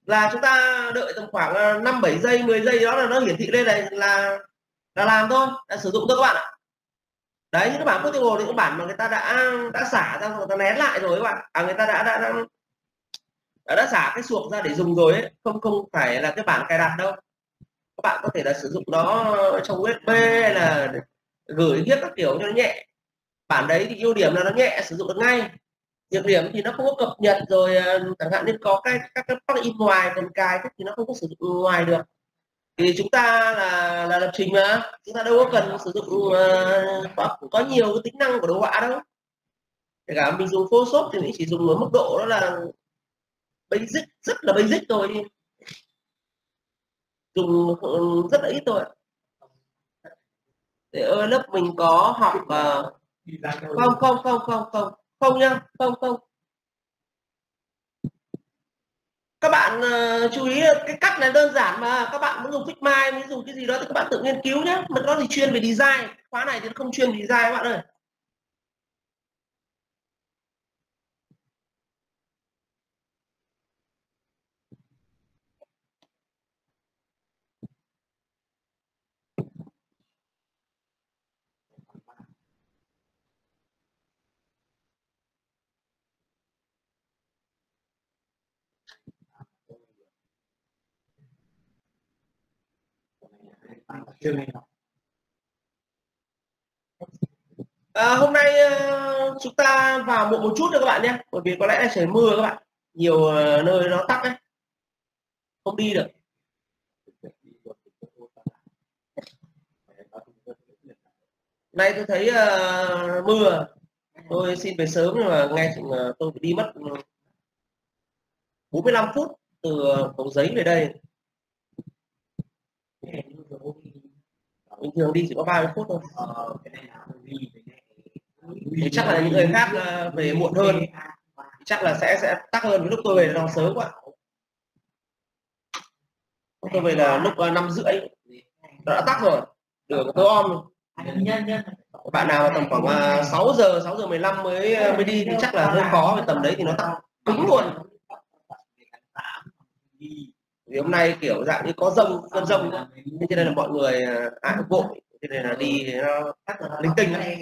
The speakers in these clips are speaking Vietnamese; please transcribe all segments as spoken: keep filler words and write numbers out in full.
là chúng ta đợi tầm khoảng năm bảy giây mười giây đó là nó hiển thị lên này là là làm thôi, là sử dụng thôi các bạn ạ. Đấy, những cái bản Portugal thì những bản mà người ta đã đã xả ra, người ta nén lại rồi các bạn, à người ta đã đã đã, đã, đã xả cái suộc ra để dùng rồi ấy, không không phải là cái bản cài đặt đâu. Các bạn có thể là sử dụng nó trong u ét bê hay là gửi viết các kiểu cho nó nhẹ. Bản đấy thì ưu điểm là nó nhẹ, sử dụng được ngay. Nhược điểm thì nó không có cập nhật rồi, chẳng hạn như có cái các cái plugin ngoài cần cài thì nó không có sử dụng ngoài được. Thì chúng ta là là lập trình mà, chúng ta đâu có cần sử dụng uh, có, có nhiều cái tính năng của đồ họa đâu. Kể cả mình dùng Photoshop thì mình chỉ dùng ở mức độ đó là basic, rất là basic thôi, dùng rất là ít thôi. Để ở lớp mình có học uh, không không không không không không nhá, không không các bạn uh, chú ý cái cắt này đơn giản mà, các bạn muốn dùng Figma muốn dùng cái gì đó thì các bạn tự nghiên cứu nhé, mà nó thì chuyên về design, khóa này thì không chuyên về design các bạn ơi. À, hôm nay uh, chúng ta vào muộn một chút thôi các bạn nhé, bởi vì có lẽ là trời mưa các bạn, nhiều uh, nơi nó tắc đấy, không đi được. Nay tôi thấy uh, mưa, tôi xin về sớm nhưng mà nghe uh, tôi phải đi mất bốn mươi lăm phút từ Cầu Giấy về đây. Bình thường đi chỉ có ba mươi phút thôi. Thì chắc là những người khác uh, về muộn hơn, chắc là sẽ sẽ tắc hơn. Lúc tôi về nó sớm quá, lúc tôi về là lúc uh, năm rưỡi đã tắc rồi, đường tối om. Bạn nào mà tầm khoảng uh, sáu giờ sáu giờ mười lăm mới uh, mới đi thì chắc là hơi khó, về tầm đấy thì nó tắc cứng luôn. Vì hôm nay kiểu dạng như có rông, cơn rông, cho nên là mọi người ai cũng vội, cho nên là đi nó linh tinh lắm.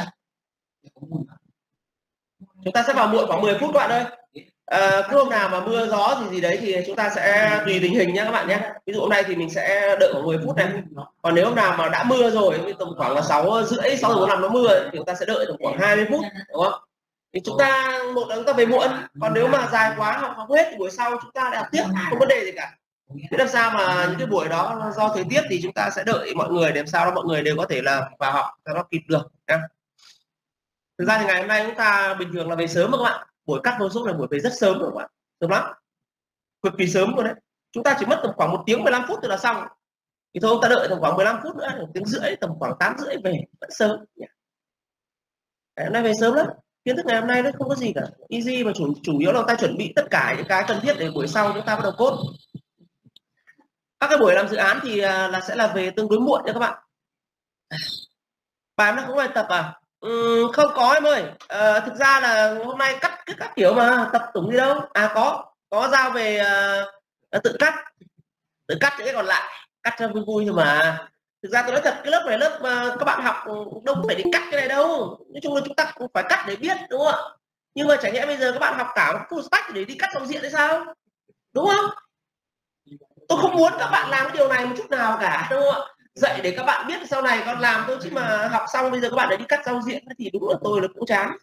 Chúng ta sẽ vào muộn khoảng mười phút các bạn ơi. À, cứ hôm nào mà mưa gió gì gì đấy thì chúng ta sẽ tùy tình hình nhé các bạn nhé. Ví dụ hôm nay thì mình sẽ đợi khoảng mười phút này. Còn nếu hôm nào mà đã mưa rồi, tầm khoảng là sáu rưỡi sáu giờ bốn mươi lăm nó mưa thì chúng ta sẽ đợi tầm khoảng hai mươi phút, đúng không? Thì chúng ta một là chúng ta về muộn, còn nếu mà dài quá học học hết thì buổi sau chúng ta lại học tiếp, không vấn đề gì cả. Thế làm sao mà những cái buổi đó do thời tiết thì chúng ta sẽ đợi mọi người để làm sao đó mọi người đều có thể là vào học cho nó kịp được nhá. Thực ra thì ngày hôm nay chúng ta bình thường là về sớm mà các bạn, buổi cắt Photoshop là buổi về rất sớm rồi các bạn, sớm lắm, cực kỳ sớm luôn đấy. Chúng ta chỉ mất tầm khoảng một tiếng mười lăm phút là xong. Thì thôi ta đợi tầm khoảng mười lăm phút nữa, một tiếng rưỡi, tầm khoảng tám rưỡi về vẫn sớm. Ngày hôm nay về sớm lắm, kiến thức ngày hôm nay nó không có gì cả, easy, mà chủ chủ yếu là ta chuẩn bị tất cả những cái cần thiết để buổi sau chúng ta bắt đầu code. Các cái buổi làm dự án thì là sẽ là về tương đối muộn nha các bạn. Bài nó không bài tập à? Ừ, không có em ơi. À, thực ra là hôm nay cắt các, các kiểu mà tập tủng gì đâu. À có, có giao về uh, tự cắt, tự cắt những cái còn lại, cắt cho vui vui thôi mà. Thực ra tôi nói thật, cái lớp này lớp uh, các bạn học đâu phải đi cắt cái này đâu. Nói chung là chúng ta cũng phải cắt để biết, đúng không ạ? Nhưng mà chẳng nhẽ bây giờ các bạn học cả full stack để đi cắt giao diện hay sao? Đúng không? Tôi không muốn các bạn làm cái điều này một chút nào cả, đúng không ạ? Dạy để các bạn biết sau này con làm thôi, chứ mà học xong bây giờ các bạn lại đi cắt giao diện thì đúng là tôi là cũng chán.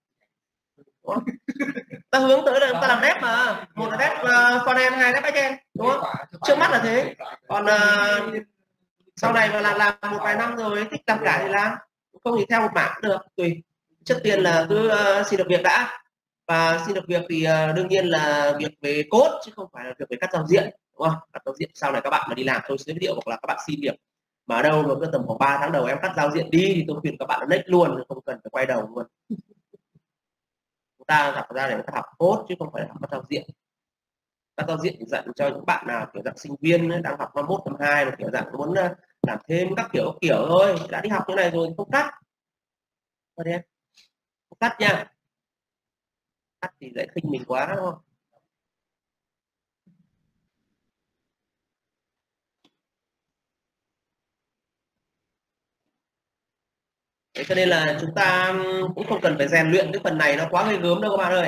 Ta hướng tới là ta làm dev mà, một là dev uh, front end, hai dev back end, đúng không? Trước mắt là thế. Còn uh, sau này mà làm làm một vài năm rồi thích làm cả thì làm, không thì theo một mảng cũng được, tùy. Trước tiên là cứ uh, xin được việc đã, và xin được việc thì uh, đương nhiên là việc về code chứ không phải là việc về cắt giao diện, đúng không? Cắt giao diện sau này các bạn mà đi làm tôi giới thiệu, hoặc là các bạn xin việc mà ở đâu mà cứ tầm khoảng ba tháng đầu em cắt giao diện đi thì tôi khuyên các bạn là next luôn, không cần phải quay đầu luôn. Chúng ta gặp ra để học code chứ không phải học cắt giao diện. Cắt giao diện dạy cho những bạn nào kiểu dạng sinh viên đang học năm mốt năm hai, kiểu dạng muốn làm thêm các kiểu kiểu thôi, đã đi học như này rồi không cắt. Thôi đi, không cắt nha. Cắt thì dễ khinh mình quá, đúng không? Thế cho nên là chúng ta cũng không cần phải rèn luyện cái phần này nó quá ghê gớm đâu các bạn ơi.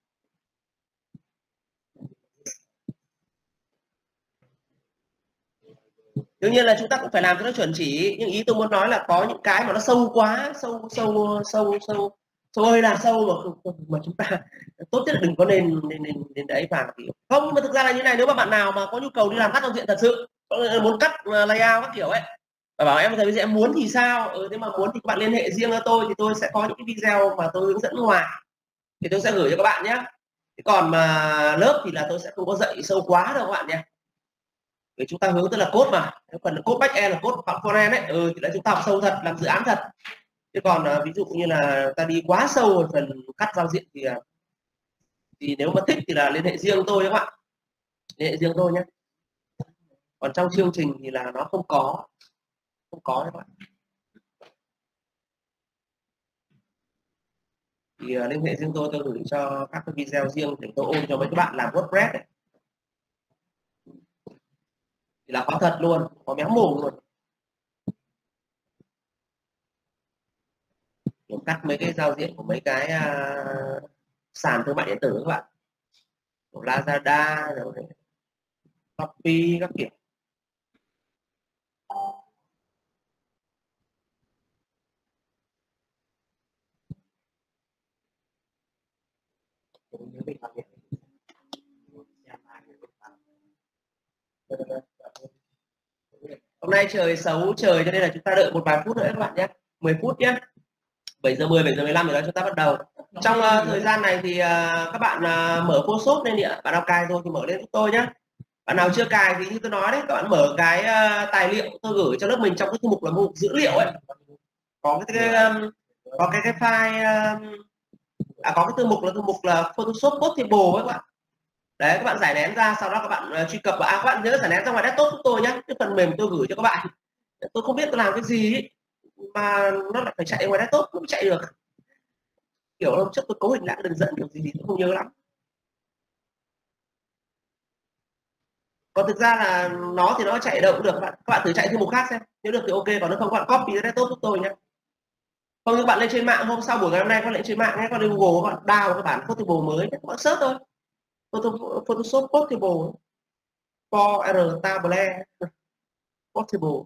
Đương nhiên là chúng ta cũng phải làm cho nó chuẩn chỉ, nhưng ý tôi muốn nói là có những cái mà nó sâu quá, sâu sâu sâu sâu sâu ơi là sâu mà mà chúng ta tốt nhất là đừng có nên nên nên, nên đấy vào. Không, nhưng mà thực ra là như này, nếu mà bạn nào mà có nhu cầu đi làm cắt giao diện thật sự, muốn cắt layout các kiểu ấy, và bảo em thầy bây giờ em muốn thì sao, ừ, thế mà muốn thì các bạn liên hệ riêng cho tôi, thì tôi sẽ có những cái video mà tôi hướng dẫn ngoài thì tôi sẽ gửi cho các bạn nhé. Còn mà lớp thì là tôi sẽ không có dạy sâu quá đâu các bạn nhé, vì chúng ta hướng tới là code mà, cái phần code back end là code hoặc front end ấy, ừ, thì là chúng ta học sâu thật, làm dự án thật. Chứ còn uh, ví dụ như là ta đi quá sâu ở phần cắt giao diện thì thì nếu mà thích thì là liên hệ riêng tôi các bạn, liên hệ riêng tôi nhé. Còn trong chương trình thì là nó không có không có các bạn. Thì uh, liên hệ riêng tôi, tôi gửi cho các cái video riêng để tôi ôn cho mấy các bạn làm WordPress này. Thì là có thật luôn, có méo mồm luôn. Để cắt mấy cái giao diện của mấy cái uh, sàn thương mại điện tử các bạn, của Lazada rồi Shopee các kiểu. Hôm nay trời xấu trời cho nên là chúng ta đợi một vài phút nữa các bạn nhé, mười phút nhé, bảy giờ mười, bảy giờ mười lăm rồi đó chúng ta bắt đầu. Trong uh, thời gian này thì uh, các bạn uh, mở Photoshop lên đi ạ, bạn nào cài rồi thì mở lên giúp tôi nhé. Bạn nào chưa cài thì như tôi nói đấy, các bạn mở cái uh, tài liệu tôi gửi cho lớp mình trong cái thư mục là mục dữ liệu ấy, có cái, cái um, có cái cái file um, à, có cái thư mục là thư mục là Photoshop Portable ấy các bạn. Đấy, các bạn giải nén ra, sau đó các bạn uh, truy cập vào, à, các bạn nhớ giải nén ra ngoài desktop giúp tôi nhé, cái phần mềm tôi gửi cho các bạn. Tôi không biết tôi làm cái gì ấy, mà nó lại phải chạy ngoài desktop nó mới chạy được. Kiểu hôm trước tôi cấu hình lại đường dẫn kiểu gì thì tôi không nhớ lắm. Còn thực ra là nó thì nó chạy đâu cũng được các bạn. Các bạn thử chạy thêm một khác xem, nếu được thì ok, còn nếu không các bạn copy ra desktop giúp tôi nhé. Không, các bạn lên trên mạng hôm sau buổi ngày hôm nay các bạn lên trên mạng nhé, các bạn lên Google các bạn download cái bản Portable mới, các bạn search thôi, Photoshop Portable for R Table Portable.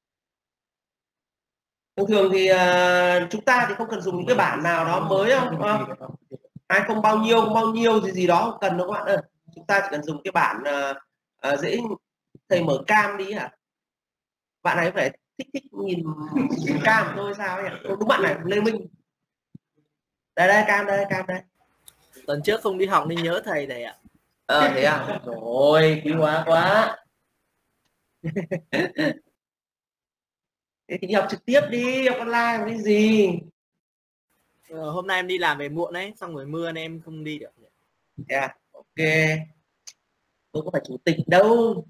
Thông thường thì uh, chúng ta thì không cần dùng những cái bản nào đó mới không, uh, hay không bao nhiêu không bao nhiêu gì gì đó không cần đâu các bạn ơi. Chúng ta chỉ cần dùng cái bản uh, uh, dễ. Thầy mở cam đi hả? Bạn này phải thích thích nhìn cam tôi sao nhỉ? Đúng bạn này, Lê Minh. Đây đây cam đây, cam đây. Tuần trước không đi học nên nhớ thầy thầy ạ. Ờ à, thế à? Rồi, quý hóa quá. Thế thì đi học trực tiếp đi, học online cái gì? Ờ, hôm nay em đi làm về muộn đấy, xong rồi mưa nên em không đi được. Yeah, ok. Tôi có phải chủ tịch đâu.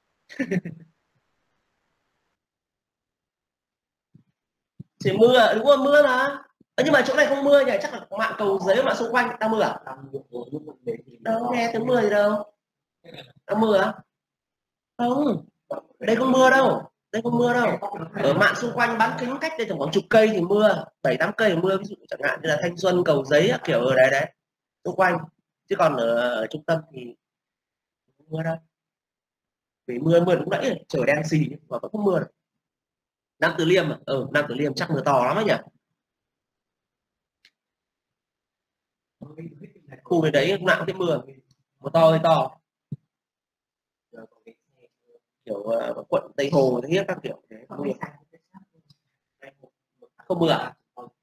Chỉ mưa, đúng rồi, mưa mà. À, nhưng mà chỗ này không mưa nhỉ, chắc là mạng Cầu Giấy, mạng xung quanh đang mưa à? Đâu nghe tiếng mưa gì đâu. Đang mưa à? Không, đây không mưa đâu, đây không mưa đâu. Ở mạng xung quanh bán kính cách đây khoảng chục cây thì mưa, bảy tám cây thì mưa, ví dụ chẳng hạn như là Thanh Xuân, Cầu Giấy kiểu ở đấy đấy xung quanh, chứ còn ở, ở trung tâm thì không mưa đâu. Vì mưa mưa cũng nãy trời đen xì mà vẫn không mưa được. Nam Từ Liêm à? Ừ, Nam Từ Liêm chắc mưa to lắm ấy nhỉ. Khu này đấy lúc nào cũng thấy mưa, mưa to hay to. Kiểu uh, quận Tây Hồ thế các kiểu thế. Không mưa, không mưa à?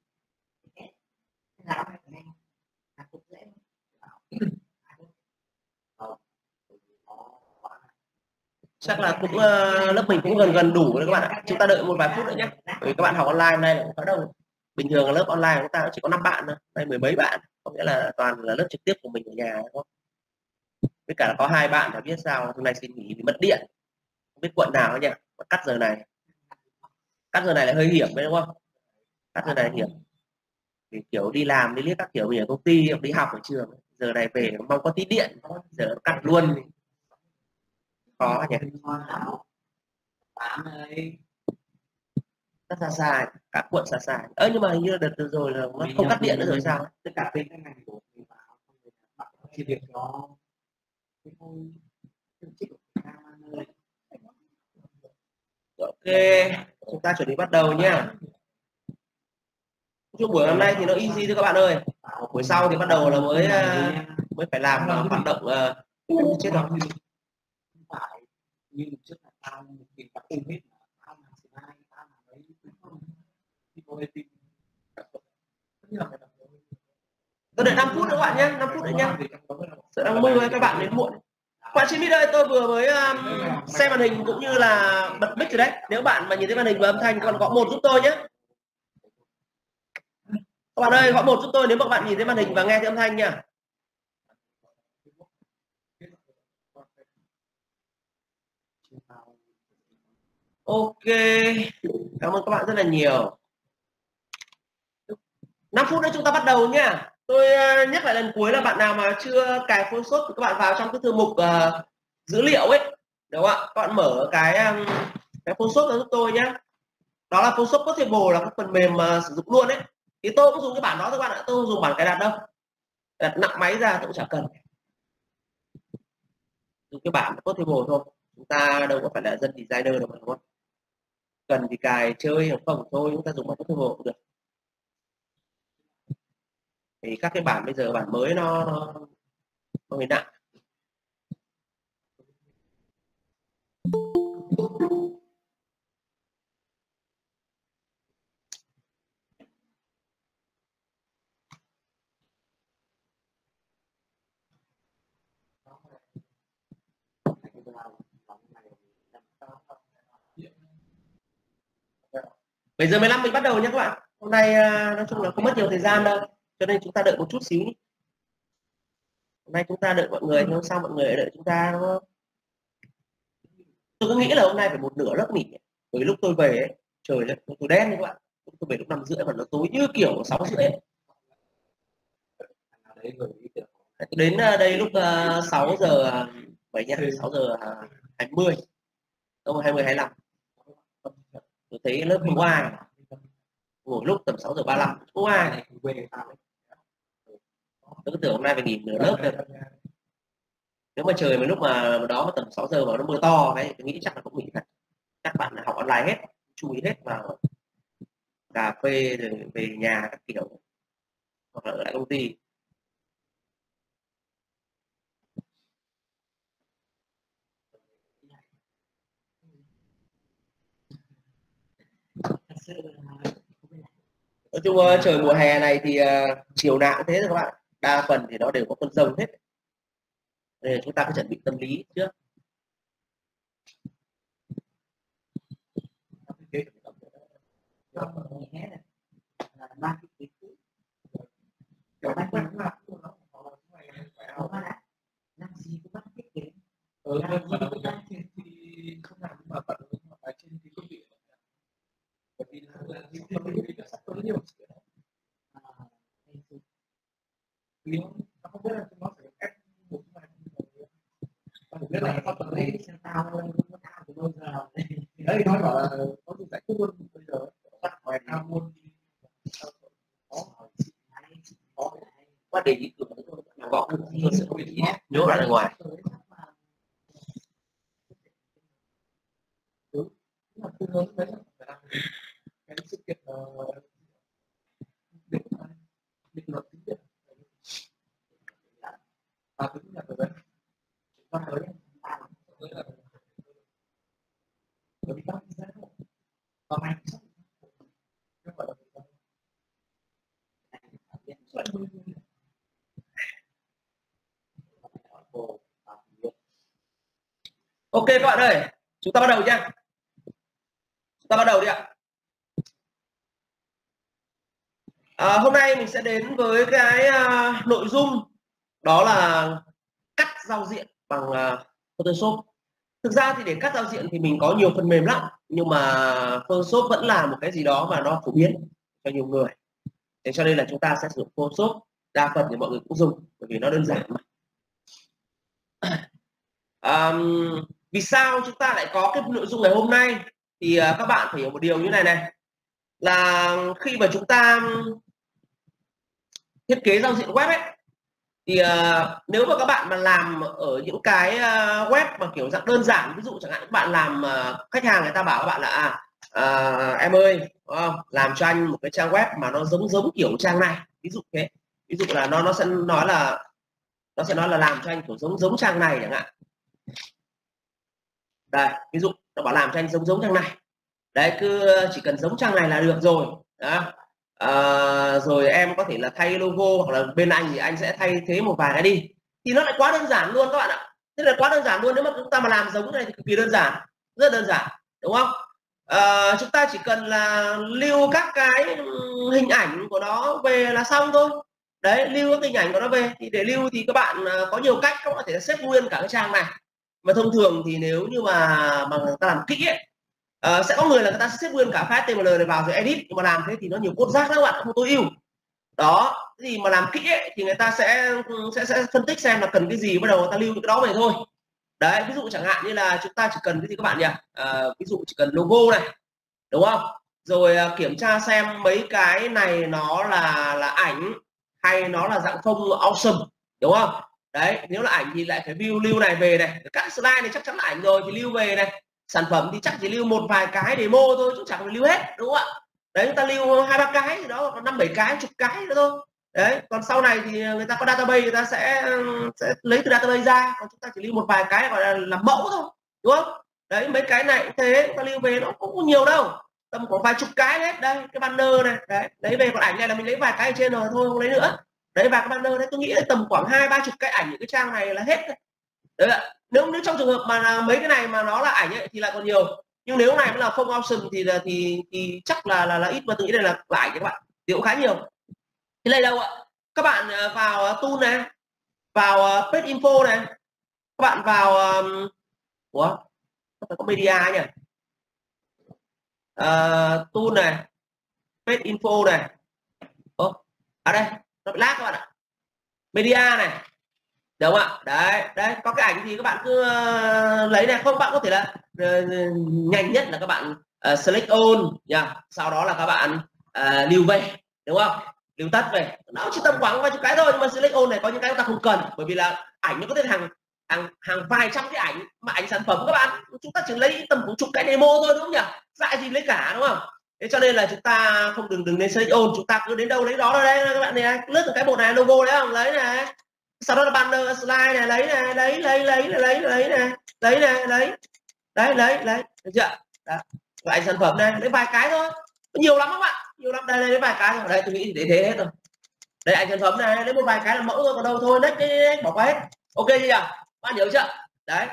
Chắc là cũng uh, lớp mình cũng gần gần đủ rồi các bạn ạ. Chúng ta đợi một vài phút nữa nhé. Bởi các bạn học online này là khá đông. Bình thường là lớp online chúng ta chỉ có năm bạn thôi, đây mười mấy bạn, có nghĩa là toàn là lớp trực tiếp của mình ở nhà thôi. Với cả là có hai bạn là biết sao hôm nay xin nghỉ vì mất điện, không biết quận nào nhỉ. Cắt giờ này, cắt giờ này là hơi hiểm đấy đúng không? Cắt giờ này hiểm vì kiểu đi làm đi liếc các kiểu ở công ty, đi học ở trường, giờ này về mong có tí điện, giờ cắt luôn khó nhỉ. cắt xa xa, cắt cuộn xa xa. Ơ nhưng mà hình như đợt vừa rồi là nó không cắt điện nữa rồi sao? Tất cả bên cái ngành của mình vào bạn chỉ việc cho cái không Ok, chúng ta chuẩn bị bắt đầu nhá. Chung buổi hôm nay thì nó easy thôi các bạn ơi. Buổi sau thì bắt đầu là mới mới phải làm hoạt động uh, chết rồi. Phải như trước là tao một cái các tìm hết tao làm gì ai tao làm đấy thì tôi tìm tôi đợi năm phút nữa các bạn nhé, năm phút nữa nhé. Sợ đang mưa các bạn đến muộn. Bạn trên đây tôi vừa mới um, xem màn hình cũng như là bật mic rồi đấy. Nếu bạn mà nhìn thấy màn hình và âm thanh, các bạn gõ một giúp tôi nhé. Các bạn ơi, gõ một giúp tôi nếu mà các bạn nhìn thấy màn hình và nghe thấy âm thanh nha. Ok, cảm ơn các bạn rất là nhiều. năm phút nữa chúng ta bắt đầu nha. Tôi nhắc lại lần cuối là bạn nào mà chưa cài Photoshop thì các bạn vào trong cái thư mục uh, dữ liệu ấy, đúng không ạ? Các bạn mở cái um, cái Photoshop ra giúp tôi nhé. Đó là Photoshop Portable, là cái phần mềm uh, sử dụng luôn ấy. Thì tôi cũng dùng cái bản đó các bạn ạ, tôi không dùng bản cài đặt đâu. Đặt nặng máy ra tôi cũng chẳng cần. Dùng cái bản Portable thôi. Chúng ta đâu có phải là dân designer đâu mà, đúng không? Cần thì cài chơi hoặc không thôi, chúng ta dùng bản Portable cũng được. Thì các cái bản bây giờ bản mới nó nó, nó hơi nặng. Bây giờ mười lăm mình bắt đầu nhé các bạn. Hôm nay nói chung là không mất nhiều thời gian đâu, cho nên chúng ta đợi một chút xíu. Hôm nay chúng ta đợi mọi người, nhưng sao mọi người đợi chúng ta nó... Tôi cứ nghĩ là hôm nay phải một nửa lớp nghỉ. Bởi lúc tôi về ấy, trời lại tôi đen đấy các bạn. Tôi về lúc năm rưỡi mà nó tối như kiểu sáu rưỡi. Tôi đến đây lúc uh, sáu giờ bảy nhá, sáu giờ hai mươi, không hai mươi hai mươi lăm. Tôi thấy lớp không có ai. Ngồi lúc tầm sáu giờ ba mươi lăm không có ai. Tôi cứ tưởng hôm nay phải nghỉ nửa lớp rồi. Nếu mà trời mà lúc mà đó mà tầm sáu giờ mà nó mưa to đấy, tôi nghĩ chắc là cũng nghỉ thật. Các bạn học online hết, chú ý hết vào cà phê rồi về nhà các kiểu, hoặc là ở lại công ty. Nói chung trời mùa hè này thì uh, chiều nào cũng thế rồi các bạn, đa phần thì nó đều có cơn dông hết, nên chúng ta cứ chuẩn bị tâm lý trước. Đấy nói bảo là có gì giải quyết luôn bây giờ chắc phải cao luôn Quá để ý tưởng gõ tôi sẽ không bị nhớ ra ngoài. cái sự kiện định định luật tính chất và tính là từ đấy qua tới bởi vì các bạn và mày ok các bạn ơi, chúng ta bắt đầu nha. Chúng ta bắt đầu đi ạ. À, hôm nay mình sẽ đến với cái uh, nội dung đó là cắt giao diện bằng uh, Photoshop. Thực ra thì để cắt giao diện thì mình có nhiều phần mềm lắm, nhưng mà Photoshop vẫn là một cái gì đó mà nó phổ biến cho nhiều người. Thế cho nên là chúng ta sẽ sử dụng Photoshop, đa phần thì mọi người cũng dùng bởi vì nó đơn giản mà. À, vì sao chúng ta lại có cái nội dung ngày hôm nay thì uh, các bạn phải hiểu một điều như này này. là khi mà chúng ta thiết kế giao diện web ấy, thì uh, nếu mà các bạn mà làm ở những cái uh, web mà kiểu dạng đơn giản, ví dụ chẳng hạn các bạn làm uh, khách hàng người ta bảo các bạn là à, uh, em ơi đúng không? Làm cho anh một cái trang web mà nó giống giống kiểu trang này, ví dụ thế, ví dụ là nó nó sẽ nói là nó sẽ nói là làm cho anh kiểu giống giống trang này chẳng hạn. Đây, ví dụ nó bảo làm cho anh giống giống trang này, đấy, cứ chỉ cần giống trang này là được rồi đó. À, rồi em có thể là thay logo, hoặc là bên anh thì anh sẽ thay thế một vài cái đi, thì nó lại quá đơn giản luôn các bạn ạ. Thế là quá đơn giản luôn, nếu mà chúng ta mà làm giống này thì cực kỳ đơn giản, rất đơn giản đúng không? À, chúng ta chỉ cần là lưu các cái hình ảnh của nó về là xong thôi. Đấy, lưu các hình ảnh của nó về, thì để lưu thì các bạn có nhiều cách, các bạn có thể xếp nguyên cả cái trang này. Mà thông thường thì nếu như mà mà người ta làm kỹ ấy, uh, sẽ có người là người ta sẽ xếp nguyên cả file hát tê em lờ này vào rồi edit, nhưng mà làm thế thì nó nhiều cốt rác đó các bạn, không tối ưu. Đó, thì mà làm kỹ ấy, thì người ta sẽ, sẽ sẽ phân tích xem là cần cái gì, bắt đầu người ta lưu cái đó về thôi. Đấy, ví dụ chẳng hạn như là chúng ta chỉ cần cái gì các bạn nhỉ? Uh, ví dụ chỉ cần logo này, đúng không? Rồi uh, kiểm tra xem mấy cái này nó là là ảnh hay nó là dạng phông awesome, đúng không? Đấy, nếu là ảnh thì lại phải view lưu này về này, các slide này chắc chắn là ảnh rồi thì lưu về này, sản phẩm thì chắc chỉ lưu một vài cái demo thôi chứ chẳng phải lưu hết, đúng không ạ? Đấy, chúng ta lưu hai ba cái thì đó, còn năm bảy cái, chục cái nữa thôi. Đấy, còn sau này thì người ta có database, người ta sẽ sẽ lấy từ database ra, còn chúng ta chỉ lưu một vài cái gọi là làm mẫu thôi, đúng không? Đấy, mấy cái này cũng thế, chúng ta lưu về nó cũng không nhiều đâu, tầm khoảng vài chục cái hết. Đây, cái banner này, đấy, lấy về, còn ảnh này là mình lấy vài cái ở trên rồi thôi, không lấy nữa. Đấy, và cái banner đấy tôi nghĩ là tầm khoảng hai ba chục cái ảnh những cái trang này là hết đấy. Đấy ạ. Nếu nếu trong trường hợp mà mấy cái này mà nó là ảnh ấy, thì lại còn nhiều, nhưng nếu này mới là không option thì là thì thì chắc là là, là ít, mà tôi nghĩ đây là, là ảnh các bạn, thì cũng khá nhiều. Thế đây đâu ạ? Các bạn vào tool này, vào page info này, các bạn vào um, ủa có media nhỉ? Uh, tool này, page info này, ồ, ở đây nó bị lag các bạn ạ. Media này, đúng không ạ? Đấy, đấy, có cái ảnh thì các bạn cứ uh, lấy này, không, bạn có thể là uh, nhanh nhất là các bạn uh, select all nha, sau đó là các bạn uh, lưu về, đúng không? Lưu tắt về, nó chỉ tầm khoảng vài chục cái thôi, nhưng mà select all này có những cái chúng ta không cần, bởi vì là ảnh nó có thể hàng hàng hàng vài trăm cái ảnh, mà ảnh sản phẩm các bạn, chúng ta chỉ lấy tầm khoảng chục cái demo thôi, đúng không nhỉ? Dại gì lấy cả, đúng không? Thế cho nên là chúng ta không đừng đừng nên select all, chúng ta cứ đến đâu lấy đó. Đây các bạn này, lướt từ cái bộ này, logo đấy không, lấy này, sau đó là banner slide này, lấy này, lấy lấy lấy lấy lấy này, lấy này, lấy đấy, lấy lấy được chưa? Đó, ảnh sản phẩm này, lấy vài cái thôi, nhiều lắm các bạn, nhiều lắm. Đây, đây lấy vài cái rồi, đây tôi nghĩ để thế hết rồi. Đây, ảnh sản phẩm này lấy một vài cái là mẫu thôi, còn đâu thôi đấy, đấy, bỏ qua hết. Ok chưa nhỉ? Bạn nhớ chưa? Đấy,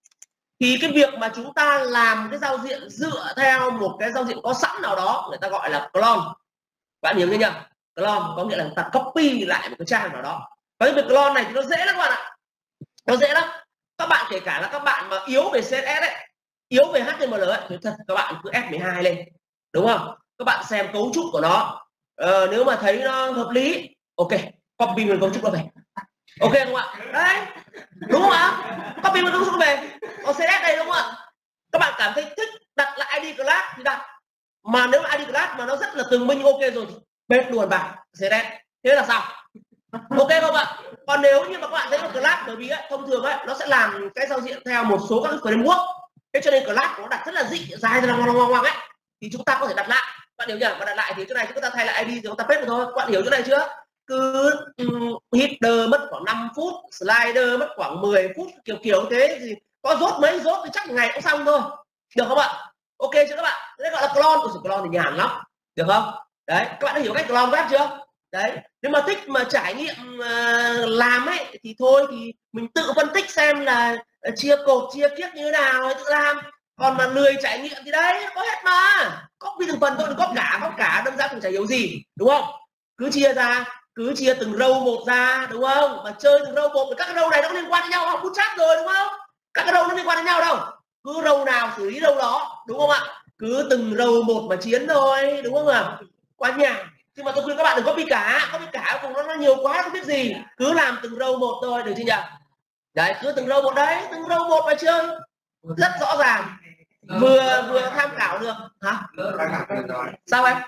thì cái việc mà chúng ta làm cái giao diện dựa theo một cái giao diện có sẵn nào đó, người ta gọi là clone. Bạn hiểu chưa nhỉ? Clone có nghĩa là chúng ta copy lại một cái trang nào đó. Cái việc clone này thì nó dễ lắm các bạn ạ, nó dễ lắm. Các bạn kể cả là các bạn mà yếu về xê ét ét ấy, yếu về hát tê em lờ ấy, thì thật các bạn cứ ép mười hai lên, đúng không? Các bạn xem cấu trúc của nó, ờ, nếu mà thấy nó hợp lý, ok, copy nguyên cấu trúc nó về, ok không ạ? Đấy, đúng không ạ? Copy nguyên cấu trúc nó về. Còn xê ét ét đây, đúng không ạ? Các bạn cảm thấy thích đặt lại i đê class thì đặt, mà nếu i đê class mà nó rất là tường minh, ok rồi thì bếp luôn vào xê ét ét, thế là sao? Ok không ạ? Còn nếu như mà các bạn thấy một class, bởi vì ấy, thông thường ấy, nó sẽ làm cái giao diện theo một số các framework, thế cho nên class nó đặt rất là dị, dài ra ngoằng ngoằng ấy, thì chúng ta có thể đặt lại. Bạn hiểu nhỉ? Và đặt lại thì chỗ này chúng ta thay lại i đê rồi chúng ta paste thôi. Các bạn hiểu chỗ này chưa? Cứ um, header mất khoảng năm phút, slider mất khoảng mười phút, kiểu kiểu thế, thì có rốt mấy rốt thì chắc một ngày cũng xong thôi, được không ạ? Ok chưa các bạn? Đấy gọi là clone. Của clone thì nhàn lắm, được không? Đấy, các bạn đã hiểu cách clone web chưa? Đấy, nếu mà thích mà trải nghiệm uh, làm ấy thì thôi thì mình tự phân tích xem là uh, chia cột chia kiếp như thế nào thì tự làm. Còn mà lười trải nghiệm thì đấy, có hết mà, copy từng phần thôi, đừng có cả có cả đâm ra cũng chả hiểu gì, đúng không? Cứ chia ra, cứ chia từng row một ra, đúng không? Mà chơi từng row một, các cái row này nó có liên quan đến nhau không? Bootstrap rồi, đúng không? Các cái row nó liên quan đến nhau đâu, cứ row nào xử lý row đó, đúng không ạ? Cứ từng row một mà chiến thôi, đúng không ạ? Quá nhàn. Nhưng mà tôi khuyên các bạn đừng copy cả, copy cả cùng nó, nó nhiều quá không biết gì, cứ làm từng row một thôi, được chưa nhỉ? Đấy, cứ từng row một đấy, từng row một mà chơi rất rõ ràng, vừa vừa tham khảo được hả? Sao em?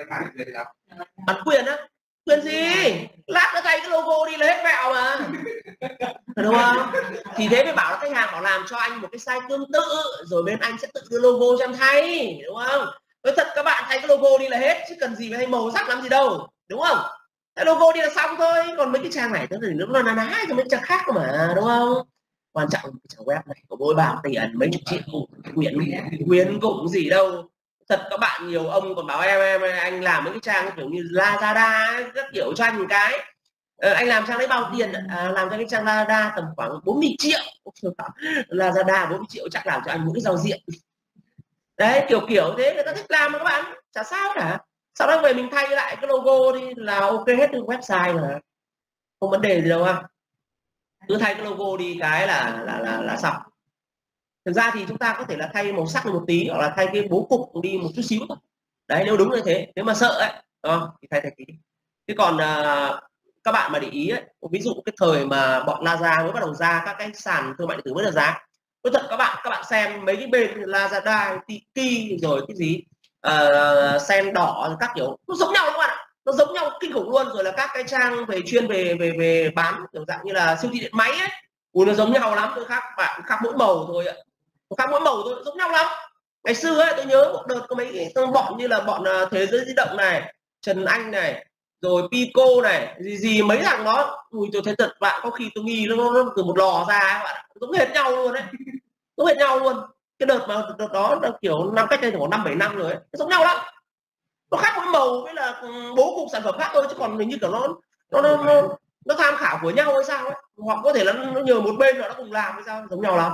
Bản quyền á? Quyền gì? Lát nữa thay cái logo đi là hết mẹo mà, đúng không? Thì thế mới bảo là khách hàng bảo làm cho anh một cái size tương tự rồi bên anh sẽ tự đưa logo cho em thay, đúng không? Nói thật các bạn, thay cái logo đi là hết chứ cần gì phải thay màu sắc làm gì đâu, đúng không? Thay logo đi là xong thôi, còn mấy cái trang này thì nó là ná cho mấy trang khác mà, đúng không? Quan trọng cái trang web này có bôi bao tiền mấy chục triệu quyền quyền cũng gì đâu. Thật các bạn, nhiều ông còn bảo em em anh làm mấy cái trang kiểu như Lazada các kiểu cho anh một cái. Ờ, anh làm trang đấy bao tiền? À, làm cho cái trang Lazada tầm khoảng bốn mươi triệu. Lazada bốn mươi triệu chắc làm cho anh mỗi giao diện. Đấy, kiểu kiểu thế người ta thích làm mà các bạn, chả sao cả. Sau đó về mình thay lại cái logo đi là ok hết trên website mà, không vấn đề gì đâu à. Cứ thay cái logo đi cái là là là, là xong. Thực ra thì chúng ta có thể là thay màu sắc một tí hoặc là thay cái bố cục đi một chút xíu thôi. Đấy, nếu đúng như thế, nếu mà sợ ấy đó, thì thay thay tí. Chứ còn uh, các bạn mà để ý ấy, ví dụ cái thời mà bọn Lazada mới bắt đầu ra các cái sàn thương mại điện tử mới được giá, nói thật các bạn các bạn xem mấy cái bên Lazada, Tiki rồi cái gì uh, sen đỏ các kiểu nó giống nhau các bạn ạ, nó giống nhau kinh khủng luôn. Rồi là các cái trang về chuyên về về về bán kiểu dạng như là siêu thị điện máy ấy, ui nó giống nhau lắm, tôi khác bạn khác mỗi màu thôi ạ, khác mỗi màu thôi, giống nhau lắm. Ngày xưa ấy, tôi nhớ một đợt có mấy cái bọn như là bọn uh, Thế Giới Di Động này, Trần Anh này, rồi Pico này, gì gì mấy thằng đó, ui tôi thấy thật bạn, có khi tôi nghi nó, nó từ một lò ra các bạn, giống hệt nhau luôn đấy, giống hệt nhau luôn. Cái đợt mà đợt đó là kiểu năm cách đây khoảng năm bảy năm rồi ấy, giống nhau lắm, nó khác mỗi màu với là bố cục sản phẩm khác thôi, chứ còn hình như kiểu nó nó nó nó, nó tham khảo của nhau hay sao ấy, hoặc có thể là nó nhờ một bên nó cùng làm hay sao, giống nhau lắm.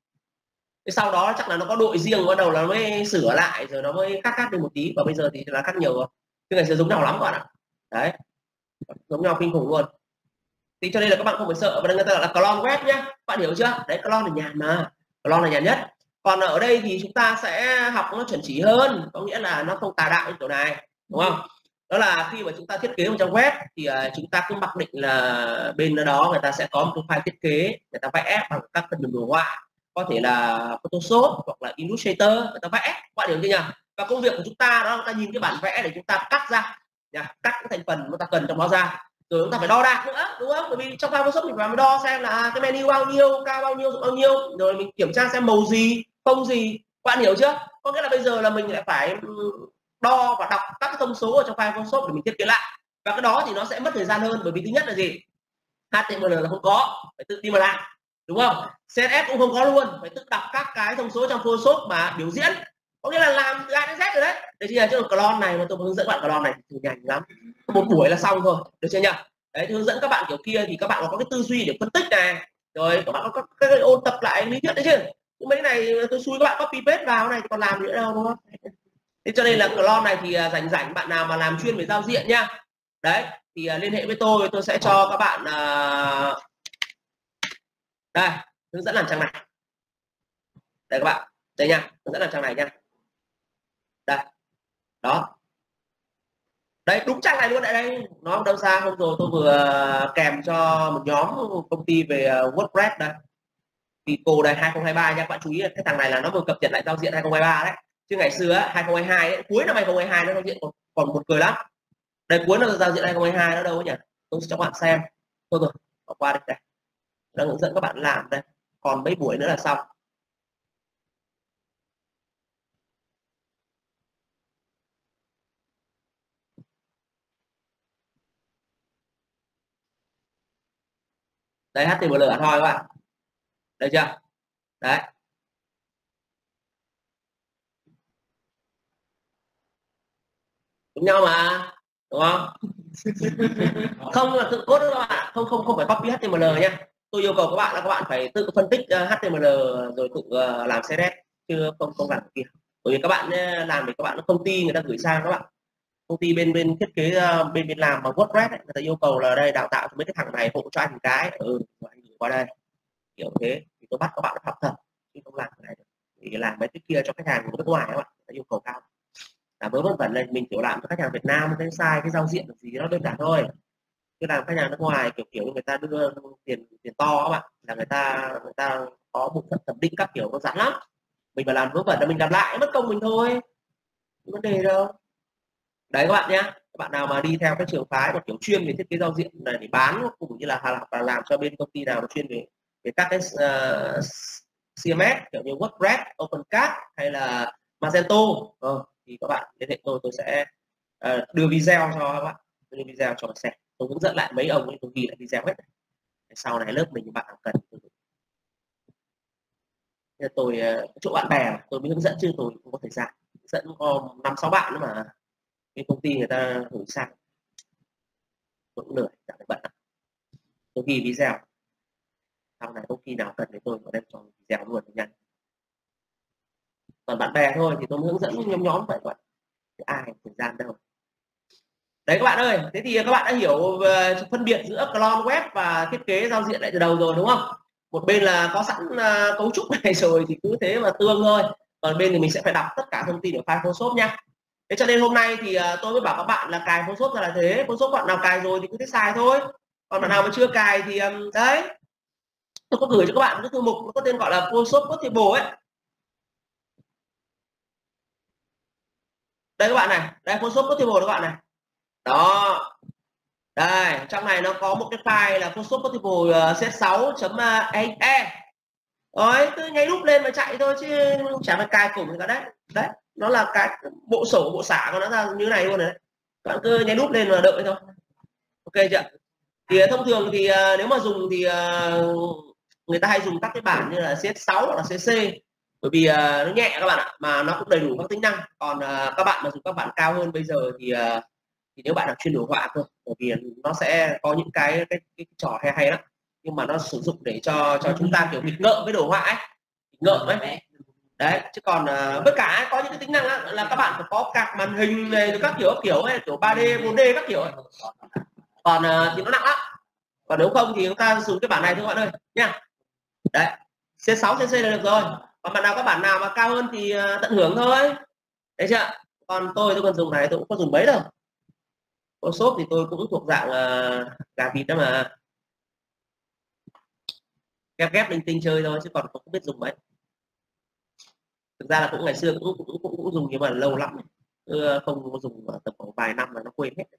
Thế sau đó chắc là nó có đội riêng, bắt đầu là mới sửa lại rồi nó mới cắt cắt đi một tí, và bây giờ thì là cắt nhiều rồi, chứ ngày xưa giống nhau lắm các bạn ạ. Đấy, giống nhau kinh khủng luôn. Thì cho nên là các bạn không phải sợ, và đây người ta gọi là clone web nhá, bạn hiểu chưa? Đấy, clone là nhàn mà, clone là nhàn nhất. Còn ở đây thì chúng ta sẽ học nó chuẩn chỉ hơn, có nghĩa là nó không tà đạo như kiểu này, đúng không? Đó là khi mà chúng ta thiết kế một trang web thì uh, chúng ta cứ mặc định là bên đó người ta sẽ có một cái file thiết kế, người ta vẽ bằng các phần mềm đồ họa, có thể là Photoshop hoặc là Illustrator, người ta vẽ, bạn hiểu chưa nhỉ? Và công việc của chúng ta đó là ta nhìn cái bản vẽ để chúng ta cắt ra, cắt cái thành phần chúng ta cần trong đó ra, rồi chúng ta phải đo đạc nữa, đúng không? Bởi vì trong file Photoshop mình phải đo xem là cái menu bao nhiêu, cao bao nhiêu, rộng bao nhiêu, rồi mình kiểm tra xem màu gì, phông gì, bạn hiểu chưa? Có nghĩa là bây giờ là mình lại phải đo và đọc các cái thông số ở trong file Photoshop để mình thiết kế lại, và cái đó thì nó sẽ mất thời gian hơn, bởi vì thứ nhất là gì, hát tê em lờ là không có, phải tự đi mà làm, đúng không? xê ét ét cũng không có luôn, phải tự đọc các cái thông số trong Photoshop mà biểu diễn, có nghĩa là làm từ A đến Z rồi đấy. Đấy chỉ là chứ clone này mà tôi hướng dẫn bạn clone này thì nhanh lắm, một buổi là xong thôi, được chưa nhỉ? Đấy, hướng dẫn các bạn kiểu kia thì các bạn có cái tư duy để phân tích này, rồi các bạn có cái ôn tập lại lý thuyết đấy chứ. Mấy cái này tôi xui các bạn copy paste vào này còn làm nữa đâu, đúng không? Thế cho nên là clone này thì rảnh rảnh bạn nào mà làm chuyên về giao diện nhá, đấy thì uh, liên hệ với tôi, tôi sẽ cho các bạn uh... đây hướng dẫn làm trang này, đây các bạn, đây nha, hướng dẫn làm trang này nha, đây đó, đây đúng trang này luôn, tại đây nó đâu xa. Hôm rồi tôi vừa kèm cho một nhóm công ty về WordPress đây, Pico đây hai không hai ba nha, các bạn chú ý cái thằng này là nó vừa cập nhật lại giao diện hai không hai ba đấy, chứ ngày xưa hai không hai hai ấy, cuối năm hai không hai hai nó giao diện còn, còn một cười lắm. Đây cuối nó giao diện hai không hai hai nó đâu nhỉ, tôi cho các bạn xem thôi rồi, bỏ qua đây, đây đang hướng dẫn các bạn làm đây, còn mấy buổi nữa là xong. Đây hát tê em lờ thôi các bạn, được chưa? Đấy, giống nhau mà, đúng không? Không là tự code các bạn, không không không phải copy hát tê em lờ nha. Tôi yêu cầu các bạn là các bạn phải tự phân tích hát tê em lờ rồi tự làm xê ét ét, chứ không không làm kia. Bởi vì các bạn làm để các bạn công ty người ta gửi sang các bạn, công ty bên bên thiết kế bên bên làm bằng WordPress ấy, người ta yêu cầu là đây đào tạo cho mấy cái thằng này hộ cho anh cái, ừ anh gửi qua đây kiểu thế, thì tôi bắt các bạn học thật chứ không làm cái này được. Thì làm mấy cái kia cho khách hàng của nước ngoài các bạn, người ta yêu cầu cao. Là vớ vẩn vẩn này mình kiểu làm cho khách hàng Việt Nam cái sai cái giao diện gì nó đơn giản thôi, chứ làm khách hàng nước ngoài kiểu kiểu người ta đưa tiền tiền to các bạn, là người ta người ta có bộ phận thẩm định các kiểu nó rắn lắm, mình mà làm vớ vẩn là mình làm lại mất công mình thôi, vấn đề đâu. Đấy các bạn nhé, các bạn nào mà đi theo cái trường phái mà kiểu chuyên về thiết kế giao diện này để bán cũng như là hoặc là làm cho bên công ty nào chuyên về về các cái uh, xê em ét kiểu như WordPress, OpenCart hay là Magento ờ, thì các bạn liên hệ tôi tôi sẽ uh, đưa video cho các bạn, đưa video cho bạn xem, tôi hướng dẫn lại mấy ông ấy, tôi ghi lại video hết. Sau này lớp mình bạn nào cần tôi, tôi chỗ bạn bè tôi mới hướng dẫn chứ tôi không có thời gian dẫn có năm sáu bạn nữa mà cái công ty người ta gửi sang cũng lười chẳng phải bận. Tôi ghi video sau này có khi nào cần thì tôi có đem cho video luôn nhanh. Còn bạn bè thôi thì tôi hướng dẫn nhóm nhóm vậy vậy ai thời gian đâu. Đấy các bạn ơi, thế thì các bạn đã hiểu uh, phân biệt giữa clone web và thiết kế giao diện lại từ đầu rồi đúng không? Một bên là có sẵn uh, cấu trúc này rồi thì cứ thế mà tương thôi, còn bên thì mình sẽ phải đọc tất cả thông tin ở file Photoshop nha. Thế cho nên hôm nay thì uh, tôi mới bảo các bạn là cài Photoshop ra là thế. Photoshop bạn nào cài rồi thì cứ thế xài thôi, còn bạn nào mà chưa cài thì um, đấy tôi có gửi cho các bạn cái thư mục có tên gọi là Photoshop Portable ấy. Đây các bạn này, đây Photoshop Portable các bạn này. Đó, đây trong này nó có một cái file là Photoshop Portable uh, set sáu chấm e e. Rồi cứ nháy nút lên mà chạy thôi chứ chẳng phải cài củng gì cả đấy. Đấy, nó là cái bộ sổ bộ xả của nó ra như này luôn đấy. Bạn cứ nháy nút lên và đợi thôi. Ok chưa? Thì thông thường thì uh, nếu mà dùng thì uh, người ta hay dùng các cái bản như là set sáu hoặc là xê xê, bởi vì uh, nó nhẹ các bạn ạ, mà nó cũng đầy đủ các tính năng. Còn uh, các bạn mà dùng các bản cao hơn bây giờ thì uh, thì nếu bạn là chuyên đồ họa thôi, bởi vì nó sẽ có những cái cái, cái, cái trò hay hay lắm, nhưng mà nó sử dụng để cho cho chúng ta kiểu nghịch ngợm với đồ họa ấy, nghịch ngợm ấy. Đấy, chứ còn uh, với cả có những cái tính năng á, là các bạn phải có card màn hình này rồi các kiểu các kiểu ấy, kiểu ba D bốn D các kiểu ấy. Còn uh, thì nó nặng lắm, còn nếu không thì chúng ta dùng cái bản này thôi bạn ơi nha. Đấy, xê sáu xê xê là được rồi, còn bạn nào các bản nào mà cao hơn thì uh, tận hưởng thôi, đấy chưa. Còn tôi tôi còn dùng này tôi cũng có dùng mấy đâu. Photoshop thì tôi cũng thuộc dạng uh, gà vịt đó mà, ghép ghép linh tinh chơi thôi chứ còn không biết dùng mấy. Thực ra là cũng ngày xưa cũng cũng cũng, cũng dùng nhưng mà lâu lắm ừ, không có dùng tầm khoảng vài năm là nó quên hết.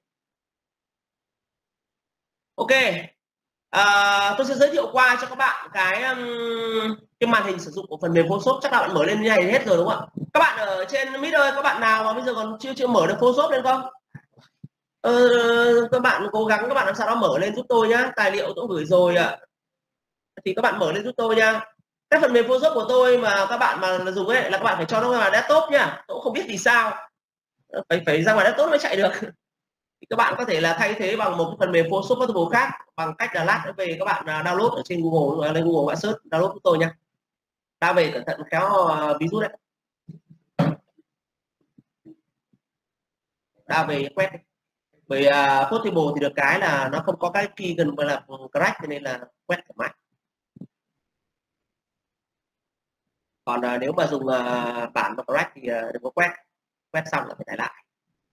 Ok, à, tôi sẽ giới thiệu qua cho các bạn cái um, cái màn hình sử dụng của phần mềm Photoshop. Chắc là bạn mở lên như này hết rồi đúng không ạ? Các bạn ở trên Meet ơi, các bạn nào mà bây giờ còn chưa chưa mở được Photoshop lên không? Ờ, các bạn cố gắng các bạn làm sao đó mở lên giúp tôi nhá, tài liệu tôi cũng gửi rồi ạ. Thì các bạn mở lên giúp tôi nha. Cái phần mềm Photoshop của tôi mà các bạn mà dùng ấy là các bạn phải cho nó vào desktop nhá. Tôi cũng không biết vì sao phải phải ra ngoài desktop mới chạy được. Thì các bạn có thể là thay thế bằng một cái phần mềm Photoshop Portable khác bằng cách là lát về các bạn download ở trên Google, lên Google bạn search download giúp tôi nha. Ta về cẩn thận khéo uh, ví dụ đấy. Ta về quét. Bởi uh, Portable thì được cái là nó không có cái key gần là crack cho nên là quét thoải mái. Còn uh, nếu mà dùng uh, bản mà crack thì uh, đừng có quét, quét xong là phải tải lại,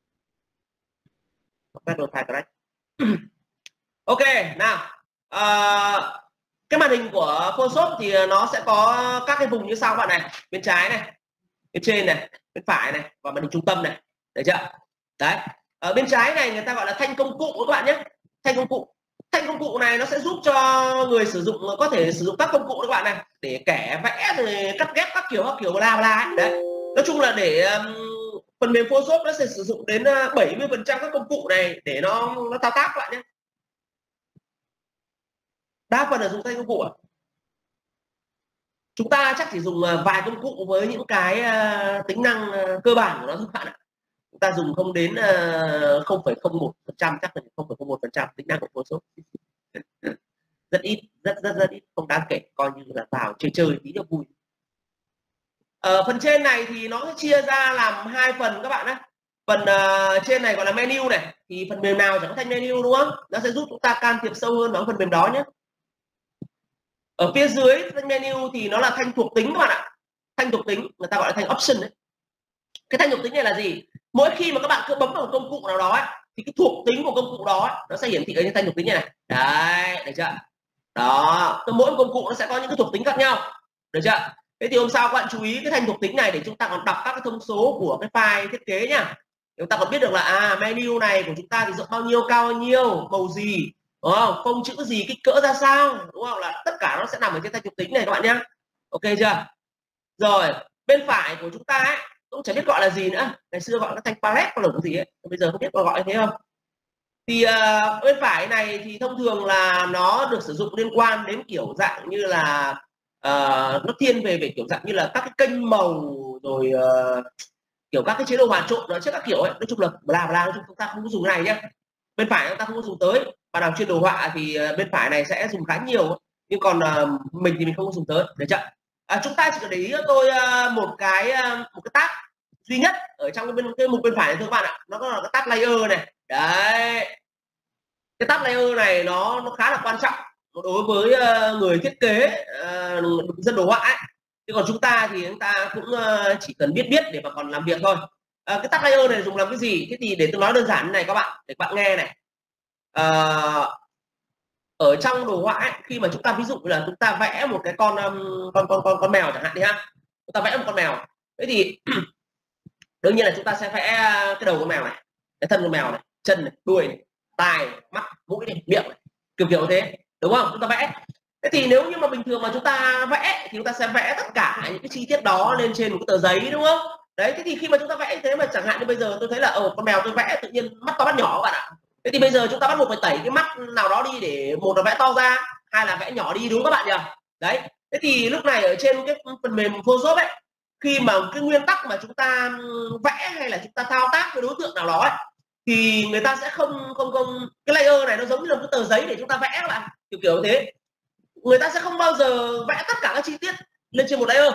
quét luôn file crack. Ok nào, uh, cái màn hình của Photoshop thì nó sẽ có các cái vùng như sau bạn này, bên trái này, bên trên này, bên phải này và màn hình trung tâm này, được chưa? Đấy, ở bên trái này người ta gọi là thanh công cụ các bạn nhé, thanh công cụ. Thanh công cụ này nó sẽ giúp cho người sử dụng có thể sử dụng các công cụ các bạn này để kẻ vẽ rồi cắt ghép các kiểu các kiểu bla bla ấy. Đấy, nói chung là để um, phần mềm Photoshop nó sẽ sử dụng đến bảy mươi phần trăm các công cụ này để nó nó thao tác các bạn nhé. Đa phần là dùng tay công cụ à? Chúng ta chắc chỉ dùng vài công cụ với những cái uh, tính năng uh, cơ bản của nó thôi các bạn ạ. Chúng ta dùng không đến uh, không phẩy không một phần trăm, chắc là không phẩy không một phần trăm tính năng của Photoshop. Rất ít, rất rất rất ít, không đáng kể, coi như là vào chơi chơi tí cho vui. Ở phần trên này thì nó sẽ chia ra làm hai phần các bạn nhé. Phần uh, trên này gọi là menu này, thì phần mềm nào chẳng có thanh menu đúng không? Nó sẽ giúp chúng ta can thiệp sâu hơn vào phần mềm đó nhé. Ở phía dưới thanh menu thì nó là thanh thuộc tính các bạn ạ. Thanh thuộc tính người ta gọi là thanh option đấy. Cái thanh thuộc tính này là gì? Mỗi khi mà các bạn cứ bấm vào một công cụ nào đó ấy, thì cái thuộc tính của công cụ đó ấy, nó sẽ hiển thị ở trên thanh thuộc tính như này. Đấy, được chưa? Đó, mỗi công cụ nó sẽ có những cái thuộc tính khác nhau, được chưa? Thế thì hôm sau các bạn chú ý cái thanh thuộc tính này để chúng ta còn đọc các cái thông số của cái file thiết kế nhá. Chúng ta còn biết được là à menu này của chúng ta thì rộng bao nhiêu, cao bao nhiêu, màu gì, đúng không? Phông chữ gì, kích cỡ ra sao, đúng không? Là tất cả nó sẽ nằm ở trên thanh thuộc tính này các bạn nhé. Ok chưa? Rồi bên phải của chúng ta ấy, cũng chẳng biết gọi là gì nữa. Ngày xưa gọi là thanh palette hoặc là cái gì ấy, bây giờ không biết gọi như thế không. Thì uh, bên phải này thì thông thường là nó được sử dụng liên quan đến kiểu dạng như là uh, nó thiên về về kiểu dạng như là các cái kênh màu rồi uh, kiểu các cái chế độ hòa trộn nó trước các kiểu ấy, nói chung là bla bla, nói chung chúng ta không có dùng cái này nhé. Bên phải chúng ta không có dùng tới. Bạn nào chuyên đồ họa thì bên phải này sẽ dùng khá nhiều, nhưng còn uh, mình thì mình không có dùng tới, được chưa? À, chúng ta chỉ cần để ý cho tôi uh, một cái uh, một cái tab duy nhất ở trong cái bên cái mục bên phải này thôi các bạn ạ. Nó có là cái tab layer này. Đấy, cái tab layer này nó nó khá là quan trọng đối với uh, người thiết kế, uh, dân đồ họa ấy. Chứ còn chúng ta thì chúng ta cũng uh, chỉ cần biết biết để mà còn làm việc thôi. Uh, cái tab layer này dùng làm cái gì? Thế thì để tôi nói đơn giản như này các bạn, để các bạn nghe này. Uh, ở trong đồ họa ấy, khi mà chúng ta ví dụ là chúng ta vẽ một cái con um, con con con con mèo chẳng hạn đi ha, chúng ta vẽ một con mèo. Thế thì đương nhiên là chúng ta sẽ vẽ cái đầu con mèo này, cái thân con mèo này, chân này, đuôi này, tai, mắt, mũi này, miệng này, kiểu kiểu thế, đúng không? Chúng ta vẽ. Thế thì nếu như mà bình thường mà chúng ta vẽ thì chúng ta sẽ vẽ tất cả những cái chi tiết đó lên trên một cái tờ giấy, đúng không? Đấy, thế thì khi mà chúng ta vẽ như thế mà chẳng hạn như bây giờ tôi thấy là ở con mèo tôi vẽ tự nhiên mắt to mắt nhỏ các bạn ạ. Thế thì bây giờ chúng ta bắt buộc phải tẩy cái mắt nào đó đi để một là vẽ to ra, hai là vẽ nhỏ đi, đúng các bạn nhỉ? Đấy. Thế thì lúc này ở trên cái phần mềm Photoshop ấy, khi mà cái nguyên tắc mà chúng ta vẽ hay là chúng ta thao tác với đối tượng nào đó ấy, thì người ta sẽ không không không cái layer này nó giống như là cái tờ giấy để chúng ta vẽ các bạn, kiểu kiểu thế. Người ta sẽ không bao giờ vẽ tất cả các chi tiết lên trên một layer,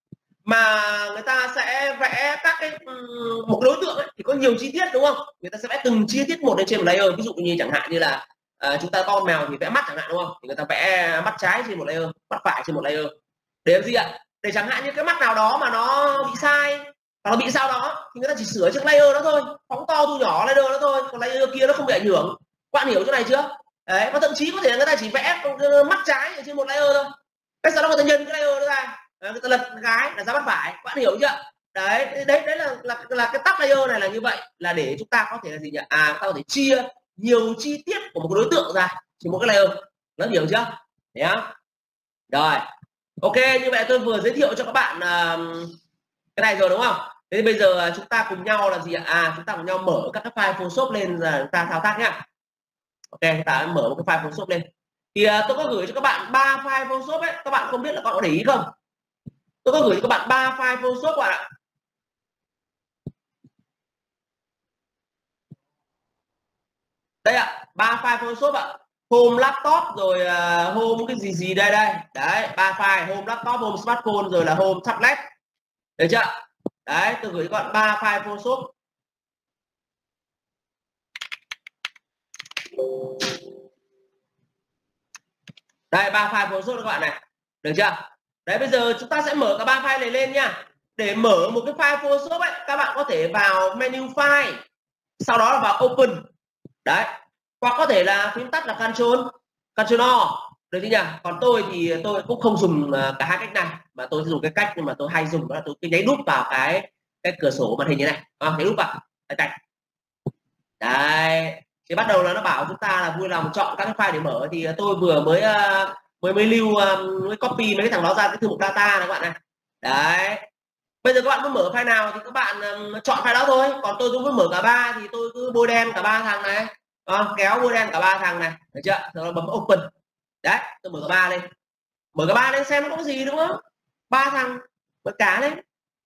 mà người ta sẽ vẽ các cái một đối tượng ấy, thì có nhiều chi tiết, đúng không? Người ta sẽ vẽ từng chi tiết một lên trên một layer. Ví dụ như chẳng hạn như là à, chúng ta con mèo thì vẽ mắt chẳng hạn, đúng không? Thì người ta vẽ mắt trái trên một layer, mắt phải trên một layer. Để làm gì ạ? Để chẳng hạn như cái mắt nào đó mà nó bị sai hoặc nó bị sao đó thì người ta chỉ sửa chiếc layer đó thôi, phóng to thu nhỏ layer đó thôi, còn layer kia nó không bị ảnh hưởng. Các bạn hiểu chỗ này chưa? Đấy, và thậm chí có thể là người ta chỉ vẽ mắt trái ở trên một layer thôi, cái sau đó người ta nhân cái layer đó ra, người ta lật cái là ra mắt phải. Các bạn hiểu chưa? Đấy, đấy đấy là là là cái tab layer này là như vậy, là để chúng ta có thể là gì nhỉ? À, chúng ta có thể chia nhiều chi tiết của một cái đối tượng ra chỉ một cái layer. Nó hiểu chưa? Đấy không? Rồi. Ok, như vậy tôi vừa giới thiệu cho các bạn uh, cái này rồi, đúng không? Thế thì bây giờ chúng ta cùng nhau là gì ạ? À, chúng ta cùng nhau mở các cái file Photoshop lên rồi chúng ta thao tác nhá. Ok, chúng ta mở một cái file Photoshop lên. Thì uh, tôi có gửi cho các bạn ba file Photoshop ấy, các bạn không biết là các bạn có để ý không? Tôi có gửi cho các bạn ba file Photoshop bạn ạ. Đây ạ, ba file Photoshop ạ. Home laptop rồi uh, home cái gì gì đây đây. Đấy, ba file: home laptop, home smartphone rồi là home tablet. Được chưa? Đấy, tôi gửi các bạn ba file Photoshop. Đây, ba file Photoshop các bạn này. Được chưa? Đấy, bây giờ chúng ta sẽ mở cả ba file này lên nha. Để mở một cái file Photoshop ấy, các bạn có thể vào menu file, sau đó là vào open. Đấy. Hoặc có thể là phím tắt là Ctrl, Ctrl O. Được chưa nhỉ? Còn tôi thì tôi cũng không dùng cả hai cách này, mà tôi dùng cái cách nhưng mà tôi hay dùng đó là tôi cái nháy đúp vào cái cái cửa sổ màn hình như này. À, nháy đúp vào. Đấy. Đấy. Thì bắt đầu là nó bảo chúng ta là vui lòng chọn các cái file để mở, thì tôi vừa mới mới mới lưu mới copy mấy cái thằng đó ra cái thư mục data này các bạn này. Đấy. Bây giờ các bạn muốn mở file nào thì các bạn chọn file đó thôi. Còn tôi cũng muốn mở cả ba thì tôi cứ bôi đen cả ba thằng này. À, kéo bôi đen cả ba thằng này, được chưa? Rồi bấm open. Đấy, tôi mở cả ba lên. Mở cả ba lên xem nó có cái gì, đúng không? Ba thằng, mở cả lên.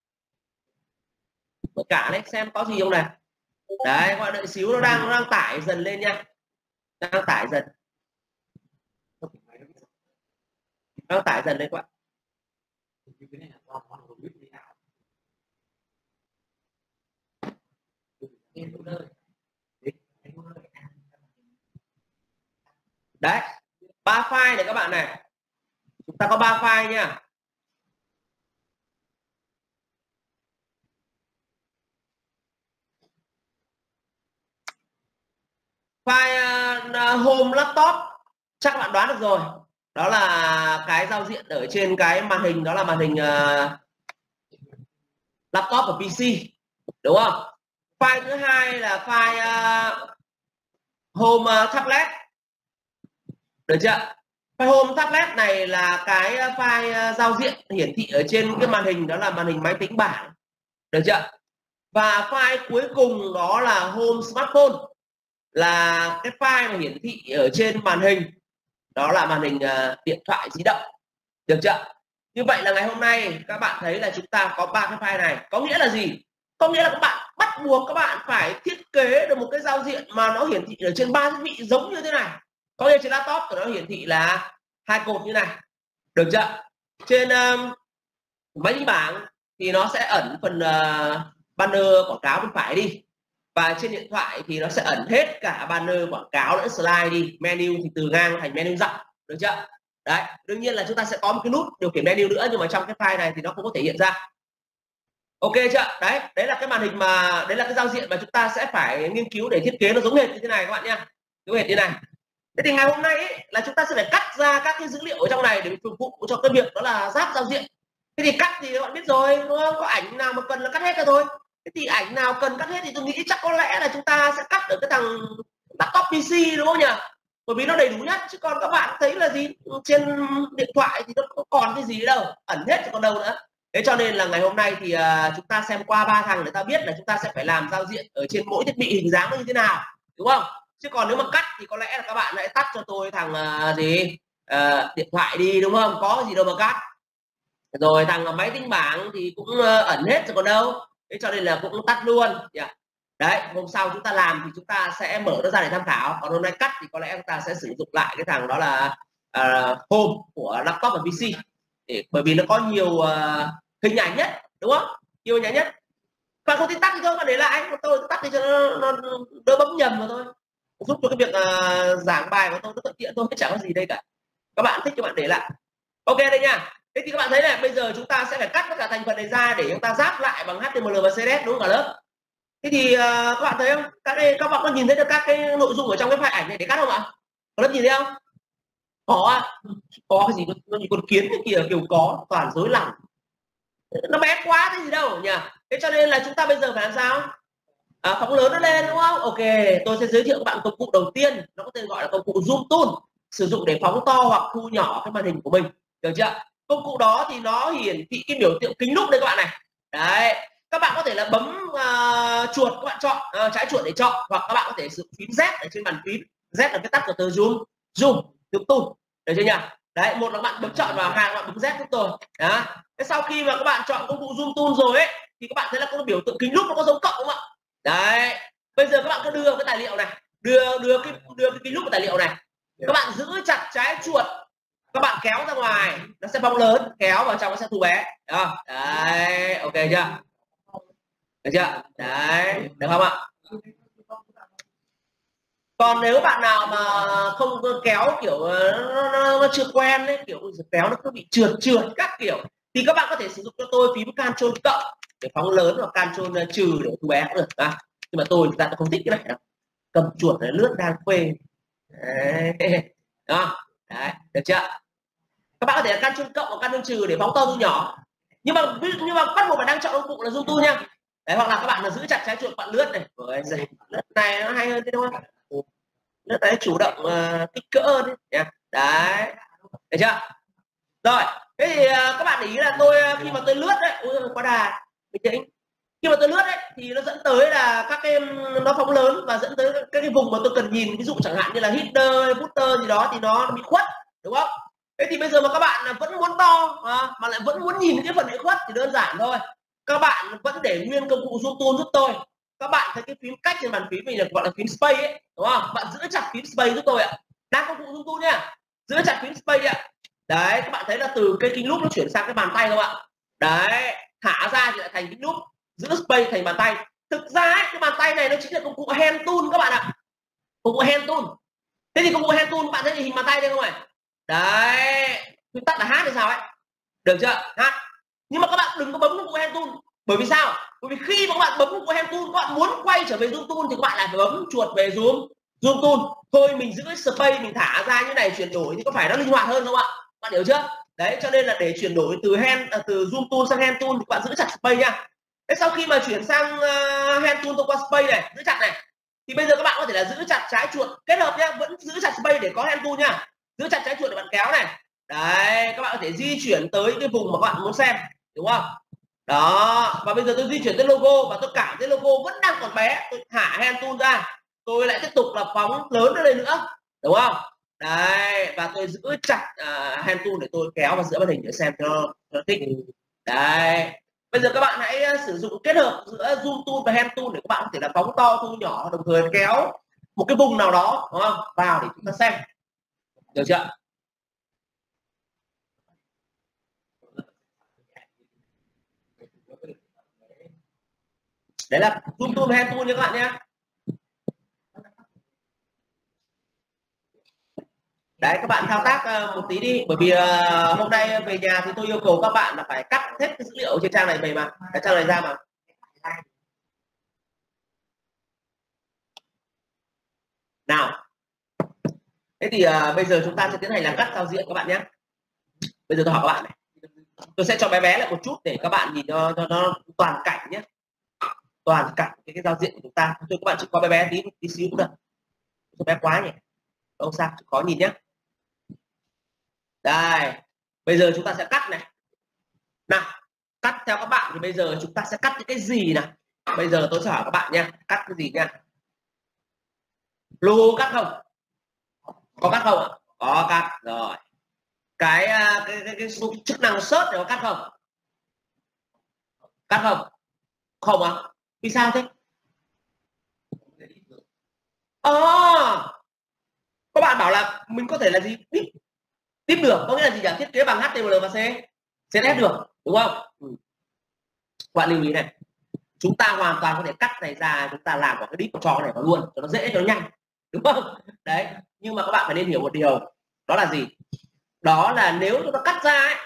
Mở cả lên xem có gì không này. Đấy, các bạn đợi xíu, nó đang nó đang tải dần lên nha. Đang tải dần. Đang tải dần lên các bạn. Đấy, ba file này các bạn này. Chúng ta có ba file nha. File uh, home laptop chắc các bạn đoán được rồi. đó là cái giao diện ở trên cái màn hình, đó là màn hình uh, laptop và pê xê, đúng không? File thứ hai là file uh, home uh, tablet, được chưa? File home tablet này là cái file uh, giao diện hiển thị ở trên cái màn hình, đó là màn hình máy tính bảng, được chưa? Và file cuối cùng đó là home smartphone, là cái file mà hiển thị ở trên màn hình, đó là màn hình uh, điện thoại di động, được chưa? Như vậy là ngày hôm nay các bạn thấy là chúng ta có ba cái file này. Có nghĩa là gì? Có nghĩa là các bạn bắt buộc các bạn phải thiết kế được một cái giao diện mà nó hiển thị ở trên ba thiết bị giống như thế này. Có nghĩa trên laptop của nó hiển thị là hai cột như này, được chưa? Trên um, máy tính bảng thì nó sẽ ẩn phần uh, banner quảng cáo bên phải đi, và trên điện thoại thì nó sẽ ẩn hết cả banner quảng cáo lẫn slide đi, menu thì từ ngang thành menu dọc, được chưa? Đấy, đương nhiên là chúng ta sẽ có một cái nút điều khiển menu nữa, nhưng mà trong cái file này thì nó không có thể hiện ra. Ok chưa? Đấy, đấy là cái màn hình mà đấy là cái giao diện mà chúng ta sẽ phải nghiên cứu để thiết kế nó giống hệt như thế này các bạn nha, giống hệt như này. Thế thì ngày hôm nay ấy, là chúng ta sẽ phải cắt ra các cái dữ liệu ở trong này để phục vụ cho cái việc đó là ráp giao diện. Thế thì cắt thì các bạn biết rồi, đúng không? Có ảnh nào mà cần là cắt hết ra thôi. Thế thì ảnh nào cần cắt hết thì tôi nghĩ chắc có lẽ là chúng ta sẽ cắt ở cái thằng laptop pê xê, đúng không nhỉ? Bởi vì nó đầy đủ nhất, chứ còn các bạn thấy là gì, trên điện thoại thì nó không còn cái gì đâu, ẩn hết chứ còn đâu nữa. Thế cho nên là ngày hôm nay thì uh, chúng ta xem qua ba thằng để ta biết là chúng ta sẽ phải làm giao diện ở trên mỗi thiết bị hình dáng nó như thế nào, đúng không? Chứ còn nếu mà cắt thì có lẽ là các bạn hãy tắt cho tôi thằng uh, gì uh, điện thoại đi, đúng không? Có gì đâu mà cắt. Rồi thằng máy tính bảng thì cũng uh, ẩn hết rồi còn đâu. Thế cho nên là cũng tắt luôn. Yeah. Đấy, hôm sau chúng ta làm thì chúng ta sẽ mở nó ra để tham khảo. Còn hôm nay cắt thì có lẽ chúng ta sẽ sử dụng lại cái thằng đó là uh, home của laptop và pê xê. Để, bởi vì nó có nhiều uh, hình ảnh nhất, đúng không? Nhiều hình ảnh nhất. Bạn không thích tắt thì thôi, bạn để lại. Còn tôi tắt thì cho nó, nó đỡ bấm nhầm mà thôi. Giúp cho cái việc uh, giảng bài của tôi nó thuận tiện thôi, chẳng có gì đây cả. Các bạn thích các bạn để lại. Ok đây nha. Thế thì các bạn thấy này, bây giờ chúng ta sẽ phải cắt tất cả thành phần này ra để chúng ta ráp lại bằng hát tê em lờ và xê ét ét, đúng không cả lớp? Thế thì uh, các bạn thấy không? Các đây các bạn có nhìn thấy được các cái nội dung ở trong cái file ảnh này để cắt không ạ? Có lớp nhìn thấy không? Có à? Có cái gì nó như con kiến cái kia, kiểu có toàn rối lòng. Nó bé quá thế gì đâu nhỉ? Thế cho nên là chúng ta bây giờ phải làm sao? À, phóng lớn nó lên, đúng không? Ok, tôi sẽ giới thiệu các bạn công cụ đầu tiên, nó có tên gọi là công cụ zoom tool, sử dụng để phóng to hoặc thu nhỏ cái màn hình của mình, được chưa? Công cụ đó thì nó hiển thị cái biểu tượng kính lúp đây các bạn này. Đấy, các bạn có thể là bấm uh, chuột, các bạn chọn uh, trái chuột để chọn, hoặc các bạn có thể sử dụng phím Z ở trên bàn phím. Z là cái tắt của từ zoom, zoom, zoom tool, được chưa nhỉ? Đấy, một là các bạn bấm chọn vào, hai là các bạn bấm Z giúp tôi. Đó. Thế sau khi mà các bạn chọn công cụ zoom tool rồi ấy, thì các bạn thấy là có biểu tượng kính lúp nó có dấu cộng không ạ? Đấy, bây giờ các bạn cứ đưa cái tài liệu này, đưa đưa cái đưa cái kính lúp của tài liệu này, các bạn giữ chặt trái chuột, các bạn kéo ra ngoài nó sẽ phóng lớn, kéo vào trong nó sẽ thu bé. Đó. Đấy, ok chưa? Được chưa? Đấy, được không ạ? Còn nếu bạn nào mà không kéo kiểu nó, nó, nó chưa quen đấy, kiểu kéo nó cứ bị trượt trượt các kiểu, thì các bạn có thể sử dụng cho tôi phím Ctrl cộng để phóng lớn, hoặc Ctrl trừ để thu bé cũng được. À, nhưng mà tôi thì tôi không thích cái này đâu, cầm chuột để lướt đang phê. Đấy. Đó. Đấy, được chưa? Các bạn có thể là Ctrl cộng hoặc Ctrl trừ để phóng to thu nhỏ, nhưng mà nhưng mà bắt buộc bạn đang chọn công cụ là zoom tool nha. Đấy, hoặc là các bạn là giữ chặt trái chuột, bạn lướt này. Rồi, lướt này nó hay hơn thế đúng không? Lướt này chủ động uh, kích cỡ hơn đấy. Đấy, được chưa? Rồi, thế thì uh, các bạn để ý là tôi uh, khi mà tôi lướt đấy, ui quá đà, bình tĩnh. Khi mà tôi lướt đấy thì nó dẫn tới là các cái nó phóng lớn và dẫn tới các cái vùng mà tôi cần nhìn, ví dụ chẳng hạn như là header, footer gì đó thì nó bị khuất, đúng không? Thế thì bây giờ mà các bạn vẫn muốn to à, mà lại vẫn muốn nhìn cái phần bị khuất thì đơn giản thôi, các bạn vẫn để nguyên công cụ zoom tool giúp tôi. Các bạn thấy cái phím cách trên bàn phím mình là gọi là phím space ấy, đúng không? Bạn giữ chặt phím space giúp tôi ạ. Đang công cụ zoom tool nha, giữ chặt phím space ạ. Đấy, các bạn thấy là từ cái kính lúp nó chuyển sang cái bàn tay không ạ? Đấy, thả ra thì lại thành kính lúp, giữ space thành bàn tay. Thực ra ấy, cái bàn tay này nó chính là công cụ hand tool các bạn ạ, công cụ hand tool. Thế thì công cụ hand tool các bạn thấy hình bàn tay đây không ạ? Đấy, chúng tắt là H thì sao ấy, được chưa? H. Nhưng mà các bạn đừng có bấm công cụ hand tool, bởi vì sao? Bởi vì khi mà các bạn bấm công cụ hand tool, các bạn muốn quay trở về zoom tool thì các bạn lại phải bấm chuột về zoom, zoom tool thôi, mình giữ space mình thả ra như này chuyển đổi thì có phải nó linh hoạt hơn không ạ? Bạn hiểu chưa? Đấy, cho nên là để chuyển đổi từ hand à, từ zoom tool sang hand tool thì bạn giữ chặt space nha. Thế sau khi mà chuyển sang uh, hand tool thông qua space này, giữ chặt này, thì bây giờ các bạn có thể là giữ chặt trái chuột kết hợp nhá, vẫn giữ chặt space để có hand tool nha, giữ chặt trái chuột để bạn kéo này. Đấy, các bạn có thể di chuyển tới cái vùng mà các bạn muốn xem, đúng không? Đó, và bây giờ tôi di chuyển tới logo và tôi cảm thấy logo vẫn đang còn bé, tôi thả hand tool ra, tôi lại tiếp tục là phóng lớn nó lên nữa, đúng không? Đấy, và tôi giữ chặt uh, hand tool để tôi kéo vào giữa màn hình để xem cho nó thích. Đấy, bây giờ các bạn hãy sử dụng kết hợp giữa zoom tool và hand tool để các bạn có thể là phóng to thu nhỏ, đồng thời kéo một cái vùng nào đó, đúng không, vào để chúng ta xem, được chưa? Đấy là zoom tool và hand tool nha các bạn nhé. Đấy, các bạn thao tác uh, một tí đi, bởi vì uh, hôm nay về nhà thì tôi yêu cầu các bạn là phải cắt hết cái dữ liệu trên trang này về mà, cái trang này ra mà. Nào, thế thì uh, bây giờ chúng ta sẽ tiến hành làm cắt giao diện các bạn nhé. Bây giờ tôi hỏi các bạn này, tôi sẽ cho bé bé lại một chút để các bạn nhìn cho, cho nó toàn cảnh nhé, toàn cảnh cái, cái giao diện của chúng ta. Thôi các bạn chỉ có bé bé tí tí xíu cũng được, cho bé quá nhỉ, không sao, khó nhìn nhé. Đây, bây giờ chúng ta sẽ cắt này. Nào, cắt theo các bạn thì bây giờ chúng ta sẽ cắt những cái gì nào? Bây giờ tôi sẽ hỏi các bạn nha, cắt cái gì nha? Logo cắt không? Có cắt không ạ? Có cắt rồi. Cái cái, cái, cái, cái chức năng search này có cắt không? Cắt không? Không ạ? À? Vì sao thế? À, các bạn bảo là mình có thể là gì? Tiếp, tiếp được, có nghĩa là gì nhỉ? Thiết kế bằng hát tê em lờ và xê ét ét được, đúng không? Ừ. Các bạn lưu ý này, chúng ta hoàn toàn có thể cắt này ra, chúng ta làm một cái đít cho này vào luôn cho nó dễ, cho nó nhanh, đúng không? Đấy, nhưng mà các bạn phải nên hiểu một điều, đó là gì? Đó là nếu chúng ta cắt ra ấy,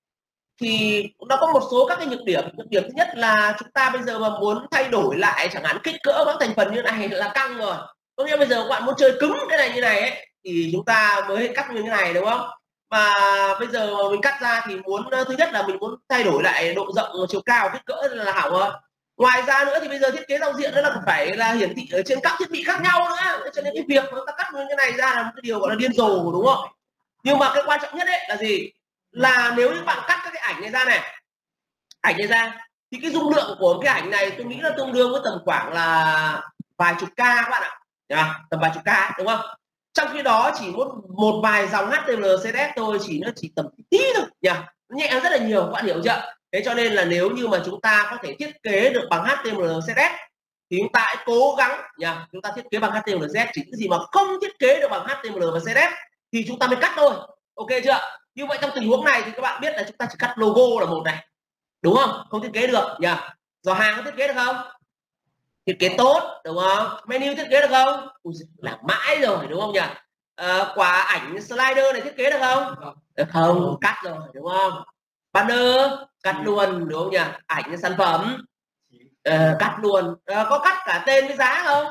thì nó có một số các cái nhược điểm. Nhược điểm thứ nhất là chúng ta bây giờ mà muốn thay đổi lại chẳng hạn kích cỡ các thành phần như này là căng rồi. Có nghĩa bây giờ các bạn muốn chơi cứng cái này như này ấy, thì chúng ta mới cắt như thế này, đúng không? Mà bây giờ mà mình cắt ra thì muốn, thứ nhất là mình muốn thay đổi lại độ rộng, chiều cao, kích cỡ là hỏng rồi. Ngoài ra nữa thì bây giờ thiết kế giao diện đó là phải là hiển thị ở trên các thiết bị khác nhau nữa, cho nên cái việc chúng ta cắt như thế này ra là một cái điều gọi là điên rồ, đúng không? Nhưng mà cái quan trọng nhất đấy là gì? Là nếu như bạn cắt các cái ảnh này ra này, ảnh này ra thì cái dung lượng của cái ảnh này tôi nghĩ là tương đương với tầm khoảng là vài chục k các bạn ạ, à, tầm vài chục k, đúng không? Trong khi đó chỉ một một vài dòng hát tê em lờ xê ét ét thôi, chỉ nó chỉ tầm tí thôi nhỉ, nó nhẹ rất là nhiều, các bạn hiểu chưa? Thế cho nên là nếu như mà chúng ta có thể thiết kế được bằng hát tê em lờ xê ét ét thì chúng ta hãy cố gắng nhỉ, chúng ta thiết kế bằng hát tê em lờ xê ét ét. Chỉ cái gì mà không thiết kế được bằng hát tê em lờ và xê ét ét thì chúng ta mới cắt thôi, ok chưa? Như vậy trong tình huống này thì các bạn biết là chúng ta chỉ cắt logo là một này, đúng không? Không thiết kế được nhỉ? Giỏ hàng có thiết kế được không? Thiết kế tốt, đúng không? Menu thiết kế được không? Ui, làm mãi rồi, đúng không nhỉ? À, quả ảnh slider này thiết kế được không? Được không? Cắt rồi, đúng không? Banner cắt luôn, đúng không nhỉ? Ảnh sản phẩm uh, cắt luôn. Uh, có cắt cả tên với giá không?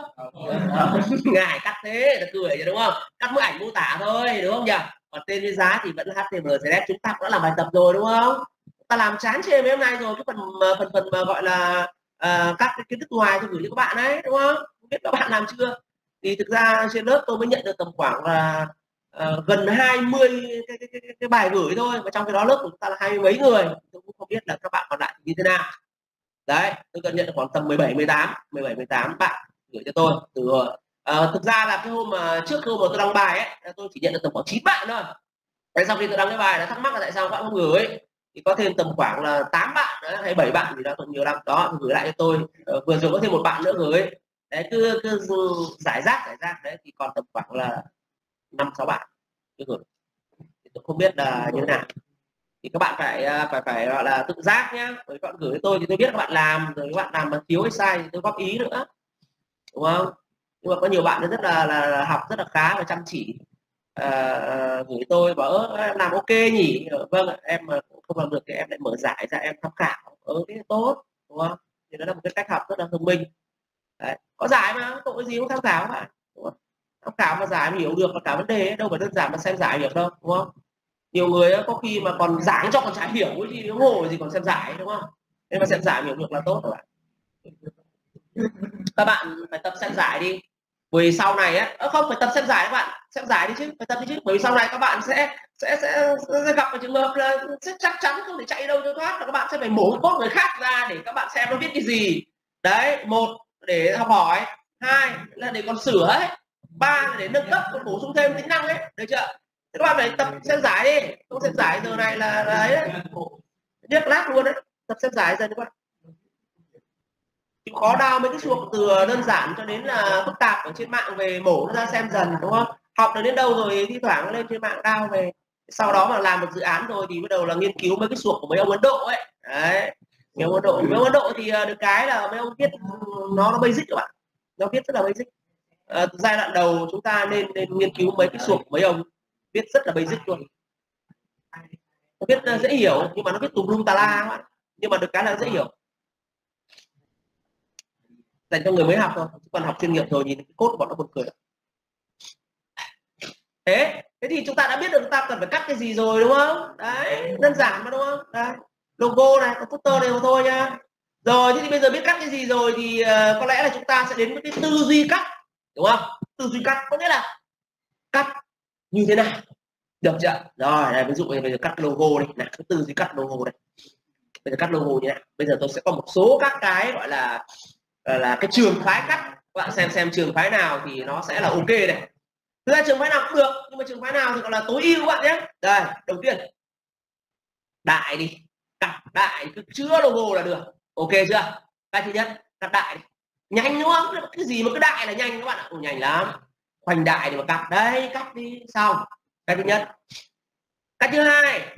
Ngài cắt thế là cười chứ, đúng không? Cắt mỗi ảnh mô tả thôi, đúng không nhỉ? Còn tên với giá thì vẫn là hát tê em lờ xê ét ét, chúng ta cũng đã làm bài tập rồi, đúng không? Chúng ta làm chán chê mấy hôm nay rồi, cái phần phần phần mà gọi là uh, các cái kiến thức ngoài tôi gửi cho các bạn đấy, đúng không? Không biết các bạn làm chưa? Thì thực ra trên lớp tôi mới nhận được tầm khoảng là uh, gần hai mươi cái, cái, cái, cái bài gửi thôi, và trong cái đó lớp của chúng ta là hai mươi mấy người, tôi cũng không biết là các bạn còn lại như thế nào. Đấy, tôi cần nhận được khoảng tầm mười bảy mười tám mười bảy mười tám bạn gửi cho tôi từ uh, thực ra là cái hôm mà trước hôm mà tôi đăng bài ấy, tôi chỉ nhận được tầm khoảng chín bạn thôi. Đấy, sau khi tôi đăng cái bài là thắc mắc là tại sao các bạn không gửi, thì có thêm tầm khoảng là tám bạn đấy, hay bảy bạn thì đã còn nhiều lắm đó, gửi lại cho tôi. Uh, vừa rồi có thêm một bạn nữa gửi. Đấy, cứ, cứ giải rác giải rác đấy, thì còn tầm khoảng là năm sáu bạn cứ gửi. Thì tôi không biết là như thế nào, thì các bạn phải phải phải gọi là tự giác nhá. Bởi các bạn gửi cho tôi thì tôi biết các bạn làm rồi, các bạn làm mà thiếu hay sai thì tôi góp ý nữa, đúng không? Nhưng mà có nhiều bạn rất là, là, là học rất là khá và chăm chỉ, à, gửi tôi bảo em làm ok nhỉ, vâng em mà không làm được thì em lại mở giải ra em tham khảo, ừ thế tốt, đúng không? Thì đó là một cái cách học rất là thông minh. Đấy, có giải mà tội gì không tham khảo bạn, đúng không? tham khảo và giải hiểu được là cả vấn đề ấy. Đâu phải đơn giản mà xem giải hiểu đâu, đúng không? Nhiều người ấy, có khi mà còn giảng cho còn chả hiểu cái gì, nó ngồi gì còn xem giải, đúng không? Nên mà xem giải hiểu được là tốt rồi. Các bạn phải tập xem giải đi, vì sau này á, không phải tập xem giải các bạn, xem giải đi chứ, phải tập đi chứ, bởi vì sau này các bạn sẽ sẽ sẽ, sẽ gặp một trường hợp là sẽ chắc chắn không thể chạy đâu cho thoát, là các bạn sẽ phải mổ cốt người khác ra để các bạn xem nó viết cái gì. Đấy, một để học hỏi, hai là để còn sửa ấy, ba là để nâng cấp, còn bổ sung thêm tính năng ấy, được chưa? Thế các bạn phải tập xem giải đi, không xem giải giờ này là, là ấy đấy, biết lát luôn đấy, tập xem giải dần các bạn. Chịu khó đào mấy cái suộc từ đơn giản cho đến là phức tạp ở trên mạng về mổ ra xem dần, đúng không? Học được đến đâu rồi thi thoảng lên trên mạng đào về, sau đó mà làm một dự án rồi thì bắt đầu là nghiên cứu mấy cái suộc của mấy ông Ấn Độ ấy. Đấy, mấy ông Ấn Độ, mấy ông Ấn Độ thì được cái là mấy ông viết nó nó basic các bạn, nó viết rất là basic. À, giai đoạn đầu chúng ta nên nên nghiên cứu mấy cái suộc của mấy ông viết rất là basic luôn, nó viết dễ hiểu nhưng mà nó viết tùm lum tà la các bạn, nhưng mà được cái là dễ hiểu, dành cho người mới học thôi, còn học chuyên nghiệp rồi nhìn cái cốt của bọn nó buồn cười. Thế thế thì chúng ta đã biết được chúng ta cần phải cắt cái gì rồi, đúng không? Đấy, đơn giản mà, đúng không? Đấy, logo này, có footer này mà thôi nha. Rồi thế thì bây giờ biết cắt cái gì rồi thì uh, có lẽ là chúng ta sẽ đến với cái tư duy cắt, đúng không? Tư duy cắt có nghĩa là cắt như thế nào, được chưa? Rồi này, ví dụ bây giờ cắt logo đi, nào, cái tư duy cắt logo đây. Bây giờ cắt logo như thế nào? Bây giờ tôi sẽ có một số các cái gọi là là cái trường phái cắt, các bạn xem xem trường phái nào thì nó sẽ là ok này. Thực ra trường phái nào cũng được, nhưng mà trường phái nào thì gọi là tối ưu các bạn nhé. Đây, đầu tiên đại đi, cắt đại cứ chứa logo là được, ok chưa? Cái thứ nhất cắt đại đi. Nhanh đúng không? Cái gì mà cứ đại là nhanh các bạn ạ. Ồ, nhanh lắm, khoanh đại để mà cắt, đấy, cắt đi xong. Cái thứ nhất. Cái thứ hai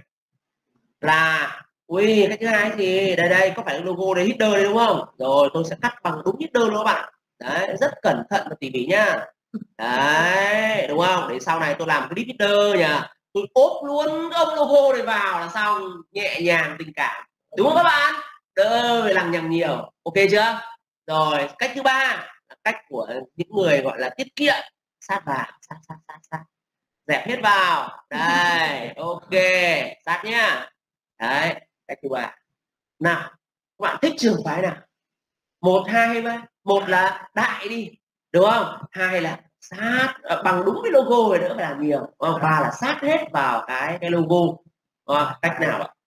là ui, cái thứ hai thì đây đây có phải logo đây, header đây đúng không? Rồi tôi sẽ cắt bằng đúng header luôn các bạn. Đấy, rất cẩn thận và tỉ mỉ nhá. Đấy, đúng không? Để sau này tôi làm cái header nhá, tôi ốp luôn ông logo này vào là xong, nhẹ nhàng tình cảm, đúng không các bạn? Đỡ lằng nhằng nhiều, ok chưa? Rồi cách thứ ba là cách của những người gọi là tiết kiệm, sát vào, sát sát sát sát, dẹp hết vào, đây, ok, sát nhá. Đấy, cách thứ ba. Nào, các bạn thích trường phái nào? Một, hai hay ba? Một là đại đi, đúng không? Hai là sát bằng đúng cái logo rồi, nữa phải làm nhiều. Ba là sát hết vào cái cái logo. À, cách nào ạ?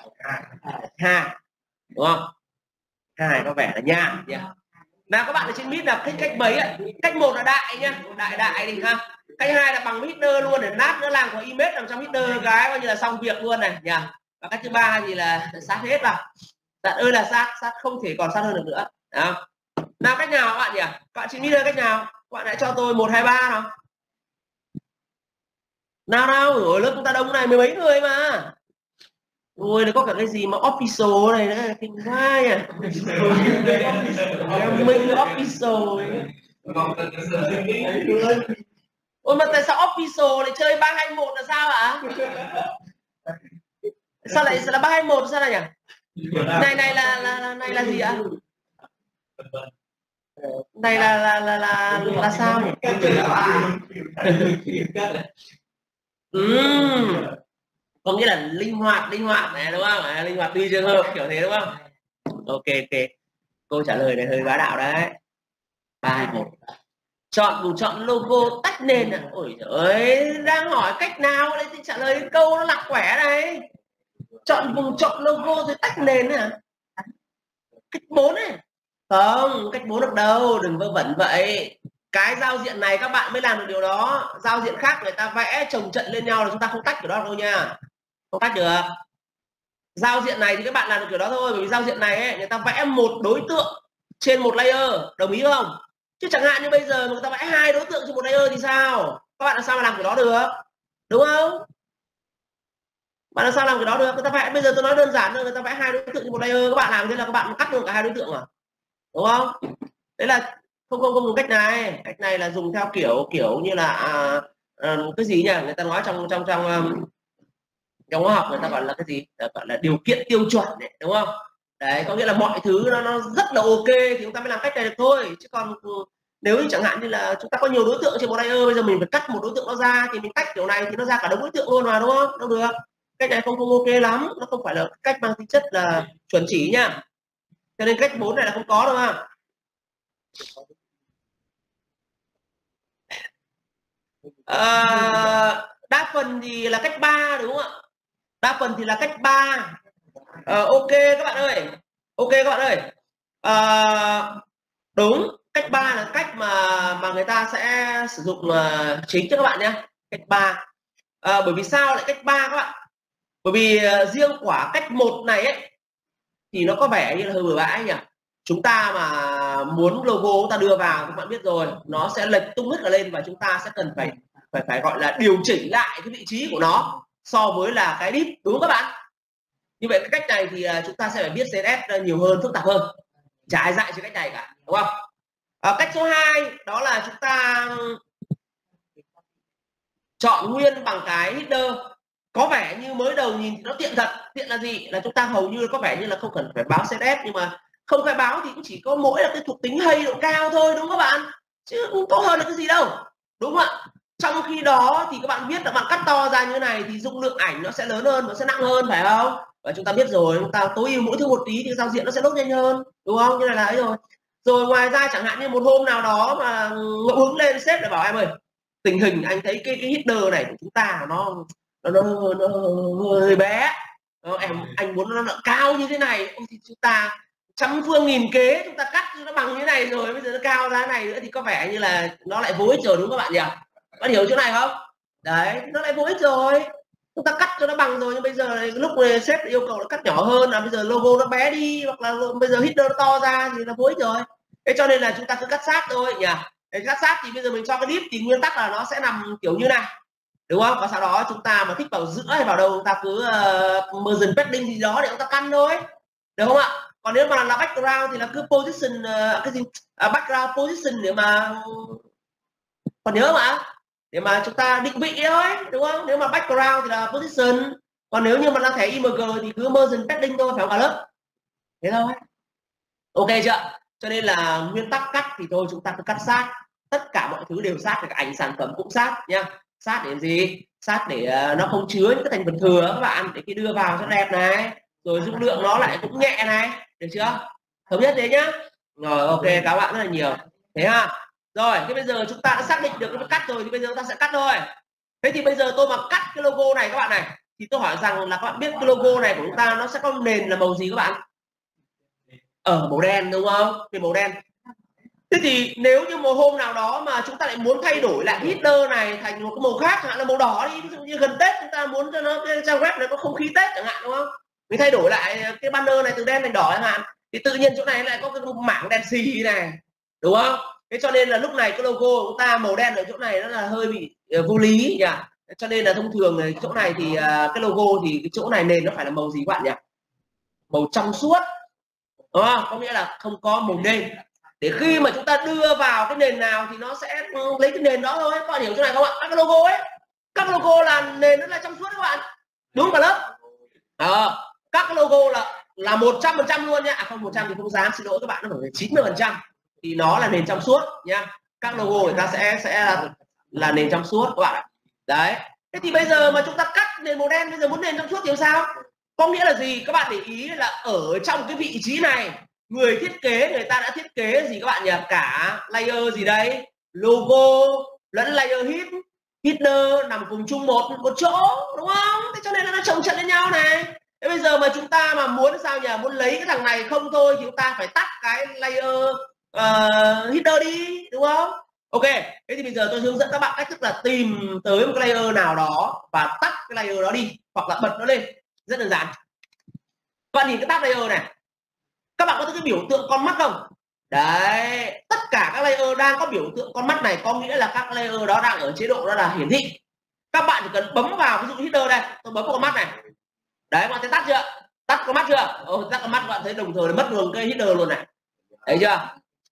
Hai, đúng không? Hai có vẻ là nhàn nhỉ. Nào các bạn ở trên mít là thích cách mấy ạ? Cách một là đại nhá, đại đại đi ha. Cách hai là bằng header luôn, để lát nữa làm có image nằm trong header cái coi như là xong việc luôn này nhỉ. Và cách thứ ba thì là sát hết vào, sát ơi là sát, sát không thể còn sát hơn được nữa. Đó. Nào cách nào các bạn nhỉ? Các bạn chỉ nghĩ ra cách nào? Các bạn hãy cho tôi một hai ba nào. Nào nào, ở lớp chúng ta đông này, mười mấy người mà. Ôi, nó có cả cái gì mà official này nữa, kinh quá nhỉ. Mình official. Ôi mà tại sao official lại chơi ba hai một là sao ạ? Sao lại là ba hai một sao này nhỉ? Này này là là, là này là gì ạ? Này là là là là là sao nhỉ? Uhm, có nghĩa là linh hoạt, linh hoạt này đúng không? À, linh hoạt tùy trường hợp kiểu thế đúng không? Ok ok. Câu trả lời này hơi bá đạo đấy. ba hai một. Chọn chọn logo tách nền à? Ôi trời ơi, đang hỏi cách nào đấy thì trả lời câu nó lạc quẻ này. Chọn vùng chọn logo rồi tách nền à? Cách bốn này. Không, cách bốn được đâu, đừng vơ vẩn vậy. Cái giao diện này các bạn mới làm được điều đó. Giao diện khác người ta vẽ chồng trận lên nhau là chúng ta không tách kiểu đó đâu nha. Không tách được. Giao diện này thì các bạn làm được kiểu đó thôi, bởi vì giao diện này ấy, người ta vẽ một đối tượng trên một layer, đồng ý không? Chứ chẳng hạn như bây giờ người ta vẽ hai đối tượng trên một layer thì sao? Các bạn làm sao mà làm kiểu đó được? Đúng không? Bạn làm sao làm cái đó được? Người ta vẽ, bây giờ tôi nói đơn giản thôi, người ta vẽ hai đối tượng trên một layer, các bạn làm thế là các bạn cắt được cả hai đối tượng à? Đúng không? Đấy là không không không dùng cách này. Cách này là dùng theo kiểu kiểu như là à, à, cái gì nhỉ? Người ta nói trong trong trong um, trong khoa học người ta gọi là cái gì? Gọi là điều kiện tiêu chuẩn đấy, đúng không? Đấy, có nghĩa là mọi thứ nó nó rất là ok thì chúng ta mới làm cách này được thôi. Chứ còn nếu như chẳng hạn như là chúng ta có nhiều đối tượng trên một layer, bây giờ mình phải cắt một đối tượng nó ra thì mình tách kiểu này thì nó ra cả đống đối tượng luôn mà, đúng không? Đâu được, cách này không không ok lắm, nó không phải là cách mang tính chất là chuẩn chỉ nha, cho nên cách bốn này là không có đâu mà. À, đa phần thì là cách ba đúng không ạ? Đa phần thì là cách ba. À, ok các bạn ơi, ok các bạn ơi. À, đúng, cách ba là cách mà mà người ta sẽ sử dụng uh, chính cho các bạn nhé, cách ba. À, bởi vì sao lại cách ba các bạn? Bởi vì uh, riêng quả cách một này ấy thì nó có vẻ như là hơi bừa bãi nhỉ. Chúng ta mà muốn logo chúng ta đưa vào các bạn biết rồi, nó sẽ lệch tung hết cả lên và chúng ta sẽ cần phải phải phải gọi là điều chỉnh lại cái vị trí của nó so với là cái đít, đúng không các bạn? Như vậy cái cách này thì chúng ta sẽ phải biết xê ét ét nhiều hơn, phức tạp hơn, chả ai dạy trên cách này cả, đúng không? À, cách số hai đó là chúng ta chọn nguyên bằng cái header. Có vẻ như mới đầu nhìn thì nó tiện thật, tiện là gì? Là chúng ta hầu như có vẻ như là không cần phải báo xê ét ét, nhưng mà không khai báo thì cũng chỉ có mỗi là cái thuộc tính hay độ cao thôi, đúng không các bạn? Chứ không tốt hơn là cái gì đâu, đúng không ạ? Trong khi đó thì các bạn biết là bạn cắt to ra như thế này thì dung lượng ảnh nó sẽ lớn hơn, nó sẽ nặng hơn, phải không? Và chúng ta biết rồi, chúng ta tối ưu mỗi thứ một tí thì giao diện nó sẽ lốt nhanh hơn, đúng không? Như này là ấy rồi. Rồi ngoài ra chẳng hạn như một hôm nào đó mà ngẫu hứng lên sếp để bảo em ơi, tình hình anh thấy cái cái header này của chúng ta nó nó nó, nó hơi bé, nó, em anh muốn nó, nó cao như thế này. Ôi, thì chúng ta trăm phương nghìn kế chúng ta cắt nó bằng như thế này rồi, bây giờ nó cao ra này nữa thì có vẻ như là nó lại vô ích rồi, đúng không các bạn nhỉ? Bạn hiểu chỗ này không? Đấy, nó lại vô ích rồi, chúng ta cắt cho nó bằng rồi, nhưng bây giờ lúc này sếp yêu cầu nó cắt nhỏ hơn, là bây giờ logo nó bé đi, hoặc là bây giờ header nó to ra thì nó vô ích rồi. Thế cho nên là chúng ta cứ cắt sát thôi nhỉ. Để cắt sát thì bây giờ mình cho cái div thì nguyên tắc là nó sẽ nằm kiểu như này, đúng không? Và sau đó chúng ta mà thích vào giữa hay vào đâu chúng ta cứ uh, merge padding gì đó để chúng ta căn thôi, được không ạ? Còn nếu mà là background thì là cứ position uh, cái gì uh, background position để mà còn nhớ mà để mà chúng ta định vị thôi, đúng không? Nếu mà background thì là position, còn nếu như mà là thẻ img thì cứ merge padding thôi, phải không cả lớp? Thế thôi, ok chưa? Cho nên là nguyên tắc cắt thì thôi chúng ta cứ cắt sát, tất cả mọi thứ đều sát, cả ảnh sản phẩm cũng sát nha. Sát để gì? Sát để uh, nó không chứa những cái thành phần thừa các bạn, để khi đưa vào cho đẹp này, rồi dung lượng nó lại cũng nhẹ này, được chưa? Thống nhất thế nhá. Rồi ok, các bạn rất là nhiều thế ha. Rồi thế bây giờ chúng ta đã xác định được cái cắt rồi thì bây giờ chúng ta sẽ cắt thôi. Thế thì bây giờ tôi mà cắt cái logo này các bạn này, thì tôi hỏi rằng là các bạn biết cái logo này của chúng ta nó sẽ có nền là màu gì các bạn? Ở màu đen, đúng không? Cái màu đen. Thế thì nếu như một hôm nào đó mà chúng ta lại muốn thay đổi lại header này thành một cái màu khác, chẳng hạn là màu đỏ đi, ví dụ như gần Tết chúng ta muốn cho nó cái trang web này có không khí Tết chẳng hạn, đúng không? Mình thay đổi lại cái banner này từ đen thành đỏ chẳng hạn, thì tự nhiên chỗ này lại có cái mảng đen xì này, đúng không? Thế cho nên là lúc này cái logo của chúng ta màu đen ở chỗ này nó là hơi bị uh, vô lý nhỉ. Cho nên là thông thường này, chỗ này thì uh, cái logo thì cái chỗ này nền nó phải là màu gì các bạn nhỉ? Màu trong suốt, đúng không? Có nghĩa là không có màu nền, để khi mà chúng ta đưa vào cái nền nào thì nó sẽ lấy cái nền đó thôi. Các bạn hiểu chỗ này không ạ? Các cái logo ấy, các logo là nền nó là trong suốt các bạn, đúng cả lớp. À, các cái logo là là một trăm phần trăm luôn nhá. À, không, một trăm thì không dám, xin lỗi các bạn, nó phải chín mươi phần trăm thì nó là nền trong suốt nha. Các logo người ta sẽ sẽ là, là nền trong suốt các bạn ạ. Đấy. Thế thì bây giờ mà chúng ta cắt nền màu đen, bây giờ muốn nền trong suốt thì làm sao? Có nghĩa là gì? Các bạn để ý là ở trong cái vị trí này, người thiết kế người ta đã thiết kế gì các bạn nhỉ? Cả layer gì đây? Logo lẫn layer head, header nằm cùng chung một một chỗ, đúng không? Thế cho nên là nó chồng chất lên nhau này. Thế bây giờ mà chúng ta mà muốn sao nhỉ? Muốn lấy cái thằng này không thôi thì chúng ta phải tắt cái layer uh, header đi, đúng không? Ok, thế thì bây giờ tôi hướng dẫn các bạn cách thức là tìm tới một cái layer nào đó và tắt cái layer đó đi, hoặc là bật nó lên. Rất đơn giản. Các bạn nhìn cái tab layer này, các bạn có thấy cái biểu tượng con mắt không? Đấy, tất cả các layer đang có biểu tượng con mắt này có nghĩa là các layer đó đang ở chế độ đó là hiển thị. Các bạn chỉ cần bấm vào, ví dụ header đây, tôi bấm vào con mắt này. Đấy, các bạn thấy tắt chưa? Tắt con mắt chưa? Ồ, tắt con mắt các bạn thấy đồng thời là mất luôn cái header luôn này. Thấy chưa?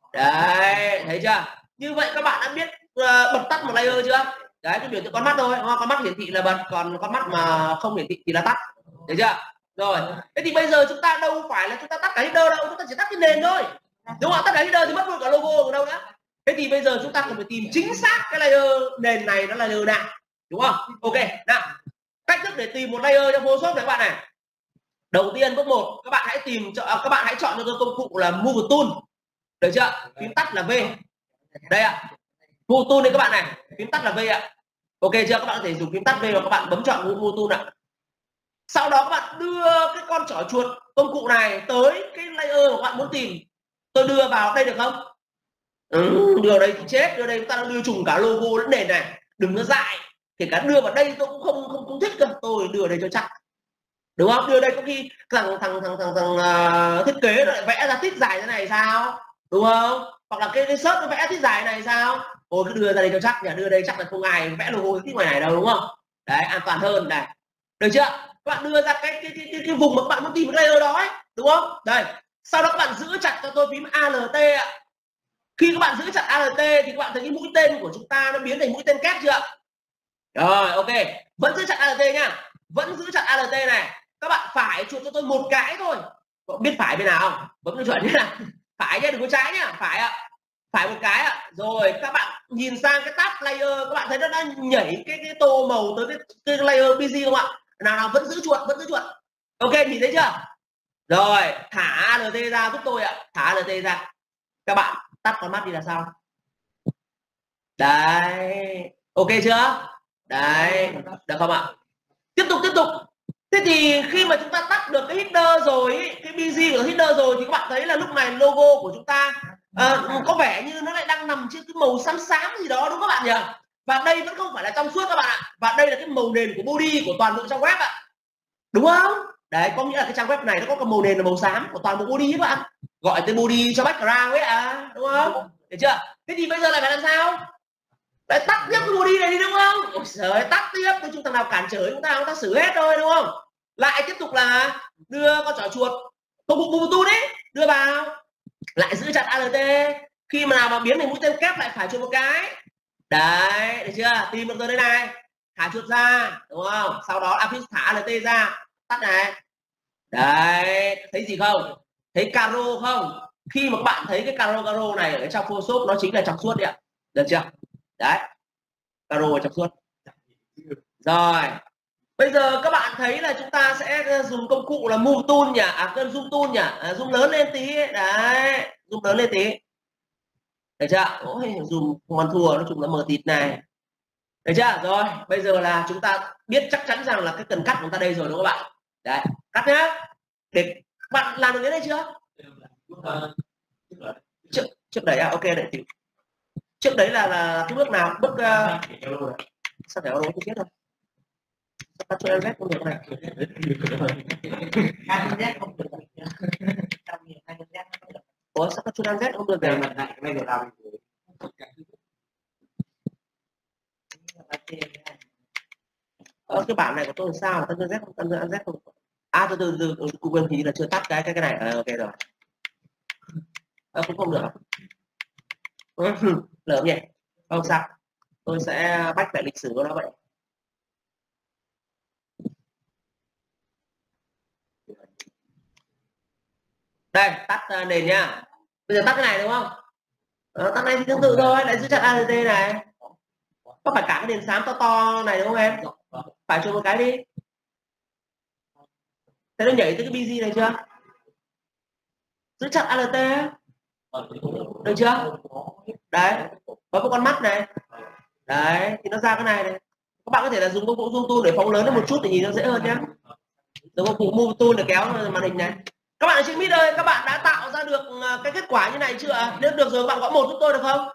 Đấy, thấy chưa? Như vậy các bạn đã biết uh, bật tắt một layer chưa? Đấy, cái biểu tượng con mắt thôi, con mắt hiển thị là bật, còn con mắt mà không hiển thị thì là tắt. Thấy chưa? Rồi, thế thì bây giờ chúng ta đâu phải là chúng ta tắt cả header đâu, chúng ta chỉ tắt cái nền thôi, đúng không? Tắt cả header thì mất luôn cả logo ở đâu nữa. Thế thì bây giờ chúng ta cần phải tìm chính xác cái layer nền này nó là layer nào, đúng không? Ok, nào cách thức để tìm một layer trong Photoshop này các bạn này. Đầu tiên bước một, các bạn hãy tìm cho các bạn hãy chọn cho tôi công cụ là Move Tool, được chưa? Phím tắt là V. Đây ạ, Move Tool đây các bạn này, phím tắt là V ạ. Ok chưa? Các bạn có thể dùng phím tắt V và các bạn bấm chọn Move Tool ạ. Sau đó các bạn đưa cái con trỏ chuột công cụ này tới cái layer mà các bạn muốn tìm. Tôi đưa vào đây được không? Ừ, đưa đây thì chết, đưa đây chúng ta đang đưa trùng cả logo lẫn nền này, đừng có dại. Kể cả đưa vào đây tôi cũng không không không thích cơ, tôi đưa đây cho chắc, đúng không? Đưa đây có khi thằng thằng thằng thằng thằng uh, thiết kế nó lại vẽ ra tích dài thế này sao, đúng không? Hoặc là cái, cái search nó vẽ tích dài này sao? Ôi cứ đưa ra đây cho chắc, nhà đưa đây chắc là không ai vẽ logo tích ngoài này đâu, đúng không? Đấy, an toàn hơn này, được chưa? Các bạn đưa ra cái cái cái, cái, cái vùng mà các bạn muốn tìm cái layer đó ấy, đúng không? Đây, sau đó các bạn giữ chặt cho tôi phím Alt ạ. Khi các bạn giữ chặt Alt thì các bạn thấy cái mũi tên của chúng ta nó biến thành mũi tên kép chưa? Rồi, ok, vẫn giữ chặt Alt nhá, vẫn giữ chặt Alt này. Các bạn phải chuột cho tôi một cái thôi. Bạn biết phải bên nào không? Bấm cái chuột nhá, phải nhá, đừng có trái nhá, phải ạ, phải một cái ạ. Rồi các bạn nhìn sang cái tab layer, các bạn thấy nó đã nhảy cái cái tô màu tới cái, cái layer pê giê không ạ? Nào nào vẫn giữ chuột, vẫn giữ chuột. Ok, nhìn thấy chưa? Rồi, thả Alt ra giúp tôi ạ, thả Alt ra. Các bạn tắt con mắt đi là sao? Đấy, ok chưa? Đấy, được không ạ? Tiếp tục, tiếp tục. Thế thì khi mà chúng ta tắt được cái header rồi, cái bê giê của header rồi thì các bạn thấy là lúc này logo của chúng ta uh, có vẻ như nó lại đang nằm trên cái màu xám xám gì đó, đúng không các bạn nhỉ? Và đây vẫn không phải là trong suốt các bạn ạ. Và đây là cái màu nền của body của toàn bộ trang web ạ. Đúng không? Đấy, có nghĩa là cái trang web này nó có cái màu nền là màu xám của toàn bộ body các bạn. Gọi tới body cho background ấy à, đúng không? Được chưa? Thế thì bây giờ lại phải làm sao? Lại tắt tiếp cái body này đi, đúng không? Ôi giời, tắt tiếp, nói chung thằng nào cản trở chúng ta chúng ta xử hết thôi, đúng không? Lại tiếp tục là đưa con trỏ chuột công cụ Move Tool đấy, đưa vào, lại giữ chặt Alt. Khi mà nào mà biến thành mũi tên kép lại phải chuột một cái. Đấy, được chưa? Tìm được rồi đây này, thả chuột ra, đúng không? Sau đó Affix thả Alt ra, tắt này. Đấy, thấy gì không? Thấy caro không? Khi mà các bạn thấy cái caro caro này ở trong Photoshop nó chính là trong suốt đấy ạ. Được chưa? Đấy, caro trong suốt. Rồi, bây giờ các bạn thấy là chúng ta sẽ dùng công cụ là Move Tool nhỉ, à cơn Zoom Tool nhỉ, à, zoom lớn lên tí, đấy, zoom lớn lên tí, được chưa? Ôi, zoom không ăn thua, nói chung là mờ tịt này, được chưa? Rồi, bây giờ là chúng ta biết chắc chắn rằng là cái cần cắt của chúng ta đây rồi, đúng không các bạn? Đấy, cắt nhá. Để bạn làm được đến đây chưa? Trước trước đấy à, ok đấy. Trước đấy là là cái bước nào? Bước uh... sao phải auto không biết đâu. Tắt cho em không được này. Ủa sao tắt cho em không được này? Ờ, cái bản này của tôi là sao? Tắt cho Z không? Tắt cho Z không? À từ từ từ Google thì là chưa tắt cái cái cái này. À, ok rồi. À, cũng không được. Lỡ nhỉ? Không sao. Tôi sẽ bách lại lịch sử của nó vậy. Đây, tắt nền nha. Bây giờ tắt cái này đúng không? Đó, tắt này thì tương tự thôi, lại giữ chặt Alt này. Có phải cả cái nền xám to to này đúng không em? Phải chụp một cái đi. Thế nó nhảy tới cái bê giê này chưa? Giữ chặt Alt. Được chưa? Đấy, có một con mắt này. Đấy, thì nó ra cái này này. Các bạn có thể là dùng công cụ zoom tool để phóng lớn lên một chút để nhìn nó dễ hơn nhé. Dùng công cụ move tool để kéo màn hình này. Các bạn ở trên Meet ơi, các bạn đã tạo ra được cái kết quả như này chưa? Nếu được rồi các bạn gõ một giúp tôi được không?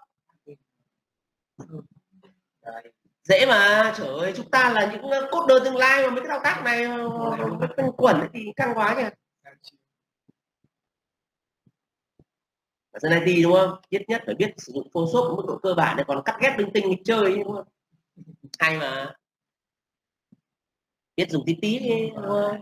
Dễ mà, trời ơi, chúng ta là những coder tương lai mà mấy cái thao tác này quẩn thì căng quá nhỉ. Dân i tê đúng không? Ít nhất phải biết sử dụng Photoshop mức độ cơ bản để còn cắt ghép linh tinh chơi đúng không? Hay mà. Biết dùng tí tí đi đúng không?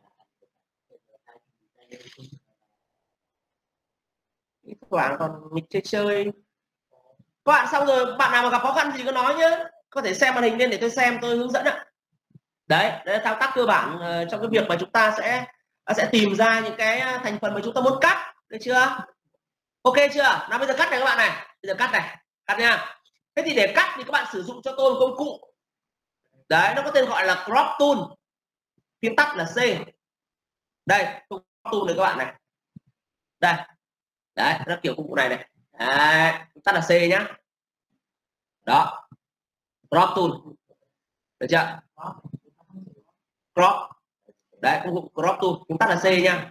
Các bạn còn nghịch chơi chơi. Các bạn xong rồi, bạn nào mà gặp khó khăn gì có nói nhé. Có thể xem màn hình lên để tôi xem, tôi hướng dẫn ạ. Đấy, đấy là thao tác cơ bản uh, trong cái việc mà chúng ta sẽ uh, sẽ tìm ra những cái thành phần mà chúng ta muốn cắt, được chưa? Ok chưa? Nào bây giờ cắt này các bạn này. bây giờ cắt này, cắt nha. Thế thì để cắt thì các bạn sử dụng cho tôi một công cụ đấy, nó có tên gọi là crop tool, phím tắt là C. Đây công cụ crop tool này các bạn này, đây đấy nó kiểu công cụ này này, đấy, tắt là C nhá. Đó, crop tool, được chưa? Crop, đấy công cụ crop tool, chúng ta là C nha.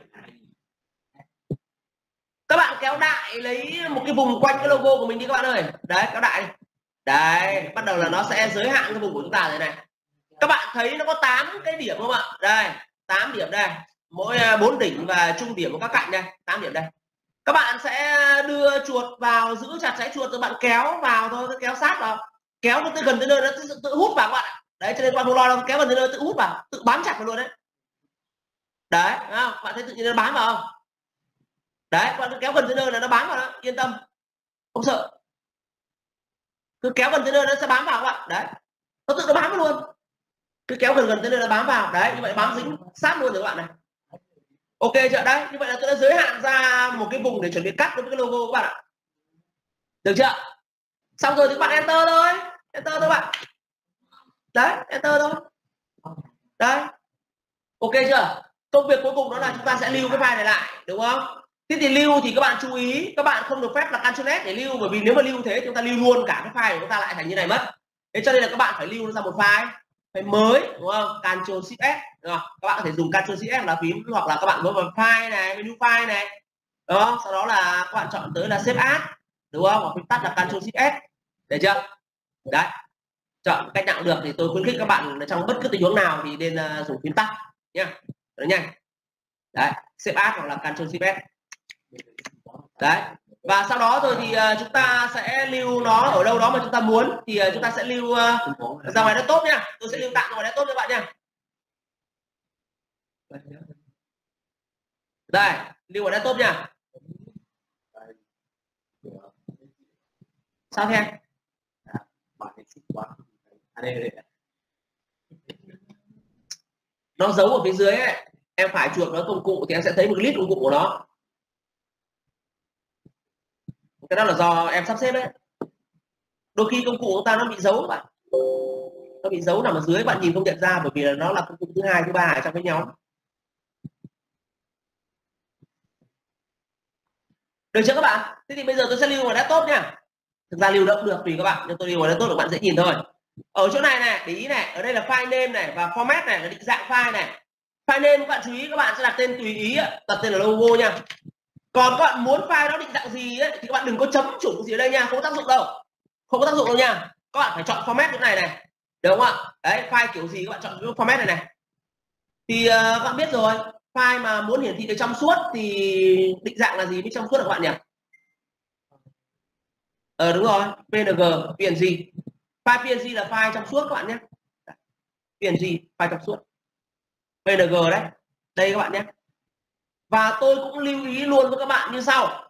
Các bạn kéo đại lấy một cái vùng quanh cái logo của mình đi các bạn ơi. Đấy, kéo đại đi. Đấy, bắt đầu là nó sẽ giới hạn cái vùng của chúng ta thế này. Các bạn thấy nó có tám cái điểm không ạ? Đây, tám điểm đây. Mỗi bốn đỉnh và trung điểm của các cạnh đây, tám điểm đây. Các bạn sẽ đưa chuột vào, giữ chặt trái chuột rồi bạn kéo vào thôi, cứ kéo sát vào. Kéo nó tới gần tới nơi nó tự, tự hút vào các bạn ạ. Đấy, cho nên các bạn không lo đâu, kéo gần tới nơi tự hút vào, tự bám chặt vào luôn đấy. Đấy, à, bạn thấy tự nhiên nó bám vào không? Đấy, các bạn cứ kéo gần tới nơi là nó bám vào đó, yên tâm, không sợ. Cứ kéo gần tới nơi nó sẽ bám vào các bạn. Đấy, nó tự nó bám vào luôn. Cứ kéo gần gần tới nơi nó bám vào. Đấy, như vậy bám dính sát luôn rồi các bạn này. Ok chưa? Đấy, như vậy là tôi đã giới hạn ra một cái vùng để chuẩn bị cắt với cái logo các bạn ạ. Được chưa? Xong rồi thì các bạn enter thôi, enter thôi bạn. Đấy, enter thôi. Đấy, ok chưa? Công việc cuối cùng đó là chúng ta sẽ lưu cái file này lại, đúng không? Thế thì lưu thì các bạn chú ý, các bạn không được phép là Ctrl S để lưu, bởi vì nếu mà lưu thế chúng ta lưu luôn cả cái file của chúng ta lại thành như này mất. Thế cho nên là các bạn phải lưu nó ra một file, file mới, đúng không? Ctrl Shift S, đúng không? Các bạn có thể dùng Ctrl Shift S là phím, hoặc là các bạn bấm vào file này, menu file này, đó. Sau đó là các bạn chọn tới là Save As, đúng không? Hoặc phím tắt là Ctrl Shift S, được chưa? Đấy, chọn cách nào được thì tôi khuyến khích các bạn trong bất cứ tình huống nào thì nên uh, dùng phím tắt nhá, nó nhanh. Đấy, Save As hoặc là Ctrl Shift S. Đấy, và sau đó rồi thì uh, chúng ta sẽ lưu nó ở đâu đó mà chúng ta muốn, thì uh, chúng ta sẽ lưu uh, ra ngoài desktop nha. Tôi sẽ lưu tạm ra ngoài desktop cho bạn nha. Đây, lưu ở desktop nha. Sao thế? Nó giấu ở phía dưới ấy, em phải chuột nó công cụ thì em sẽ thấy một list công cụ của nó. Cái đó là do em sắp xếp đấy. Đôi khi công cụ của ta nó bị giấu các bạn, nó bị giấu nằm ở dưới, bạn nhìn không nhận ra, bởi vì là nó là công cụ thứ hai thứ ba ở trong cái nhóm. Được chưa các bạn? Thế thì bây giờ tôi sẽ lưu vào desktop nha. Thực ra lưu động được tùy các bạn, nhưng tôi lưu vào desktop để bạn dễ nhìn thôi. Ở chỗ này này, để ý này, ở đây là file name này và format này là định dạng file này. File name các bạn chú ý, các bạn sẽ đặt tên tùy ý, đặt tên là logo nha. Còn các bạn muốn file nó định dạng gì ấy, thì các bạn đừng có chấm chủng gì ở đây nha, không có tác dụng đâu, không có tác dụng đâu nha. Các bạn phải chọn format chỗ này này, được không ạ? Đấy, file kiểu gì các bạn chọn cái format này này. Thì uh, các bạn biết rồi, file mà muốn hiển thị được trong suốt thì định dạng là gì mới trong suốt được các bạn nhỉ? Ờ đúng rồi, pê en giê, pê en giê. File pê en giê là file trong suốt các bạn nhé. pê en giê file trong suốt, pê en giê đấy, đây các bạn nhé. Và tôi cũng lưu ý luôn với các bạn như sau: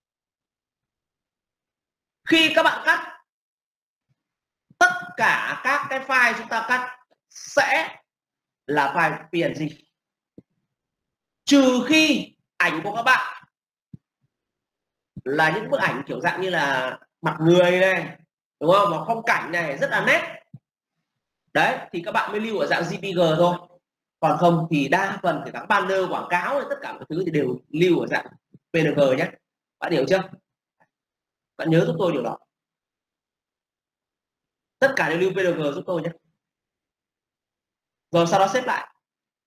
khi các bạn cắt, tất cả các cái file chúng ta cắt sẽ là file pê en giê, trừ khi ảnh của các bạn là những bức ảnh kiểu dạng như là mặt người này, đúng không, và phong cảnh này rất là nét đấy, thì các bạn mới lưu ở dạng giê pê giê thôi. Còn không thì đa phần kể cả banner quảng cáo tất cả mọi thứ thì đều lưu ở dạng pê en giê nhé. Bạn hiểu chưa? Bạn nhớ giúp tôi điều đó, tất cả đều lưu pê en giê giúp tôi nhé. Rồi sau đó xếp lại,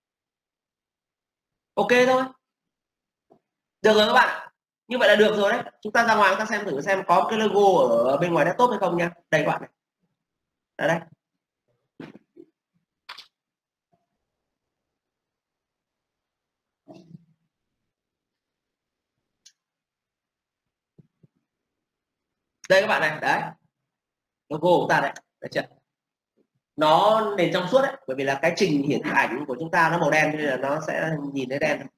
ok thôi, được rồi các bạn. Như vậy là được rồi đấy. Chúng ta ra ngoài chúng ta xem thử xem có cái logo ở bên ngoài desktop hay không nha. Đây các bạn này, đây, đây. Đây các bạn này, đấy logo của ta đấy, đấy chưa? Nó nền trong suốt đấy, bởi vì là cái trình hiển thị ảnh của chúng ta nó màu đen nên là nó sẽ nhìn thấy đen.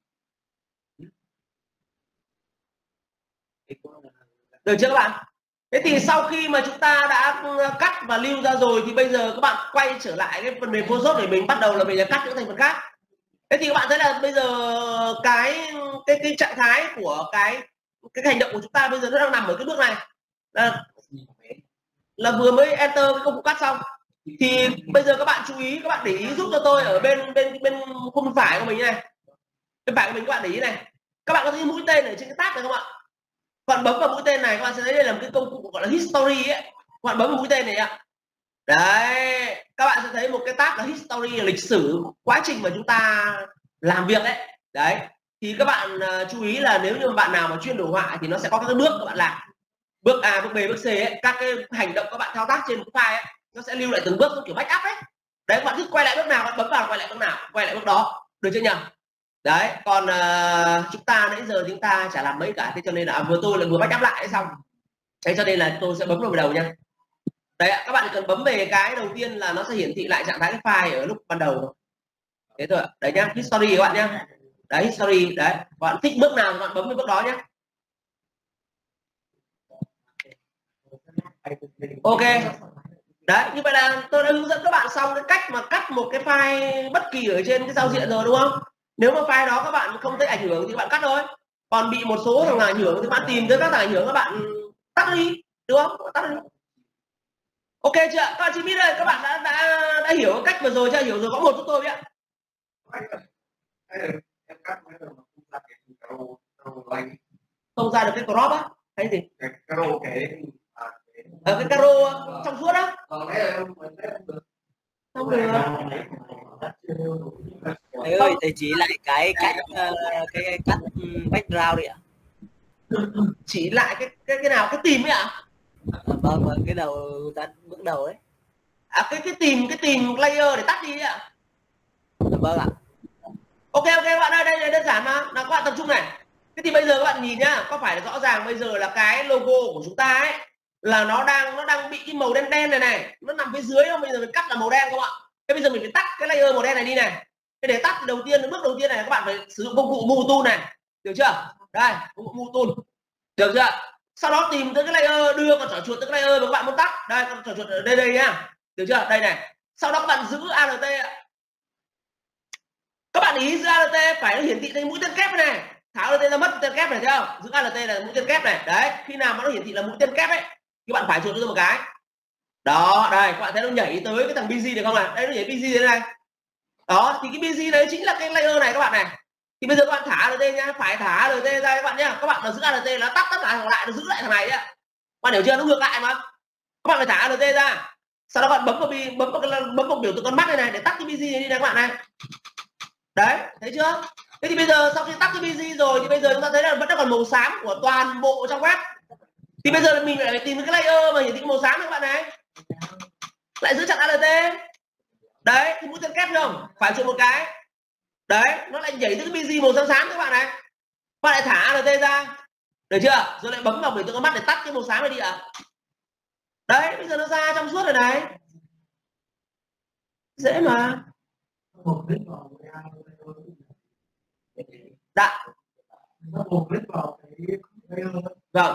Được chưa các bạn? Thế thì sau khi mà chúng ta đã cắt và lưu ra rồi thì bây giờ các bạn quay trở lại cái phần mềm Photoshop để mình bắt đầu là mình sẽ cắt những thành phần khác. Thế thì các bạn thấy là bây giờ cái cái cái trạng thái của cái cái hành động của chúng ta bây giờ nó đang nằm ở cái bước này. là, là vừa mới enter cái công cụ cắt xong. Thì bây giờ các bạn chú ý, các bạn để ý giúp cho tôi ở bên bên bên khung phải của mình này, bên phải của mình các bạn để ý này, các bạn có thấy mũi tên ở trên cái tab này không ạ? Các bạn bấm vào mũi tên này, các bạn sẽ thấy đây là một cái công cụ gọi là history ấy. Các bạn bấm vào mũi tên này ạ. Đấy, các bạn sẽ thấy một cái tab là history, là lịch sử quá trình mà chúng ta làm việc đấy. Đấy, thì các bạn uh, chú ý là nếu như bạn nào mà chuyên đồ họa thì nó sẽ có các bước các bạn làm, bước A, bước B, bước C ấy, các cái hành động các bạn thao tác trên một file ấy, nó sẽ lưu lại từng bước giống kiểu backup ấy. Đấy, các bạn cứ quay lại bước nào, các bạn bấm vào quay lại bước nào, quay lại bước đó, được chưa nhỉ? Đấy, còn uh, chúng ta nãy giờ chúng ta chả làm mấy cả, thế cho nên là vừa tôi lại vừa backup lại xong. Thế cho nên là tôi sẽ bấm vào đầu nha. Đấy, các bạn cần bấm về cái đầu tiên là nó sẽ hiển thị lại trạng thái cái file ở lúc ban đầu. Thế thôi ạ. Đấy nhá, history các bạn nhá. Đấy, history, đấy. Các bạn thích bước nào các bạn bấm cái bước đó nhé. Ok. Đấy, như vậy là tôi đã hướng dẫn các bạn xong cái cách mà cắt một cái file bất kỳ ở trên cái giao diện rồi đúng không? Nếu mà file đó các bạn không thấy ảnh hưởng thì các bạn cắt thôi. Còn bị một số thằng nào ảnh hưởng thì các bạn tìm tới các thằng ảnh hưởng các bạn tắt đi, đúng không? Tắt đi. Ok chưa? Các bạn chỉ biết đây, các bạn đã đã đã hiểu cách vừa rồi chưa? Hiểu rồi có một chút tôi ạ. Không ra được cái crop á? Hay gì? Cái caro cái Ở cái caro trong suốt á? Không được. Thầy ơi, thầy chỉ lại cái cách uh, cái, cái cắt background đi ạ. Chỉ lại cái cái cái nào, cái tìm ấy ạ? À? À, vâng, vâng, cái đầu ta bước đầu ấy. À, cái cái tìm cái tìm layer để tắt đi ạ. À? Vâng ạ. Ok ok các bạn ơi, đây là đơn giản mà. Nào các bạn tập trung này. Thế thì bây giờ các bạn nhìn nhá, có phải là rõ ràng bây giờ là cái logo của chúng ta ấy là nó đang nó đang bị cái màu đen đen này này, nó nằm phía dưới không? Bây giờ mình cắt là màu đen các bạn. Thế bây giờ mình phải tắt cái layer màu đen này đi này. Thế để tắt đầu tiên, bước đầu tiên này các bạn phải sử dụng công cụ move tool này, được chưa? Đây, công cụ move tool. Được chưa? Sau đó tìm tới cái layer, đưa con trỏ chuột tới cái layer mà các bạn muốn tắt. Đây, con trỏ chuột ở đây đây nhá. Được chưa? Đây này. Sau đó các bạn giữ Alt. Các bạn ý giữ Alt phải nó hiển thị thành mũi tên kép này. Tháo Alt ra mất tên kép này thấy không? Giữ Alt là mũi tên kép này. Đấy, khi nào mà nó hiển thị là mũi tên kép ấy, các bạn phải chuột cho một cái. Đó, đây các bạn thấy nó nhảy tới cái thằng busy này không này? Đây nó nhảy busy thế này. Đó, thì cái busy đấy chính là cái layer này các bạn này. Thì bây giờ các bạn thả Alt nhá, phải thả Alt ra các bạn nhá. Các bạn là giữ Alt là tắt tất cả thằng lại, nó giữ lại thằng này nhá. Các bạn hiểu chưa? Nó ngược lại mà. Các bạn phải thả Alt ra. Sau đó các bạn bấm vào bấm vào cái bấm vào biểu tượng con mắt này này để tắt cái busy này đi này các bạn này. Đấy, thấy chưa? Thế thì bây giờ sau khi tắt cái busy rồi thì bây giờ chúng ta thấy là vẫn còn màu xám của toàn bộ trong web. Thì bây giờ mình lại tìm cái layer mà hiển thị màu xám các bạn này. Lại giữ chặt Alt. Đấy, thì mũi tên kép không? Phải chụp một cái. Đấy, nó lại nhảy tới cái busy màu xám xám các bạn này. Các bạn lại thả Alt ra. Được chưa? Rồi lại bấm vào biểu tượng con mắt để tắt cái màu xám này đi ạ. À? Đấy, bây giờ nó ra trong suốt rồi này. Dễ mà. Dạ. Vâng.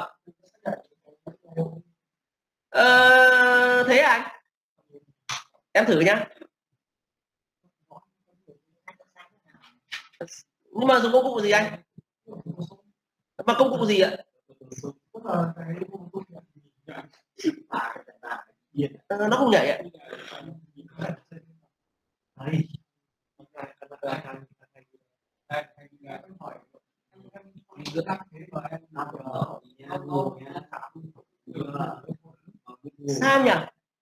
Ờ, thế à anh? Em thử nhá. Nhưng mà dùng công cụ gì anh? Mà công cụ gì ạ? Ờ, nó không nhảy ạ. Sao nhỉ?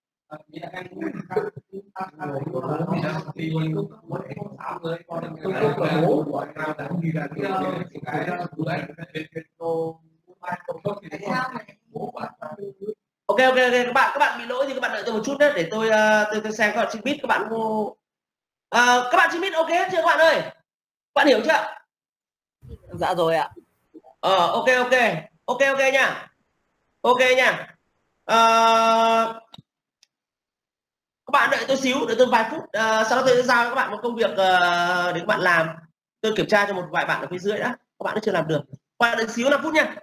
Ok ok ok các bạn các bạn bị lỗi thì các bạn đợi tôi một chút nhé để tôi uh, tôi, tôi xem các bạn xin biết các bạn uh, các bạn xin biết ok hết chưa các bạn ơi? Các bạn hiểu chưa? Dạ rồi ạ. Ờ ok ok ok ok nha. Ok nha. Uh, các bạn đợi tôi xíu, đợi tôi vài phút, uh, sau đó tôi sẽ giao cho các bạn một công việc uh, để các bạn làm. Tôi kiểm tra cho một vài bạn ở phía dưới đã, các bạn đã chưa làm được. Các bạn đợi xíu năm phút nha.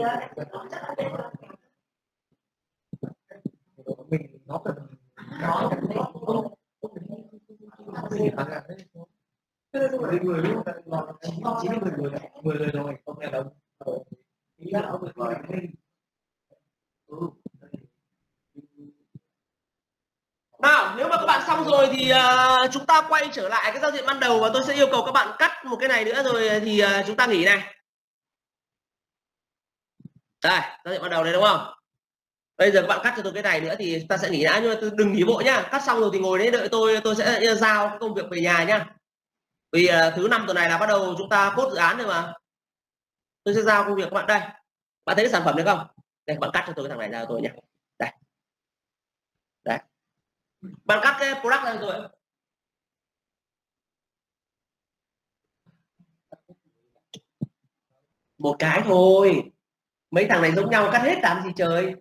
mình nó cần nó người người luôn chín mươi người người người rồi không nghe đâu ý là ông người nào. Nếu mà các bạn xong rồi thì uh, chúng ta quay trở lại cái giao diện ban đầu và tôi sẽ yêu cầu các bạn cắt một cái này nữa rồi thì uh, chúng ta nghỉ này. Đây, giao diện ban đầu này đúng không? Bây giờ các bạn cắt cho tôi cái này nữa thì ta sẽ nghỉ đã, nhưng mà đừng nghỉ vội nhá. Cắt xong rồi thì ngồi đấy đợi tôi, tôi sẽ giao cái công việc về nhà nhá. Vì uh, thứ năm tuần này là bắt đầu chúng ta cốt dự án rồi mà. Tôi sẽ giao công việc các bạn đây. Bạn thấy cái sản phẩm đấy không? Đây, các bạn cắt cho tôi cái thằng này ra cho tôi nhé. Đây. Đấy. Bạn cắt cái product ra rồi. Một cái thôi. Mấy thằng này giống nhau cắt hết làm gì trời.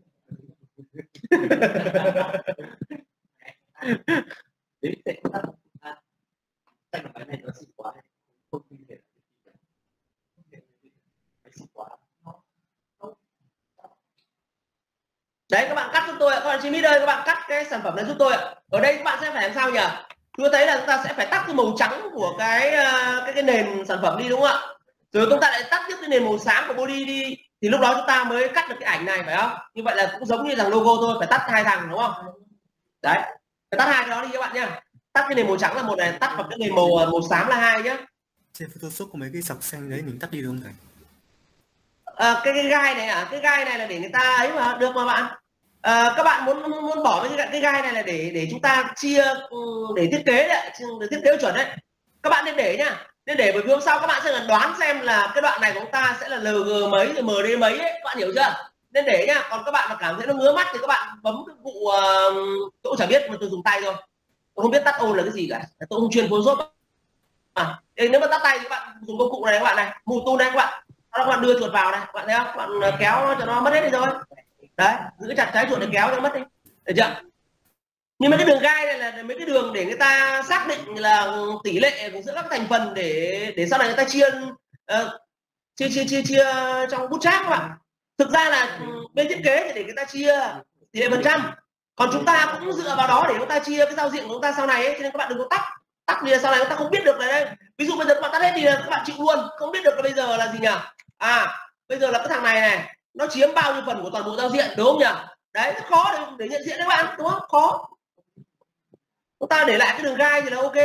Đấy, các bạn cắt giúp tôi ạ. Các bạn Jimmy ơi, các bạn cắt cái sản phẩm này giúp tôi ạ. Ở đây các bạn sẽ phải làm sao nhỉ? Tôi thấy là chúng ta sẽ phải tắt cái màu trắng của cái cái cái nền sản phẩm đi đúng không ạ? Rồi chúng ta lại tắt tiếp cái nền màu xám của body đi, thì lúc đó chúng ta mới cắt được cái ảnh này phải không? Như vậy là cũng giống như thằng logo thôi, phải tắt hai thằng đúng không? Đấy, phải tắt hai cái đó đi các bạn nhá. Tắt cái nền màu trắng là một này, tắt vào cái nền màu màu xám là hai nhá. Trên Photoshop có mấy cái dọc xanh đấy mình tắt đi được không thầy? À, cái, cái gai này à, cái gai này là để người ta ấy mà được mà bạn. À, các bạn muốn muốn bỏ cái cái gai này là để để chúng ta chia để thiết kế đấy, để thiết kế chuẩn đấy. Các bạn nên để nhá, nên để bởi vì hôm sau các bạn sẽ cần đoán xem là cái đoạn này của chúng ta sẽ là lờ giê mấy rồi em đê mấy ấy, các bạn hiểu chưa? Nên để nhá. Còn các bạn mà cảm thấy nó ngứa mắt thì các bạn bấm cái vụ uh, tôi chả biết mà tôi dùng tay thôi, tôi không biết tắt ôn là cái gì cả, tôi không chuyên Photoshop. À, nếu mà tắt tay thì các bạn dùng công cụ này các bạn này, mù tu này các bạn, các bạn đưa chuột vào này, các bạn thấy không? Các bạn kéo cho nó mất hết đi rồi. Đấy, giữ chặt trái chuột để kéo cho nó mất đi, được chưa? Nhưng mà cái đường gai này là mấy cái đường để người ta xác định là tỷ lệ giữa các thành phần để để sau này người ta chia uh, chia chia chia chia trong bootstrap các bạn. Thực ra là bên thiết kế thì để người ta chia tỷ lệ phần trăm, còn chúng ta cũng dựa vào đó để chúng ta chia cái giao diện của chúng ta sau này ấy. Cho nên các bạn đừng có tắt tắt vì sau này chúng ta không biết được là đây. Ví dụ bây giờ các bạn tắt hết thì các bạn chịu luôn, không biết được là bây giờ là gì nhỉ? À, bây giờ là cái thằng này này nó chiếm bao nhiêu phần của toàn bộ giao diện đúng không nhỉ? Đấy, rất khó để, để nhận diện các bạn đúng không? Khó. Chúng ta để lại cái đường gai thì là ok.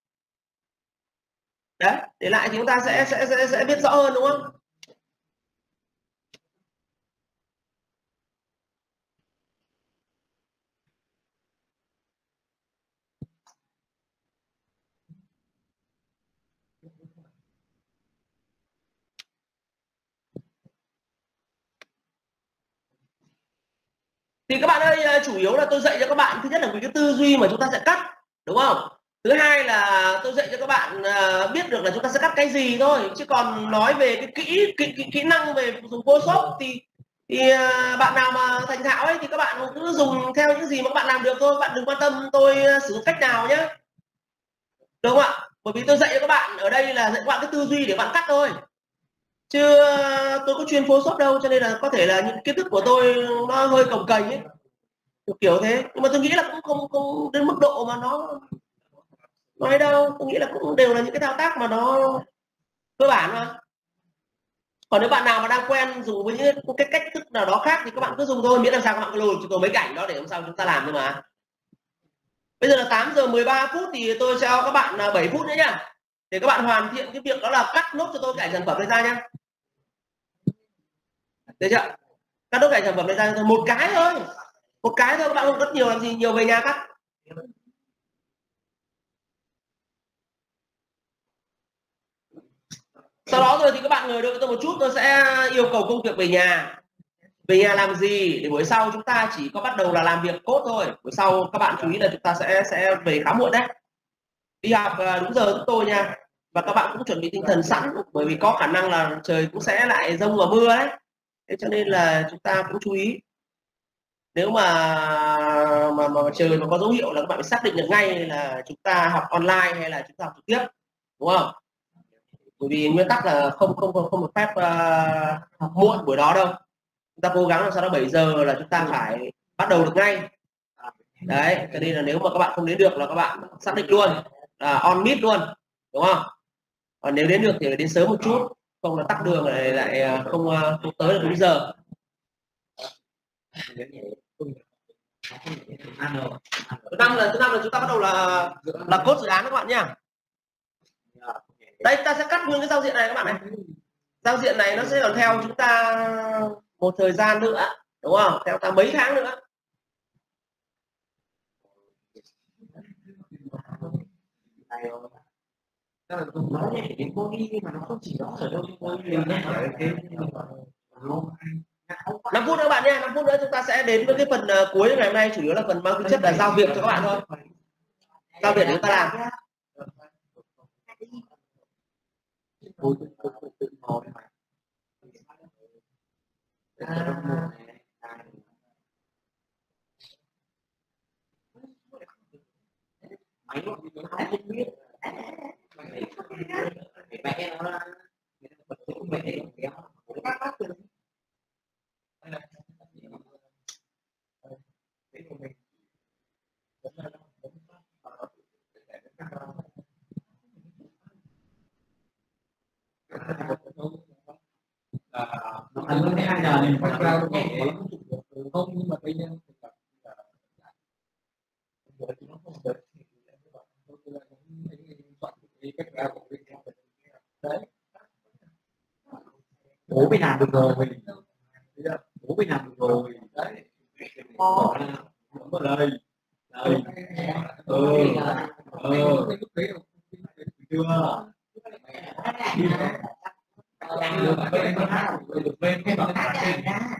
Đấy, để lại thì chúng ta sẽ sẽ sẽ, sẽ biết rõ hơn đúng không? Thì các bạn ơi, chủ yếu là tôi dạy cho các bạn thứ nhất là về cái tư duy mà chúng ta sẽ cắt đúng không? Thứ hai là tôi dạy cho các bạn biết được là chúng ta sẽ cắt cái gì thôi, chứ còn nói về cái kỹ kỹ, kỹ, kỹ năng về dùng Photoshop thì thì bạn nào mà thành thạo ấy thì các bạn cứ dùng theo những gì mà các bạn làm được thôi, bạn đừng quan tâm tôi sử dụng cách nào nhé, đúng không ạ? Bởi vì tôi dạy cho các bạn ở đây là dạy các bạn cái tư duy để bạn cắt thôi, chứ tôi có chuyên Photoshop đâu, cho nên là có thể là những kiến thức của tôi nó hơi cồng kềnh ấy, kiểu thế. Nhưng mà tôi nghĩ là cũng không không đến mức độ mà nó nói đâu, tôi nghĩ là cũng đều là những cái thao tác mà nó cơ bản mà. Còn nếu bạn nào mà đang quen dùng với những cái cách thức nào đó khác thì các bạn cứ dùng thôi, miễn làm sao các bạn cứ lùi cho mấy cảnh đó để làm sao chúng ta làm thôi mà. Bây giờ là tám giờ mười ba phút thì tôi cho các bạn là bảy phút nữa nhá, để các bạn hoàn thiện cái việc đó là cắt nốt cho tôi cái ảnh sản phẩm này ra nhá. Được chưa? Cắt nốt cái ảnh sản phẩm này ra một cái thôi, một cái thôi, các bạn không rất nhiều làm gì, nhiều về nhà cắt. Sau đó rồi thì các bạn ngồi đợi tôi một chút, tôi sẽ yêu cầu công việc về nhà. Về nhà làm gì để buổi sau chúng ta chỉ có bắt đầu là làm việc code thôi. Buổi sau các bạn chú ý là chúng ta sẽ sẽ về khá muộn đấy. Đi học đúng giờ chúng tôi nha. Và các bạn cũng chuẩn bị tinh thần sẵn, bởi vì có khả năng là trời cũng sẽ lại dông và mưa đấy. Thế cho nên là chúng ta cũng chú ý. Nếu mà mà, mà trời mà có dấu hiệu là các bạn phải xác định được ngay là chúng ta học online hay là chúng ta học trực tiếp, đúng không? Bởi vì nguyên tắc là không không không, không được phép uh, học muộn buổi đó đâu. chúng ta cố gắng làm sao đó bảy giờ là chúng ta phải bắt đầu được ngay. Đấy, cho nên là nếu mà các bạn không đến được là các bạn xác định luôn là on meet luôn, đúng không? Còn nếu đến được thì phải đến sớm một chút, không là tắc đường lại lại không, không tới được đúng giờ. Thứ năm là thứ năm là chúng ta bắt đầu là là code dự án các bạn nhá. Đây ta sẽ cắt nguyên cái giao diện này các bạn này. Giao diện này nó sẽ còn theo chúng ta một thời gian nữa, đúng không? Theo ta mấy tháng nữa. năm phút nữa các bạn nhé, năm phút nữa chúng ta sẽ đến với cái phần uh, cuối ngày hôm nay, chủ yếu là phần mang tính chất là giao việc cho các bạn thôi. Giao việc chúng ta làm. Anh nói hai giờ này phải ra không, nhưng mà bây giờ bố mới làm được rồi, bố mới làm được rồi đấy. Đây đây ừ ừ chưa được lên cái bản trên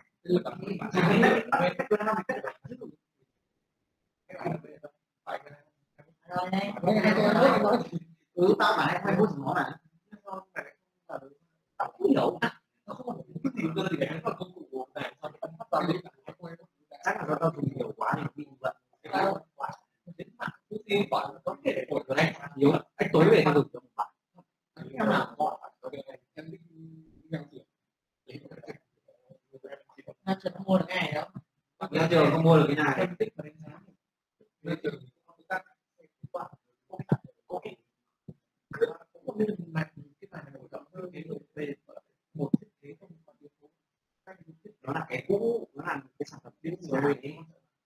ừ tao mà hay muốn nó mà tao cũng hiểu nó không cái gì cơ thì nó công cụ này sao nó bắt tao đi chắc là do tao dùng nhiều quá thì bị vậy tao quá đến mặt cứ đi quản có thể của cái này nhiều anh tối về tao dùng cho một bạn em nào họ em đi ra trường không mua được cái này đâu, ra trường không mua được cái này. Nó là cái cũ, nó là cái sản phẩm tiếp rồi ấy.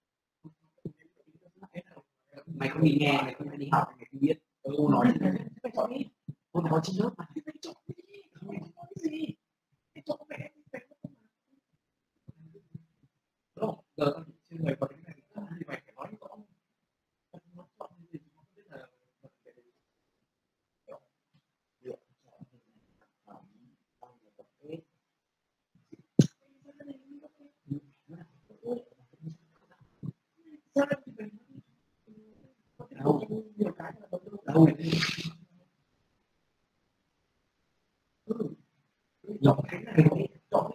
Mày không đi nghe, mày không đi học, mày không biết. Cô nói cô nói trên lớp mà giờ tao chỉ người có cái này thì mày phải nói rõ. Đâu nhỏ cái này nhỏ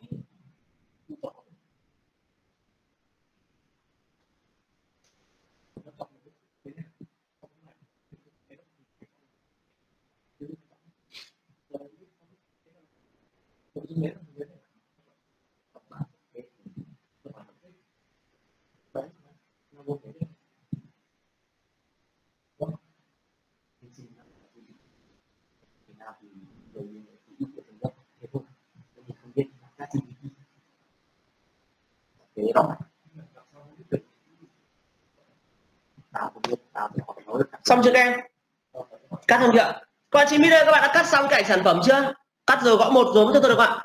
xong chưa các em? Cắt xong chưa? Các bạn chị biết đây, các bạn đã cắt xong cái ảnh sản phẩm chưa? Cắt rồi gõ một rồi cho tôi được ạ.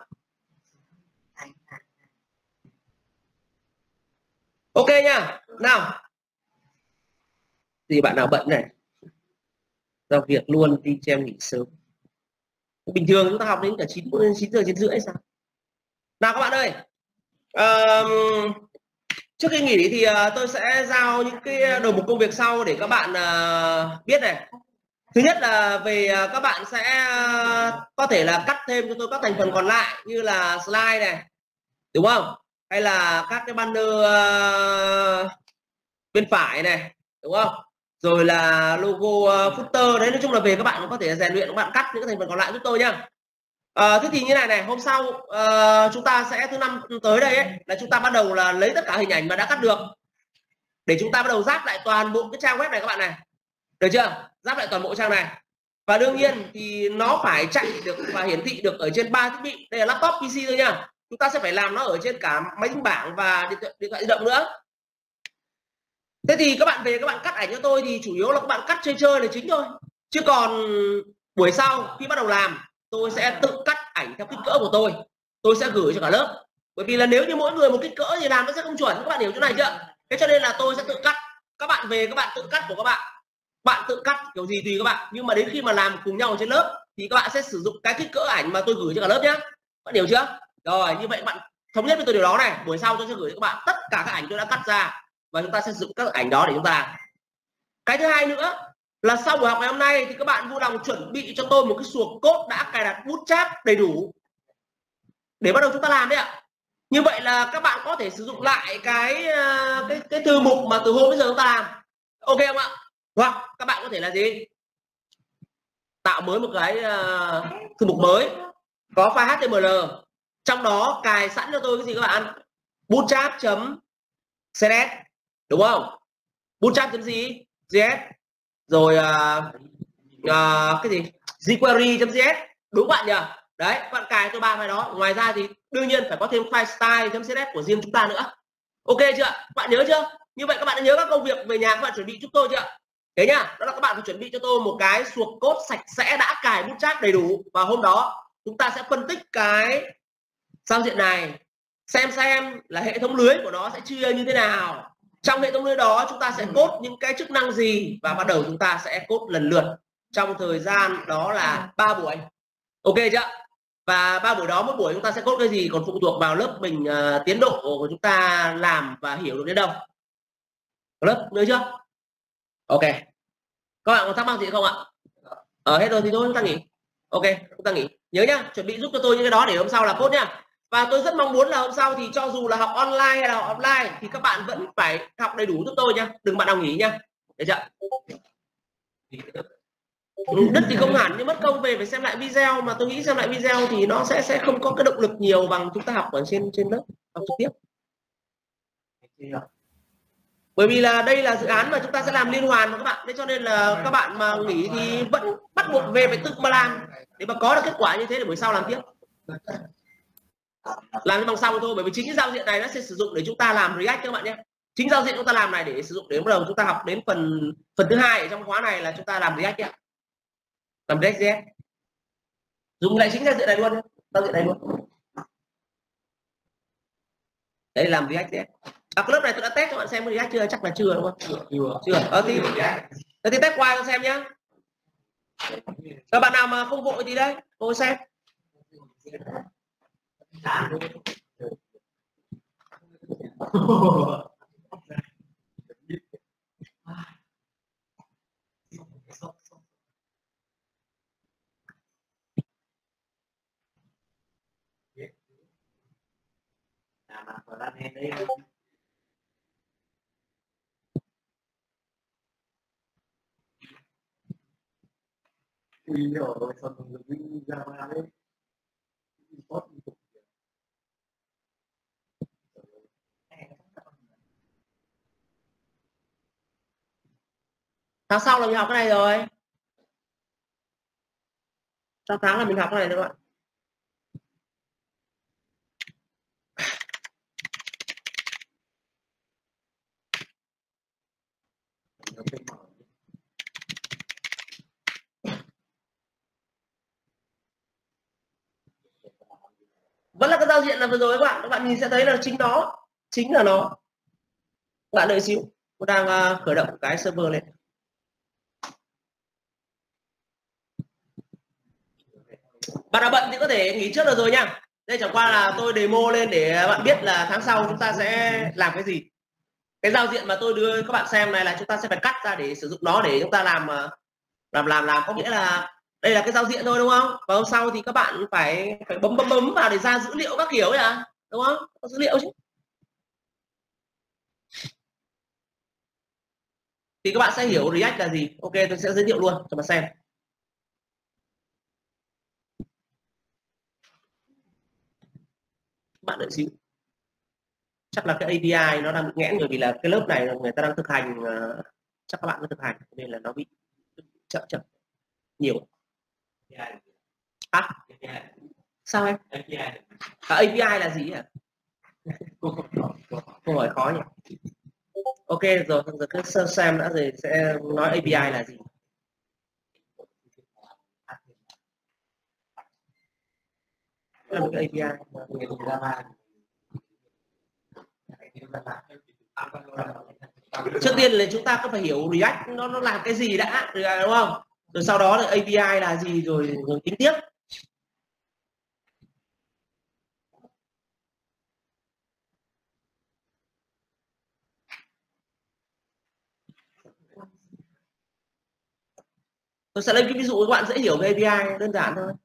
Ok nha. Nào. Thì bạn nào bận này, giao việc luôn đi cho em nghỉ sớm. Bình thường chúng ta học đến cả chín giờ chín rưỡi sao? Nào các bạn ơi. Uh, trước khi nghỉ thì uh, tôi sẽ giao những cái đầu mục công việc sau để các bạn uh, biết này. Thứ nhất là về uh, các bạn sẽ uh, có thể là cắt thêm cho tôi các thành phần còn lại như là slide này, đúng không? Hay là các cái banner uh, bên phải này, đúng không? Rồi là logo uh, footer đấy, nói chung là về các bạn có thể rèn luyện, các bạn cắt những cái thành phần còn lại giúp tôi nhá. À, thế thì như này này, hôm sau uh, chúng ta sẽ thứ năm tới đây ấy, là chúng ta bắt đầu là lấy tất cả hình ảnh mà đã cắt được để chúng ta bắt đầu ráp lại toàn bộ cái trang web này các bạn này, được chưa? Ráp lại toàn bộ trang này, và đương nhiên thì nó phải chạy được và hiển thị được ở trên ba thiết bị. Đây là laptop, pê xê thôi nha. Chúng ta sẽ phải làm nó ở trên cả máy tính bảng và điện thoại, điện thoại di động nữa. Thế thì các bạn về các bạn cắt ảnh cho tôi thì chủ yếu là các bạn cắt chơi chơi là chính thôi, chứ còn buổi sau khi bắt đầu làm tôi sẽ tự cắt ảnh theo kích cỡ của tôi, tôi sẽ gửi cho cả lớp. Bởi vì là nếu như mỗi người một kích cỡ thì làm nó sẽ không chuẩn, các bạn hiểu chỗ này chưa? Thế cho nên là tôi sẽ tự cắt, các bạn về các bạn tự cắt của các bạn, bạn tự cắt kiểu gì tùy các bạn, nhưng mà đến khi mà làm cùng nhau trên lớp thì các bạn sẽ sử dụng cái kích cỡ ảnh mà tôi gửi cho cả lớp nhé, bạn hiểu chưa? Rồi như vậy các bạn thống nhất với tôi điều đó này, buổi sau tôi sẽ gửi cho các bạn tất cả các ảnh tôi đã cắt ra và chúng ta sẽ sử dụng các ảnh đó để chúng ta làm. Cái thứ hai nữa là sau buổi học ngày hôm nay thì các bạn vui lòng chuẩn bị cho tôi một cái suộc code đã cài đặt Bootstrap đầy đủ để bắt đầu chúng ta làm đấy ạ. Như vậy là các bạn có thể sử dụng lại cái cái cái thư mục mà từ hôm đến giờ chúng ta làm, ok không ạ? Hoặc các bạn có thể là gì, tạo mới một cái uh, thư mục mới có file hát tê em lờ, trong đó cài sẵn cho tôi cái gì các bạn, bootstrap.css, đúng không? Bootstrap.js rồi uh, uh, cái gì jQuery.js, đúng bạn nhỉ? Đấy, các bạn cài tôi ba file đó. Ngoài ra thì đương nhiên phải có thêm file style.css của riêng chúng ta nữa, ok chưa? Các bạn nhớ chưa? Như vậy các bạn đã nhớ các công việc về nhà các bạn chuẩn bị giúp tôi chưa? Thế nhá, đó là các bạn phải chuẩn bị cho tôi một cái suộc code sạch sẽ đã cài Bootstrap đầy đủ, và hôm đó chúng ta sẽ phân tích cái giao diện này, xem xem là hệ thống lưới của nó sẽ chia như thế nào, trong hệ thống lưới đó chúng ta sẽ code những cái chức năng gì, và bắt đầu chúng ta sẽ code lần lượt trong thời gian đó là ba buổi, ok chưa? Và ba buổi đó mỗi buổi chúng ta sẽ code cái gì còn phụ thuộc vào lớp mình, uh, tiến độ của chúng ta làm và hiểu được đến đâu. Lớp nhớ chưa? Ok, các bạn có thắc mắc gì không ạ? Ở hết rồi thì thôi chúng ta nghỉ. Ok, chúng ta nghỉ. Nhớ nhá, chuẩn bị giúp cho tôi những cái đó để hôm sau là code nhá. Và tôi rất mong muốn là hôm sau thì cho dù là học online hay là học offline thì các bạn vẫn phải học đầy đủ giúp tôi nhá, đừng bạn nào nghỉ nhá, được chưa? Đứt thì không hẳn, nhưng mất công về phải xem lại video, mà tôi nghĩ xem lại video thì nó sẽ sẽ không có cái động lực nhiều bằng chúng ta học ở trên trên lớp học trực tiếp. Bởi vì là đây là dự án mà chúng ta sẽ làm liên hoàn mà các bạn, thế cho nên là các bạn mà nghỉ thì vẫn bắt buộc về phải tự mà làm để mà có được kết quả như thế để buổi sau làm tiếp, làm bằng xong thôi. Bởi vì chính cái giao diện này nó sẽ sử dụng để chúng ta làm React các bạn nhé. Chính giao diện chúng ta làm này để sử dụng đến bắt đầu chúng ta học đến phần phần thứ hai ở trong khóa này là chúng ta làm React nhé, làm React.js, dùng lại chính giao diện này luôn, giao diện này luôn đấy, làm React.js. À, cái lớp này tôi đã test cho bạn xem React chưa? Chắc là chưa đúng không? Chưa. Chưa. Ờ thì, thì test qua cho xem nhá. Các bạn nào mà không vội thì đây, tôi xem. Ui rồi, sao mình ra mà đấy. Tháng sau là mình học cái này rồi. Sau tháng là mình học cái này các bạn. Vẫn là cái giao diện là vừa rồi các bạn, các bạn nhìn sẽ thấy là chính nó, chính là nó. Các bạn đợi xíu, tôi đang uh, khởi động cái server lên. Bạn nào bận thì có thể nghỉ trước được rồi nha. Đây chẳng qua là tôi demo lên để bạn biết là tháng sau chúng ta sẽ làm cái gì. Cái giao diện mà tôi đưa các bạn xem này là chúng ta sẽ phải cắt ra để sử dụng nó để chúng ta làm làm làm làm có nghĩa là đây là cái giao diện thôi đúng không? Và hôm sau thì các bạn phải phải bấm bấm bấm vào để ra dữ liệu các kiểu ấy à, đúng không? Có dữ liệu chứ. Thì các bạn sẽ hiểu React là gì. Ok, tôi sẽ giới thiệu luôn cho bạn xem. bạn đợi xíu, chắc là cái a pê i nó đang bị nghẽn bởi vì là cái lớp này người ta đang thực hành, uh, chắc các bạn có thực hành nên là nó bị chậm chậm nhiều. À, sao em? À, a pê i là gì hả? Câu hỏi khó nhỉ. Ok rồi, giờ cứ xem đã rồi sẽ nói a pê i là gì. Là một cái a pê i. Trước tiên là chúng ta có phải hiểu React nó nó làm cái gì đã, đúng không? Rồi sau đó là a pê i là gì rồi rồi tính tiếp. Tôi sẽ lấy cái ví dụ các bạn dễ hiểu về a pê i đơn giản thôi.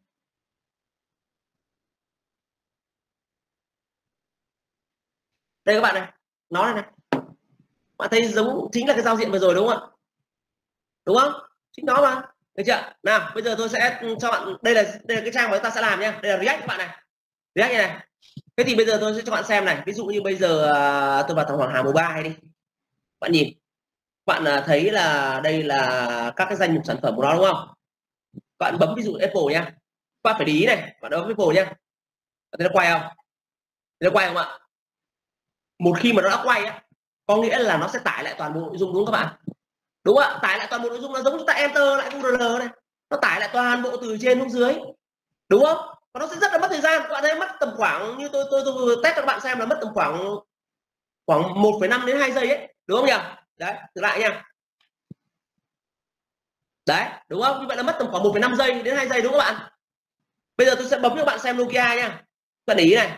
Đây các bạn này, nó này này. Bạn thấy giống chính là cái giao diện vừa rồi đúng không ạ? Đúng không? Chính nó mà. Được chưa? Nào, bây giờ tôi sẽ cho bạn, đây là đây là cái trang mà chúng ta sẽ làm nhá. Đây là React các bạn này. React này này. Thế thì bây giờ tôi sẽ cho bạn xem này, ví dụ như bây giờ tôi vào thằng Hoàng Hà Mobile đi. Bạn nhìn. Bạn thấy là đây là các cái danh mục sản phẩm của nó đúng không? Bạn bấm ví dụ Apple nhá. Bạn phải để ý này, bạn bấm Apple nhá. Bạn thấy nó quay không? Thấy nó quay không ạ? Một khi mà nó đã quay á, có nghĩa là nó sẽ tải lại toàn bộ nội dung đúng không các bạn? Đúng ạ, tải lại toàn bộ nội dung, nó giống chúng ta enter lại u rờ lờ này, nó tải lại toàn bộ từ trên xuống dưới, đúng không? Và nó sẽ rất là mất thời gian. Các bạn thấy mất tầm khoảng, như tôi tôi tôi test cho các bạn xem là mất tầm khoảng khoảng một phẩy năm đến hai giây ấy, đúng không nhỉ? Đấy, thử lại nha. Đấy, đúng không? Như vậy là mất tầm khoảng một phẩy năm giây đến hai giây đúng không các bạn? Bây giờ tôi sẽ bấm cho các bạn xem Nokia nha. Bạn để ý này.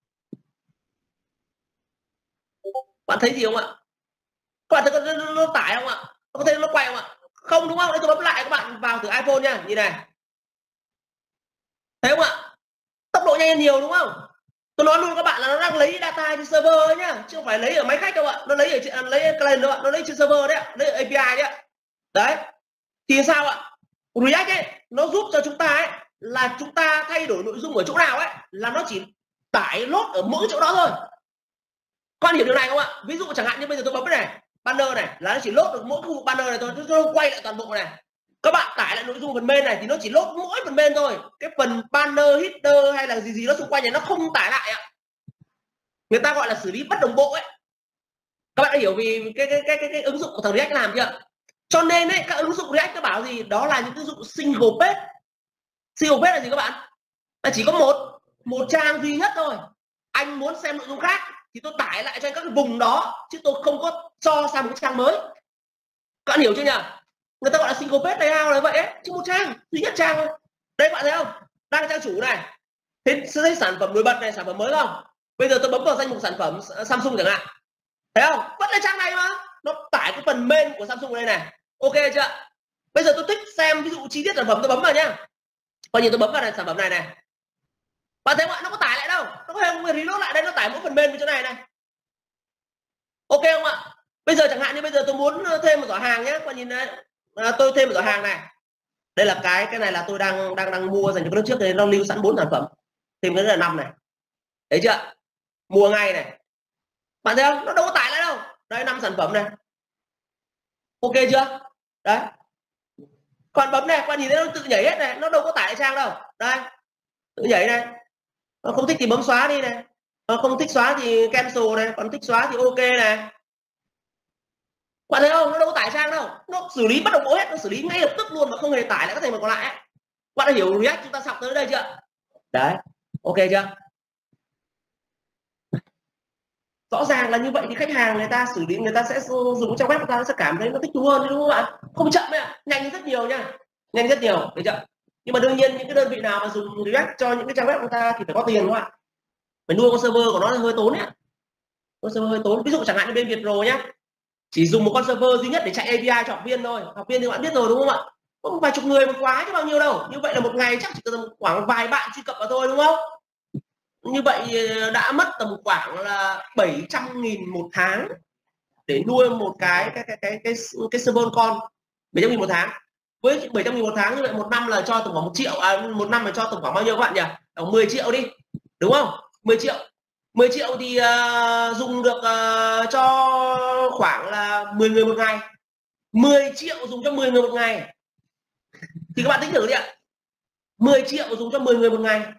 Bạn thấy gì không ạ? Các bạn thấy nó, nó, nó tải không ạ? Có thấy nó quay không ạ? Không đúng không? Đây tôi bấm lại, các bạn vào từ iPhone nha, nhìn này. Thấy không ạ? Tốc độ nhanh hơn nhiều đúng không? Tôi nói luôn các bạn là nó đang lấy data trên server ấy nhá, chứ không phải lấy ở máy khách đâu ạ. Nó lấy ở trên, lấy client đâu ạ, nó lấy trên server đấy ạ, lấy ở a pê i đấy ạ. Đấy. Thì sao ạ? React ấy, nó giúp cho chúng ta ấy là chúng ta thay đổi nội dung ở chỗ nào ấy là nó chỉ tải lốt ở mỗi chỗ đó thôi. Các bạn hiểu điều này không ạ? Ví dụ chẳng hạn như bây giờ tôi bấm cái này, banner này là nó chỉ lốt được mỗi khu vực banner này thôi, tôi quay lại toàn bộ này. Các bạn tải lại nội dung phần main này thì nó chỉ lốt mỗi phần main thôi. Cái phần banner, header hay là gì gì đó xung quanh này nó không tải lại ạ. Người ta gọi là xử lý bất đồng bộ ấy. Các bạn đã hiểu vì cái cái cái cái, cái ứng dụng của thằng React làm chưa? Cho nên ấy, các ứng dụng React nó bảo gì? Đó là những ứng dụng single page. Single page là gì các bạn? Là chỉ có một một trang duy nhất thôi. Anh muốn xem nội dung khác thì tôi tải lại cho anh các cái vùng đó, chứ tôi không có cho sang một cái trang mới. Các bạn hiểu chưa nhỉ? Người ta gọi là single page layout là vậy ấy, chứ một trang duy nhất trang thôi. Đây bạn thấy không? Đang là trang chủ này. Thế thấy sản phẩm nổi bật này, sản phẩm mới không? Bây giờ tôi bấm vào danh mục sản phẩm Samsung chẳng hạn. Thấy không? Vẫn là trang này mà. Nó tải cái phần main của Samsung đây này. Ok chưa? Bây giờ tôi thích xem ví dụ chi tiết sản phẩm, tôi bấm vào nhá. Coi như tôi bấm vào này, sản phẩm này này. Bạn thấy không ạ? Nó có tải lại đâu? Nó có không reload lại đây, nó tải mỗi phần main vào chỗ này này. Ok không ạ? Bây giờ chẳng hạn như bây giờ tôi muốn thêm một giỏ hàng nhé, coi nhìn này. À, tôi thêm một giỏ hàng này. Đây là cái cái này là tôi đang đang đang mua dành cho cái lớp trước này, nó lưu sẵn bốn sản phẩm. Thêm cái là năm này. Thấy chưa? Mua ngay này. Bạn thấy không? Nó đâu có tải lại đâu. Đây năm sản phẩm này. Ok chưa? Đấy. Còn bấm này, bạn nhìn thấy nó tự nhảy hết này, nó đâu có tải lại trang đâu. Đây. Tự nhảy này. Nó không thích thì bấm xóa đi này. Nó không thích xóa thì cancel này, còn thích xóa thì ok này. Bạn thấy không? Nó đâu có tải trang đâu. Nó xử lý bất đồng bộ hết, nó xử lý ngay lập tức luôn mà không hề tải lại các thành phần còn lại ấy. Bạn đã hiểu React chúng ta học tới đây chưa? Đấy. Ok chưa? Rõ ràng là như vậy thì khách hàng người ta xử lý, người ta sẽ dùng trang web của ta sẽ cảm thấy nó thích thú hơn đúng không ạ? Không chậm ạ, nhanh rất nhiều nha, nhanh rất nhiều, được chưa? Nhưng mà đương nhiên những cái đơn vị nào mà dùng React cho những cái trang web của ta thì phải có tiền đúng không ạ? Phải nuôi con server của nó là hơi tốn nhá, con server hơi tốn. Ví dụ chẳng hạn như bên Việt Pro nhá, chỉ dùng một con server duy nhất để chạy a pê i cho học viên thôi. Học viên thì bạn biết rồi đúng không ạ? Không vài chục người một khóa chứ bao nhiêu đâu. Như vậy là một ngày chắc chỉ cần khoảng vài bạn truy cập vào thôi đúng không? Như vậy đã mất tầm khoảng là bảy trăm nghìn một tháng để nuôi một cái cái cái cái cái, cái server con. bảy trăm nghìn một tháng. Với bảy trăm nghìn một tháng như vậy một năm là cho tầm khoảng một triệu, à, một năm là cho tầm khoảng bao nhiêu các bạn nhỉ? Khoảng mười triệu đi. Đúng không? mười triệu. mười triệu thì uh, dùng được uh, cho khoảng là mười người một ngày. Mười triệu dùng cho mười người một ngày thì các bạn tính thử đi ạ. Mười triệu dùng cho mười người một ngày.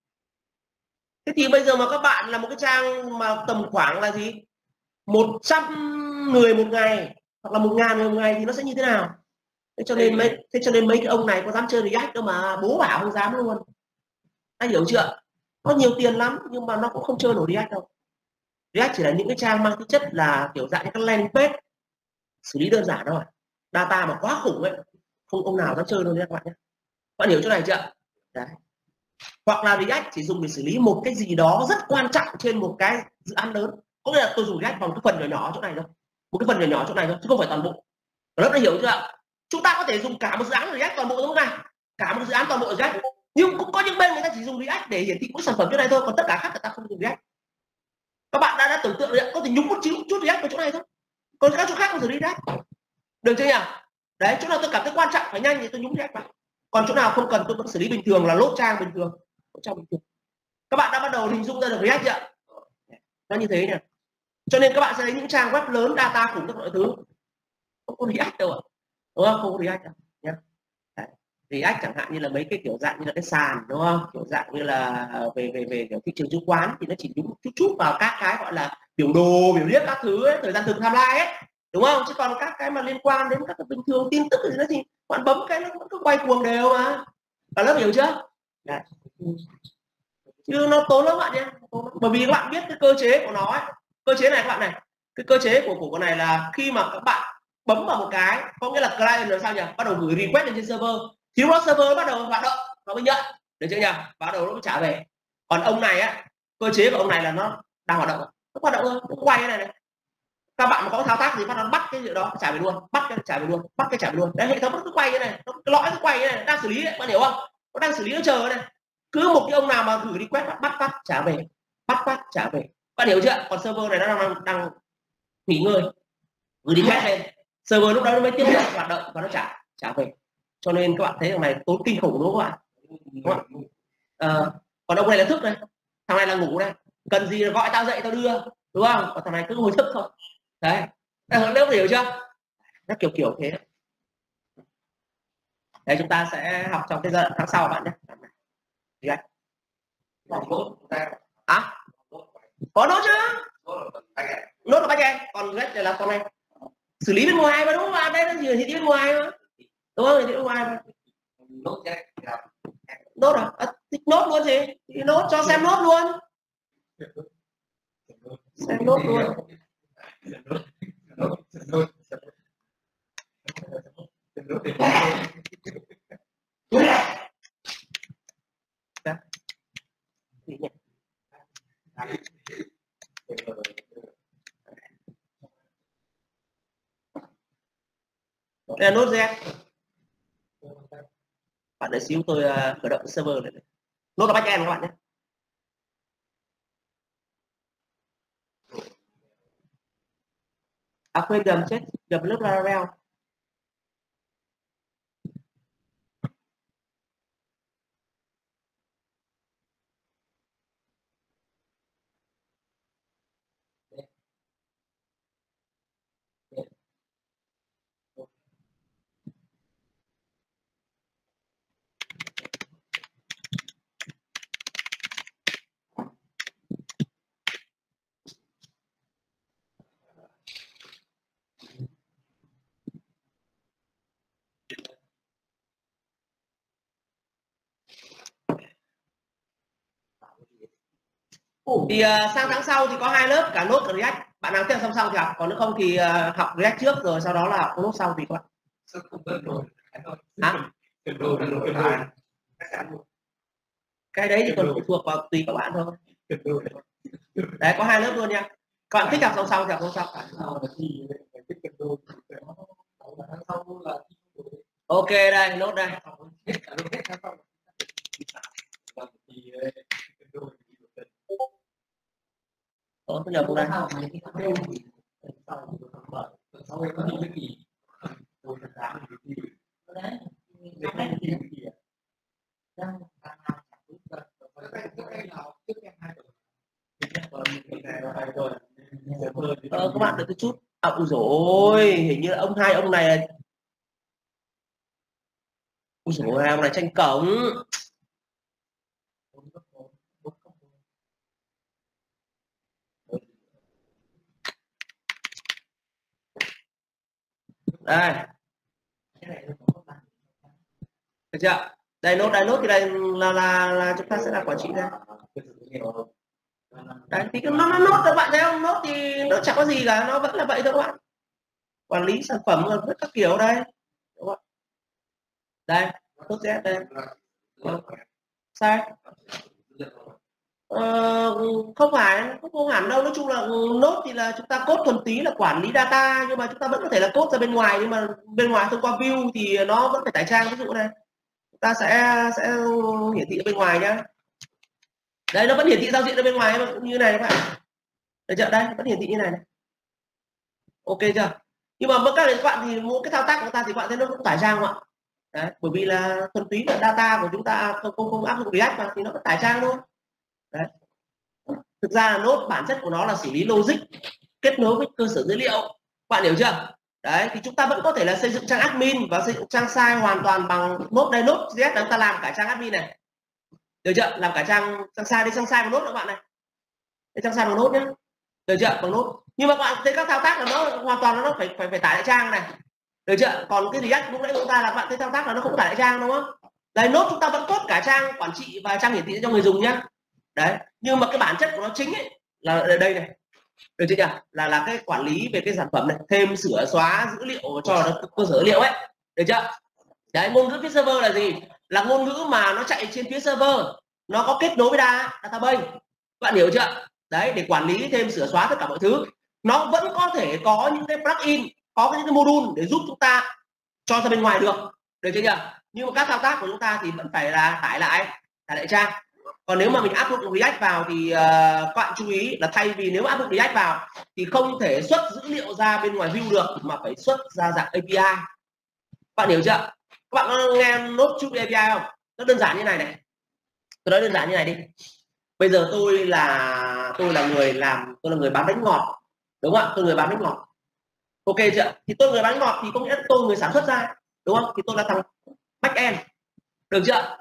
Thế thì bây giờ mà các bạn là một cái trang mà tầm khoảng là gì, một trăm người một ngày hoặc là một ngàn người một ngày thì nó sẽ như thế nào? Thế cho nên mấy thế cho nên mấy cái ông này có dám chơi React đâu mà bố bảo không dám luôn. Anh hiểu chưa? Có nhiều tiền lắm nhưng mà nó cũng không chơi nổi React đâu. React chỉ là những cái trang mang tính chất là kiểu dạng các landing page xử lý đơn giản thôi. Data mà quá khủng ấy, không ông nào dám chơi đâu nha các bạn nhé. Bạn hiểu chỗ này chưa? Đấy. Hoặc là React chỉ dùng để xử lý một cái gì đó rất quan trọng trên một cái dự án lớn. Có nghĩa là tôi dùng React vào một cái phần nhỏ nhỏ chỗ này thôi, một cái phần nhỏ nhỏ chỗ này thôi, chứ không phải toàn bộ. Lớp đã hiểu chưa? Chúng ta có thể dùng cả một dự án React toàn bộ giống này, cả một dự án toàn bộ React, nhưng cũng có những bên người ta chỉ dùng React để hiển thị mỗi sản phẩm chỗ này thôi, còn tất cả khác người ta không dùng React. Các bạn đã, đã tưởng tượng được có thể nhúng một chút chút React vào chỗ này thôi, còn các chỗ khác không dùng React, được chưa nhỉ? Đấy, chỗ nào tôi cảm thấy quan trọng phải nhanh thì tôi nhúng React vào, còn chỗ nào không cần tôi vẫn xử lý bình thường là lốt trang bình thường, lốt trang bình thường. Các bạn đã bắt đầu hình dung ra được React chưa? Nó như thế nhỉ. Cho nên các bạn sẽ thấy những trang web lớn data khủng các mọi thứ không có React đâu ạ, đúng không? Không có React đâu nhé. React chẳng hạn như là mấy cái kiểu dạng như là cái sàn, đúng không? Kiểu dạng như là về về về kiểu thị trường chứng khoán thì nó chỉ đúng chút chút vào các cái gọi là biểu đồ, biểu liếc các thứ ấy, thời gian thực timeline ấy, đúng không? Chứ còn các cái mà liên quan đến các cái bình thường tin tức thì nó thì bạn bấm cái nó cứ quay cuồng đều mà. Cả lớp hiểu chưa? Đấy. Chứ nó tốn lắm bạn nhé, bởi vì các bạn biết cái cơ chế của nó ấy. Cơ chế này các bạn này, cái cơ chế của của con này là khi mà các bạn bấm vào một cái, có nghĩa là client là sao nhỉ, bắt đầu gửi request lên trên server thì đó server bắt đầu hoạt động, nó mới nhận, được chưa nhỉ? Bắt đầu nó mới trả về. Còn ông này á, cơ chế của ông này là nó đang hoạt động, nó hoạt động thôi, nó quay cái này này. Các bạn mà có thao tác gì bắt nó bắt cái gì đó trả về luôn, bắt cái trả về luôn, bắt cái trả về luôn. Đấy, hệ thống nó cứ quay cái này, nó cái lõi nó quay cái này, đang xử lý đấy, bạn hiểu không? Nó đang xử lý, nó chờ này. Cứ một cái ông nào mà gửi request bắt bắt trả về, bắt bắt trả về, bạn hiểu chưa? Còn server này nó đang đang nghỉ ngơi, gửi request lên, server lúc đó nó mới tiếp tục hoạt động và nó trả trả về. Cho nên các bạn thấy thằng này tốn kinh khủng đúng không các bạn? Đúng không? À, còn ông này là thức này, thằng này là ngủ này, cần gì là gọi tao dậy tao đưa, đúng không? Còn thằng này cứ hồi thức thôi. Đấy, nếu hiểu chưa? Nó kiểu kiểu thế. Đấy, chúng ta sẽ học trong cái giai đoạn tháng sau bạn nhé. Đấy. À? Có nốt chứ? Nốt là backend, còn rest là con này xử lý bên ngoài mà, đúng không bạn? Đây nó gì thì bên ngoài mà, đúng không? Thì bên ngoài mà. Nốt à? À, thích nốt luôn gì? Thì nốt cho xem nốt luôn. Xem nốt luôn. Đây là nốt Z. Bạn đợi xíu tôi uh, khởi động server này. Nốt là backend các bạn nhé. À quên, gầm chết, gầm lớp Laravel. Thì uh, sang tháng sau thì có hai lớp, cả nốt cả React. Bạn nào tiếp song song thì học, còn nếu không thì uh, học React trước rồi sau đó là học nốt sau thì các bạn. À? Cái đấy thì còn phụ thuộc vào tùy các bạn thôi. Đấy, có hai lớp luôn nha. Các bạn thích học song song thì học song song. Ok, đây nốt đây. Ờ, tôi nhờ cô đây. ờ, các bạn đợi tôi chút. À, ui dồi ôi, hình như là ông hai ông này là ui dồi ôi, hai ông này tranh cổng. Đây, được chưa? Đây nốt, đây nốt thì đây là là, là chúng ta sẽ là quản trị đây. Đấy, thì nó nó nốt các bạn thấy không? Nốt thì nó chẳng có gì cả, nó vẫn là vậy thôi các bạn. Quản lý sản phẩm rất các kiểu đây. Đúng không? Đây, nốt Z đây. Sai. Ờ, không phải, không, không hẳn đâu. Nói chung là nốt thì là chúng ta code thuần túy là quản lý data, nhưng mà chúng ta vẫn có thể là code ra bên ngoài, nhưng mà bên ngoài thông qua view thì nó vẫn phải tải trang. Ví dụ này, chúng ta sẽ sẽ hiển thị ở bên ngoài nhá. Đây, nó vẫn hiển thị giao diện ở bên ngoài như này các bạn. Được chưa? Đây, vẫn hiển thị như này, này. Ok chưa? Nhưng mà các các bạn thì mỗi cái thao tác của chúng ta thì bạn thấy nó cũng tải trang không ạ? Đấy, bởi vì là thuần túy là data của chúng ta không không, không áp dụng React mà thì nó vẫn tải trang thôi. Đấy. Thực ra là nốt bản chất của nó là xử lý logic, kết nối với cơ sở dữ liệu. Bạn hiểu chưa? Đấy, thì chúng ta vẫn có thể là xây dựng trang admin và xây dựng trang site hoàn toàn bằng nốt. Đây, nốt gi ét chúng ta làm cả trang admin này. Được chưa? Làm cả trang trang site đi, trang site bằng nốt các bạn này. Đây, trang site bằng nốt nhé. Được chưa? Bằng nốt. Nhưng mà các bạn thấy các thao tác là nó hoàn toàn nó phải phải phải tải lại trang này. Được chưa? Còn cái React lúc nãy chúng ta là bạn thấy thao tác là nó không tải lại trang đúng không? Đây, nốt chúng ta vẫn code cả trang quản trị và trang hiển thị cho người dùng nhá. Đấy, nhưng mà cái bản chất của nó chính ấy là ở đây này. Được chưa nhỉ? Là là cái quản lý về cái sản phẩm này, thêm sửa xóa dữ liệu cho nó cơ sở dữ liệu ấy. Được chưa? Đấy, ngôn ngữ phía server là gì? Là ngôn ngữ mà nó chạy trên phía server, nó có kết nối với data, database. Bạn hiểu chưa? Đấy, để quản lý thêm sửa xóa tất cả mọi thứ. Nó vẫn có thể có những cái plugin, có những cái module để giúp chúng ta cho ra bên ngoài được. Được chưa nhỉ? Nhưng mà các thao tác của chúng ta thì vẫn phải là tải lại, tải lại trang. Còn nếu mà mình áp dụng React vào thì uh, các bạn chú ý là thay vì nếu áp dụng React vào thì không thể xuất dữ liệu ra bên ngoài view được, mà phải xuất ra dạng a pê i. Bạn hiểu chưa? Các bạn có nghe nốt chút a pê i không? Nó đơn giản như này này. Tôi nói đơn giản như này đi. Bây giờ tôi là tôi là người làm, tôi là người bán bánh ngọt, đúng không ạ? Tôi người bán bánh ngọt. Ok chưa? Thì tôi người bán ngọt thì có nghĩa là tôi người sản xuất ra, đúng không? Thì tôi là thằng back end, được chưa?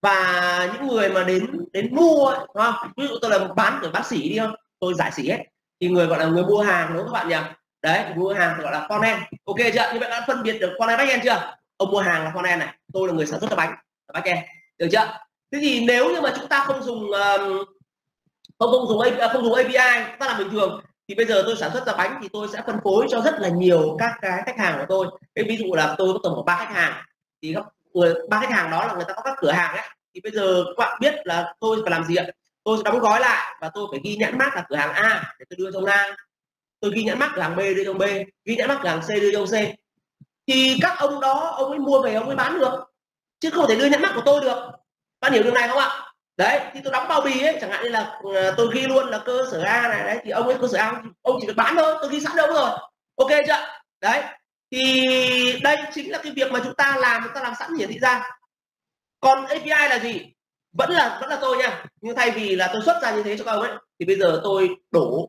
Và những người mà đến đến mua ấy, đúng không? Ví dụ tôi là bán ở bán sỉ đi không? Tôi giải sỉ hết thì người gọi là người mua hàng, đúng không các bạn nhỉ? Đấy, mua hàng thì gọi là front end. Ok chưa? Như vậy đã phân biệt được front end back end chưa? Ông mua hàng là front end này, tôi là người sản xuất ra bánh là back end, được chưa? Thế thì nếu như mà chúng ta không dùng um, không không dùng không dùng a pê i, chúng ta làm bình thường thì bây giờ tôi sản xuất ra bánh thì tôi sẽ phân phối cho rất là nhiều các cái khách hàng của tôi. Cái ví dụ là tôi có tầm khoảng ba khách hàng thì các người ba khách hàng đó là người ta có các cửa hàng ấy, thì bây giờ các bạn biết là tôi phải làm gì ạ? Tôi sẽ đóng gói lại và tôi phải ghi nhãn mác là cửa hàng A để tôi đưa cho ông A, tôi ghi nhãn mác cửa hàng B đưa cho ông B, ghi nhãn mác cửa hàng C đưa cho ông C, thì các ông đó ông ấy mua về ông ấy bán được, chứ không thể đưa nhãn mác của tôi được. Bạn hiểu điều này không ạ? Đấy, thì tôi đóng bao bì ấy, chẳng hạn như là tôi ghi luôn là cơ sở A này, đấy thì ông ấy cơ sở A ông chỉ được bán thôi, tôi ghi sẵn đâu rồi. Ok chưa? Đấy, thì đây chính là cái việc mà chúng ta làm, chúng ta làm sẵn hiển thị ra. Còn a pê i là gì? Vẫn là vẫn là tôi nha, nhưng thay vì là tôi xuất ra như thế cho các ông ấy thì bây giờ tôi đổ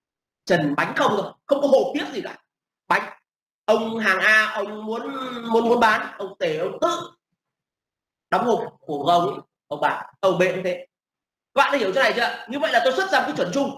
trần bánh không rồi, không có hộp tiếp gì cả. Bánh ông hàng A ông muốn muốn muốn bán, ông tể ông tự đóng hộp của ông ấy, ông bạn ông B cũng thế. Các bạn đã hiểu chỗ này chưa? Như vậy là tôi xuất ra cái chuẩn chung,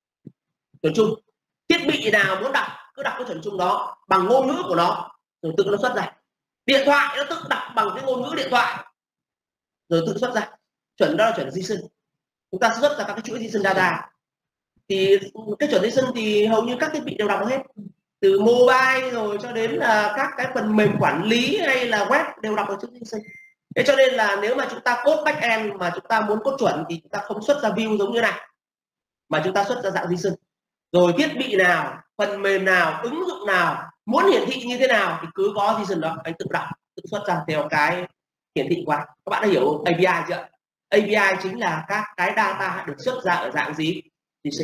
chuẩn chung thiết bị nào muốn đọc cứ đọc cái chuẩn chung đó bằng ngôn ngữ của nó rồi tự nó xuất ra. Điện thoại nó tự đọc bằng cái ngôn ngữ điện thoại rồi tự xuất ra. Chuẩn đó là chuẩn JSON. Chúng ta xuất ra các cái chuỗi JSON data. Thì cái chuẩn JSON thì hầu như các thiết bị đều đọc hết, từ mobile rồi cho đến là các cái phần mềm quản lý hay là web đều đọc được chữ JSON. Thế cho nên là nếu mà chúng ta code back end mà chúng ta muốn code chuẩn thì chúng ta không xuất ra view giống như này, mà chúng ta xuất ra dạng JSON. Rồi thiết bị nào, phần mềm nào, ứng dụng nào muốn hiển thị như thế nào thì cứ có JSON đó, anh tự đọc, tự xuất ra theo cái hiển thị qua. Các bạn đã hiểu a pê i chưa? a pê i chính là các cái data được xuất ra ở dạng gì? JSON.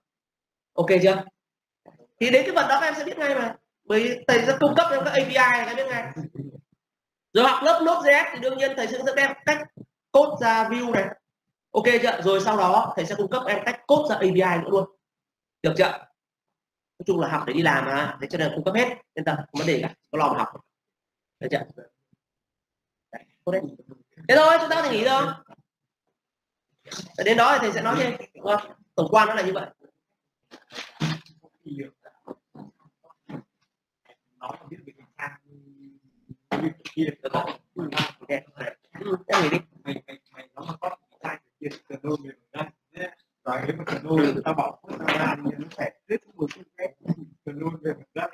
Ok chưa? Thì đến cái phần đó các em sẽ biết ngay mà, bởi thầy sẽ cung cấp cho các a pê i này các em biết ngay. Rồi học lớp Node.js thì đương nhiên thầy sẽ dẫn em cách code ra view này, ok chưa? Rồi sau đó thầy sẽ cung cấp em cách code ra a pê i nữa luôn, được chưa? nói chung là học để đi làm mà, để cho nên cung cấp hết, yên tâm, không vấn đề cả, có lo mà học, được chưa? Đấy, tốt đấy. Thế thôi, chúng ta có thể nghỉ rồi. Đến đó thì thầy sẽ nói thêm. Vâng, tổng quan nó là như vậy. Nói biết về cái trang kia được không? Em nghỉ đi. Mày mày mày nó mà có trang kia từ đâu mình đây. Rồi nếu mà từ đâu người ta bảo ra thì nó sẽ rất một cái từ đâu về mình đây.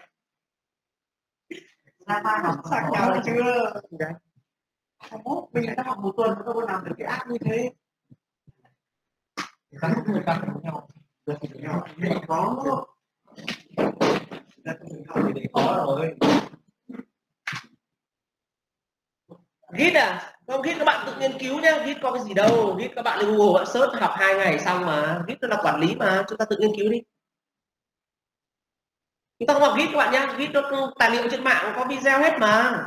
Ra ba học sạc nhau chưa? Hai mốt mình đã học một tuần đâu có làm được cái app như thế. Người ta người ta cùng nhau, được cùng nhau, nhưng mà có ra cùng nhau thì khó rồi. Git à? Không, Git các bạn tự nghiên cứu nhé. Git có cái gì đâu. Git các bạn lên Google bạn search học hai ngày xong mà. Git nó là quản lý mà, chúng ta tự nghiên cứu đi. Chúng ta không học Git các bạn nhé. Git nó tài liệu trên mạng có video hết mà.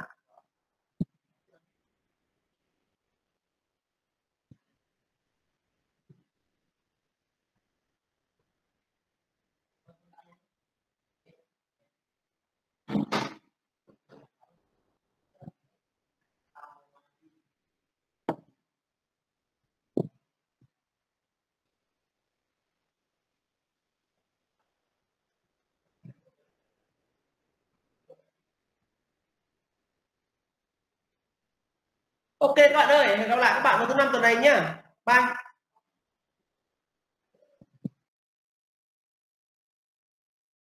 Ok các bạn ơi, hẹn gặp lại các bạn vào thứ năm tuần này nhá. Bye.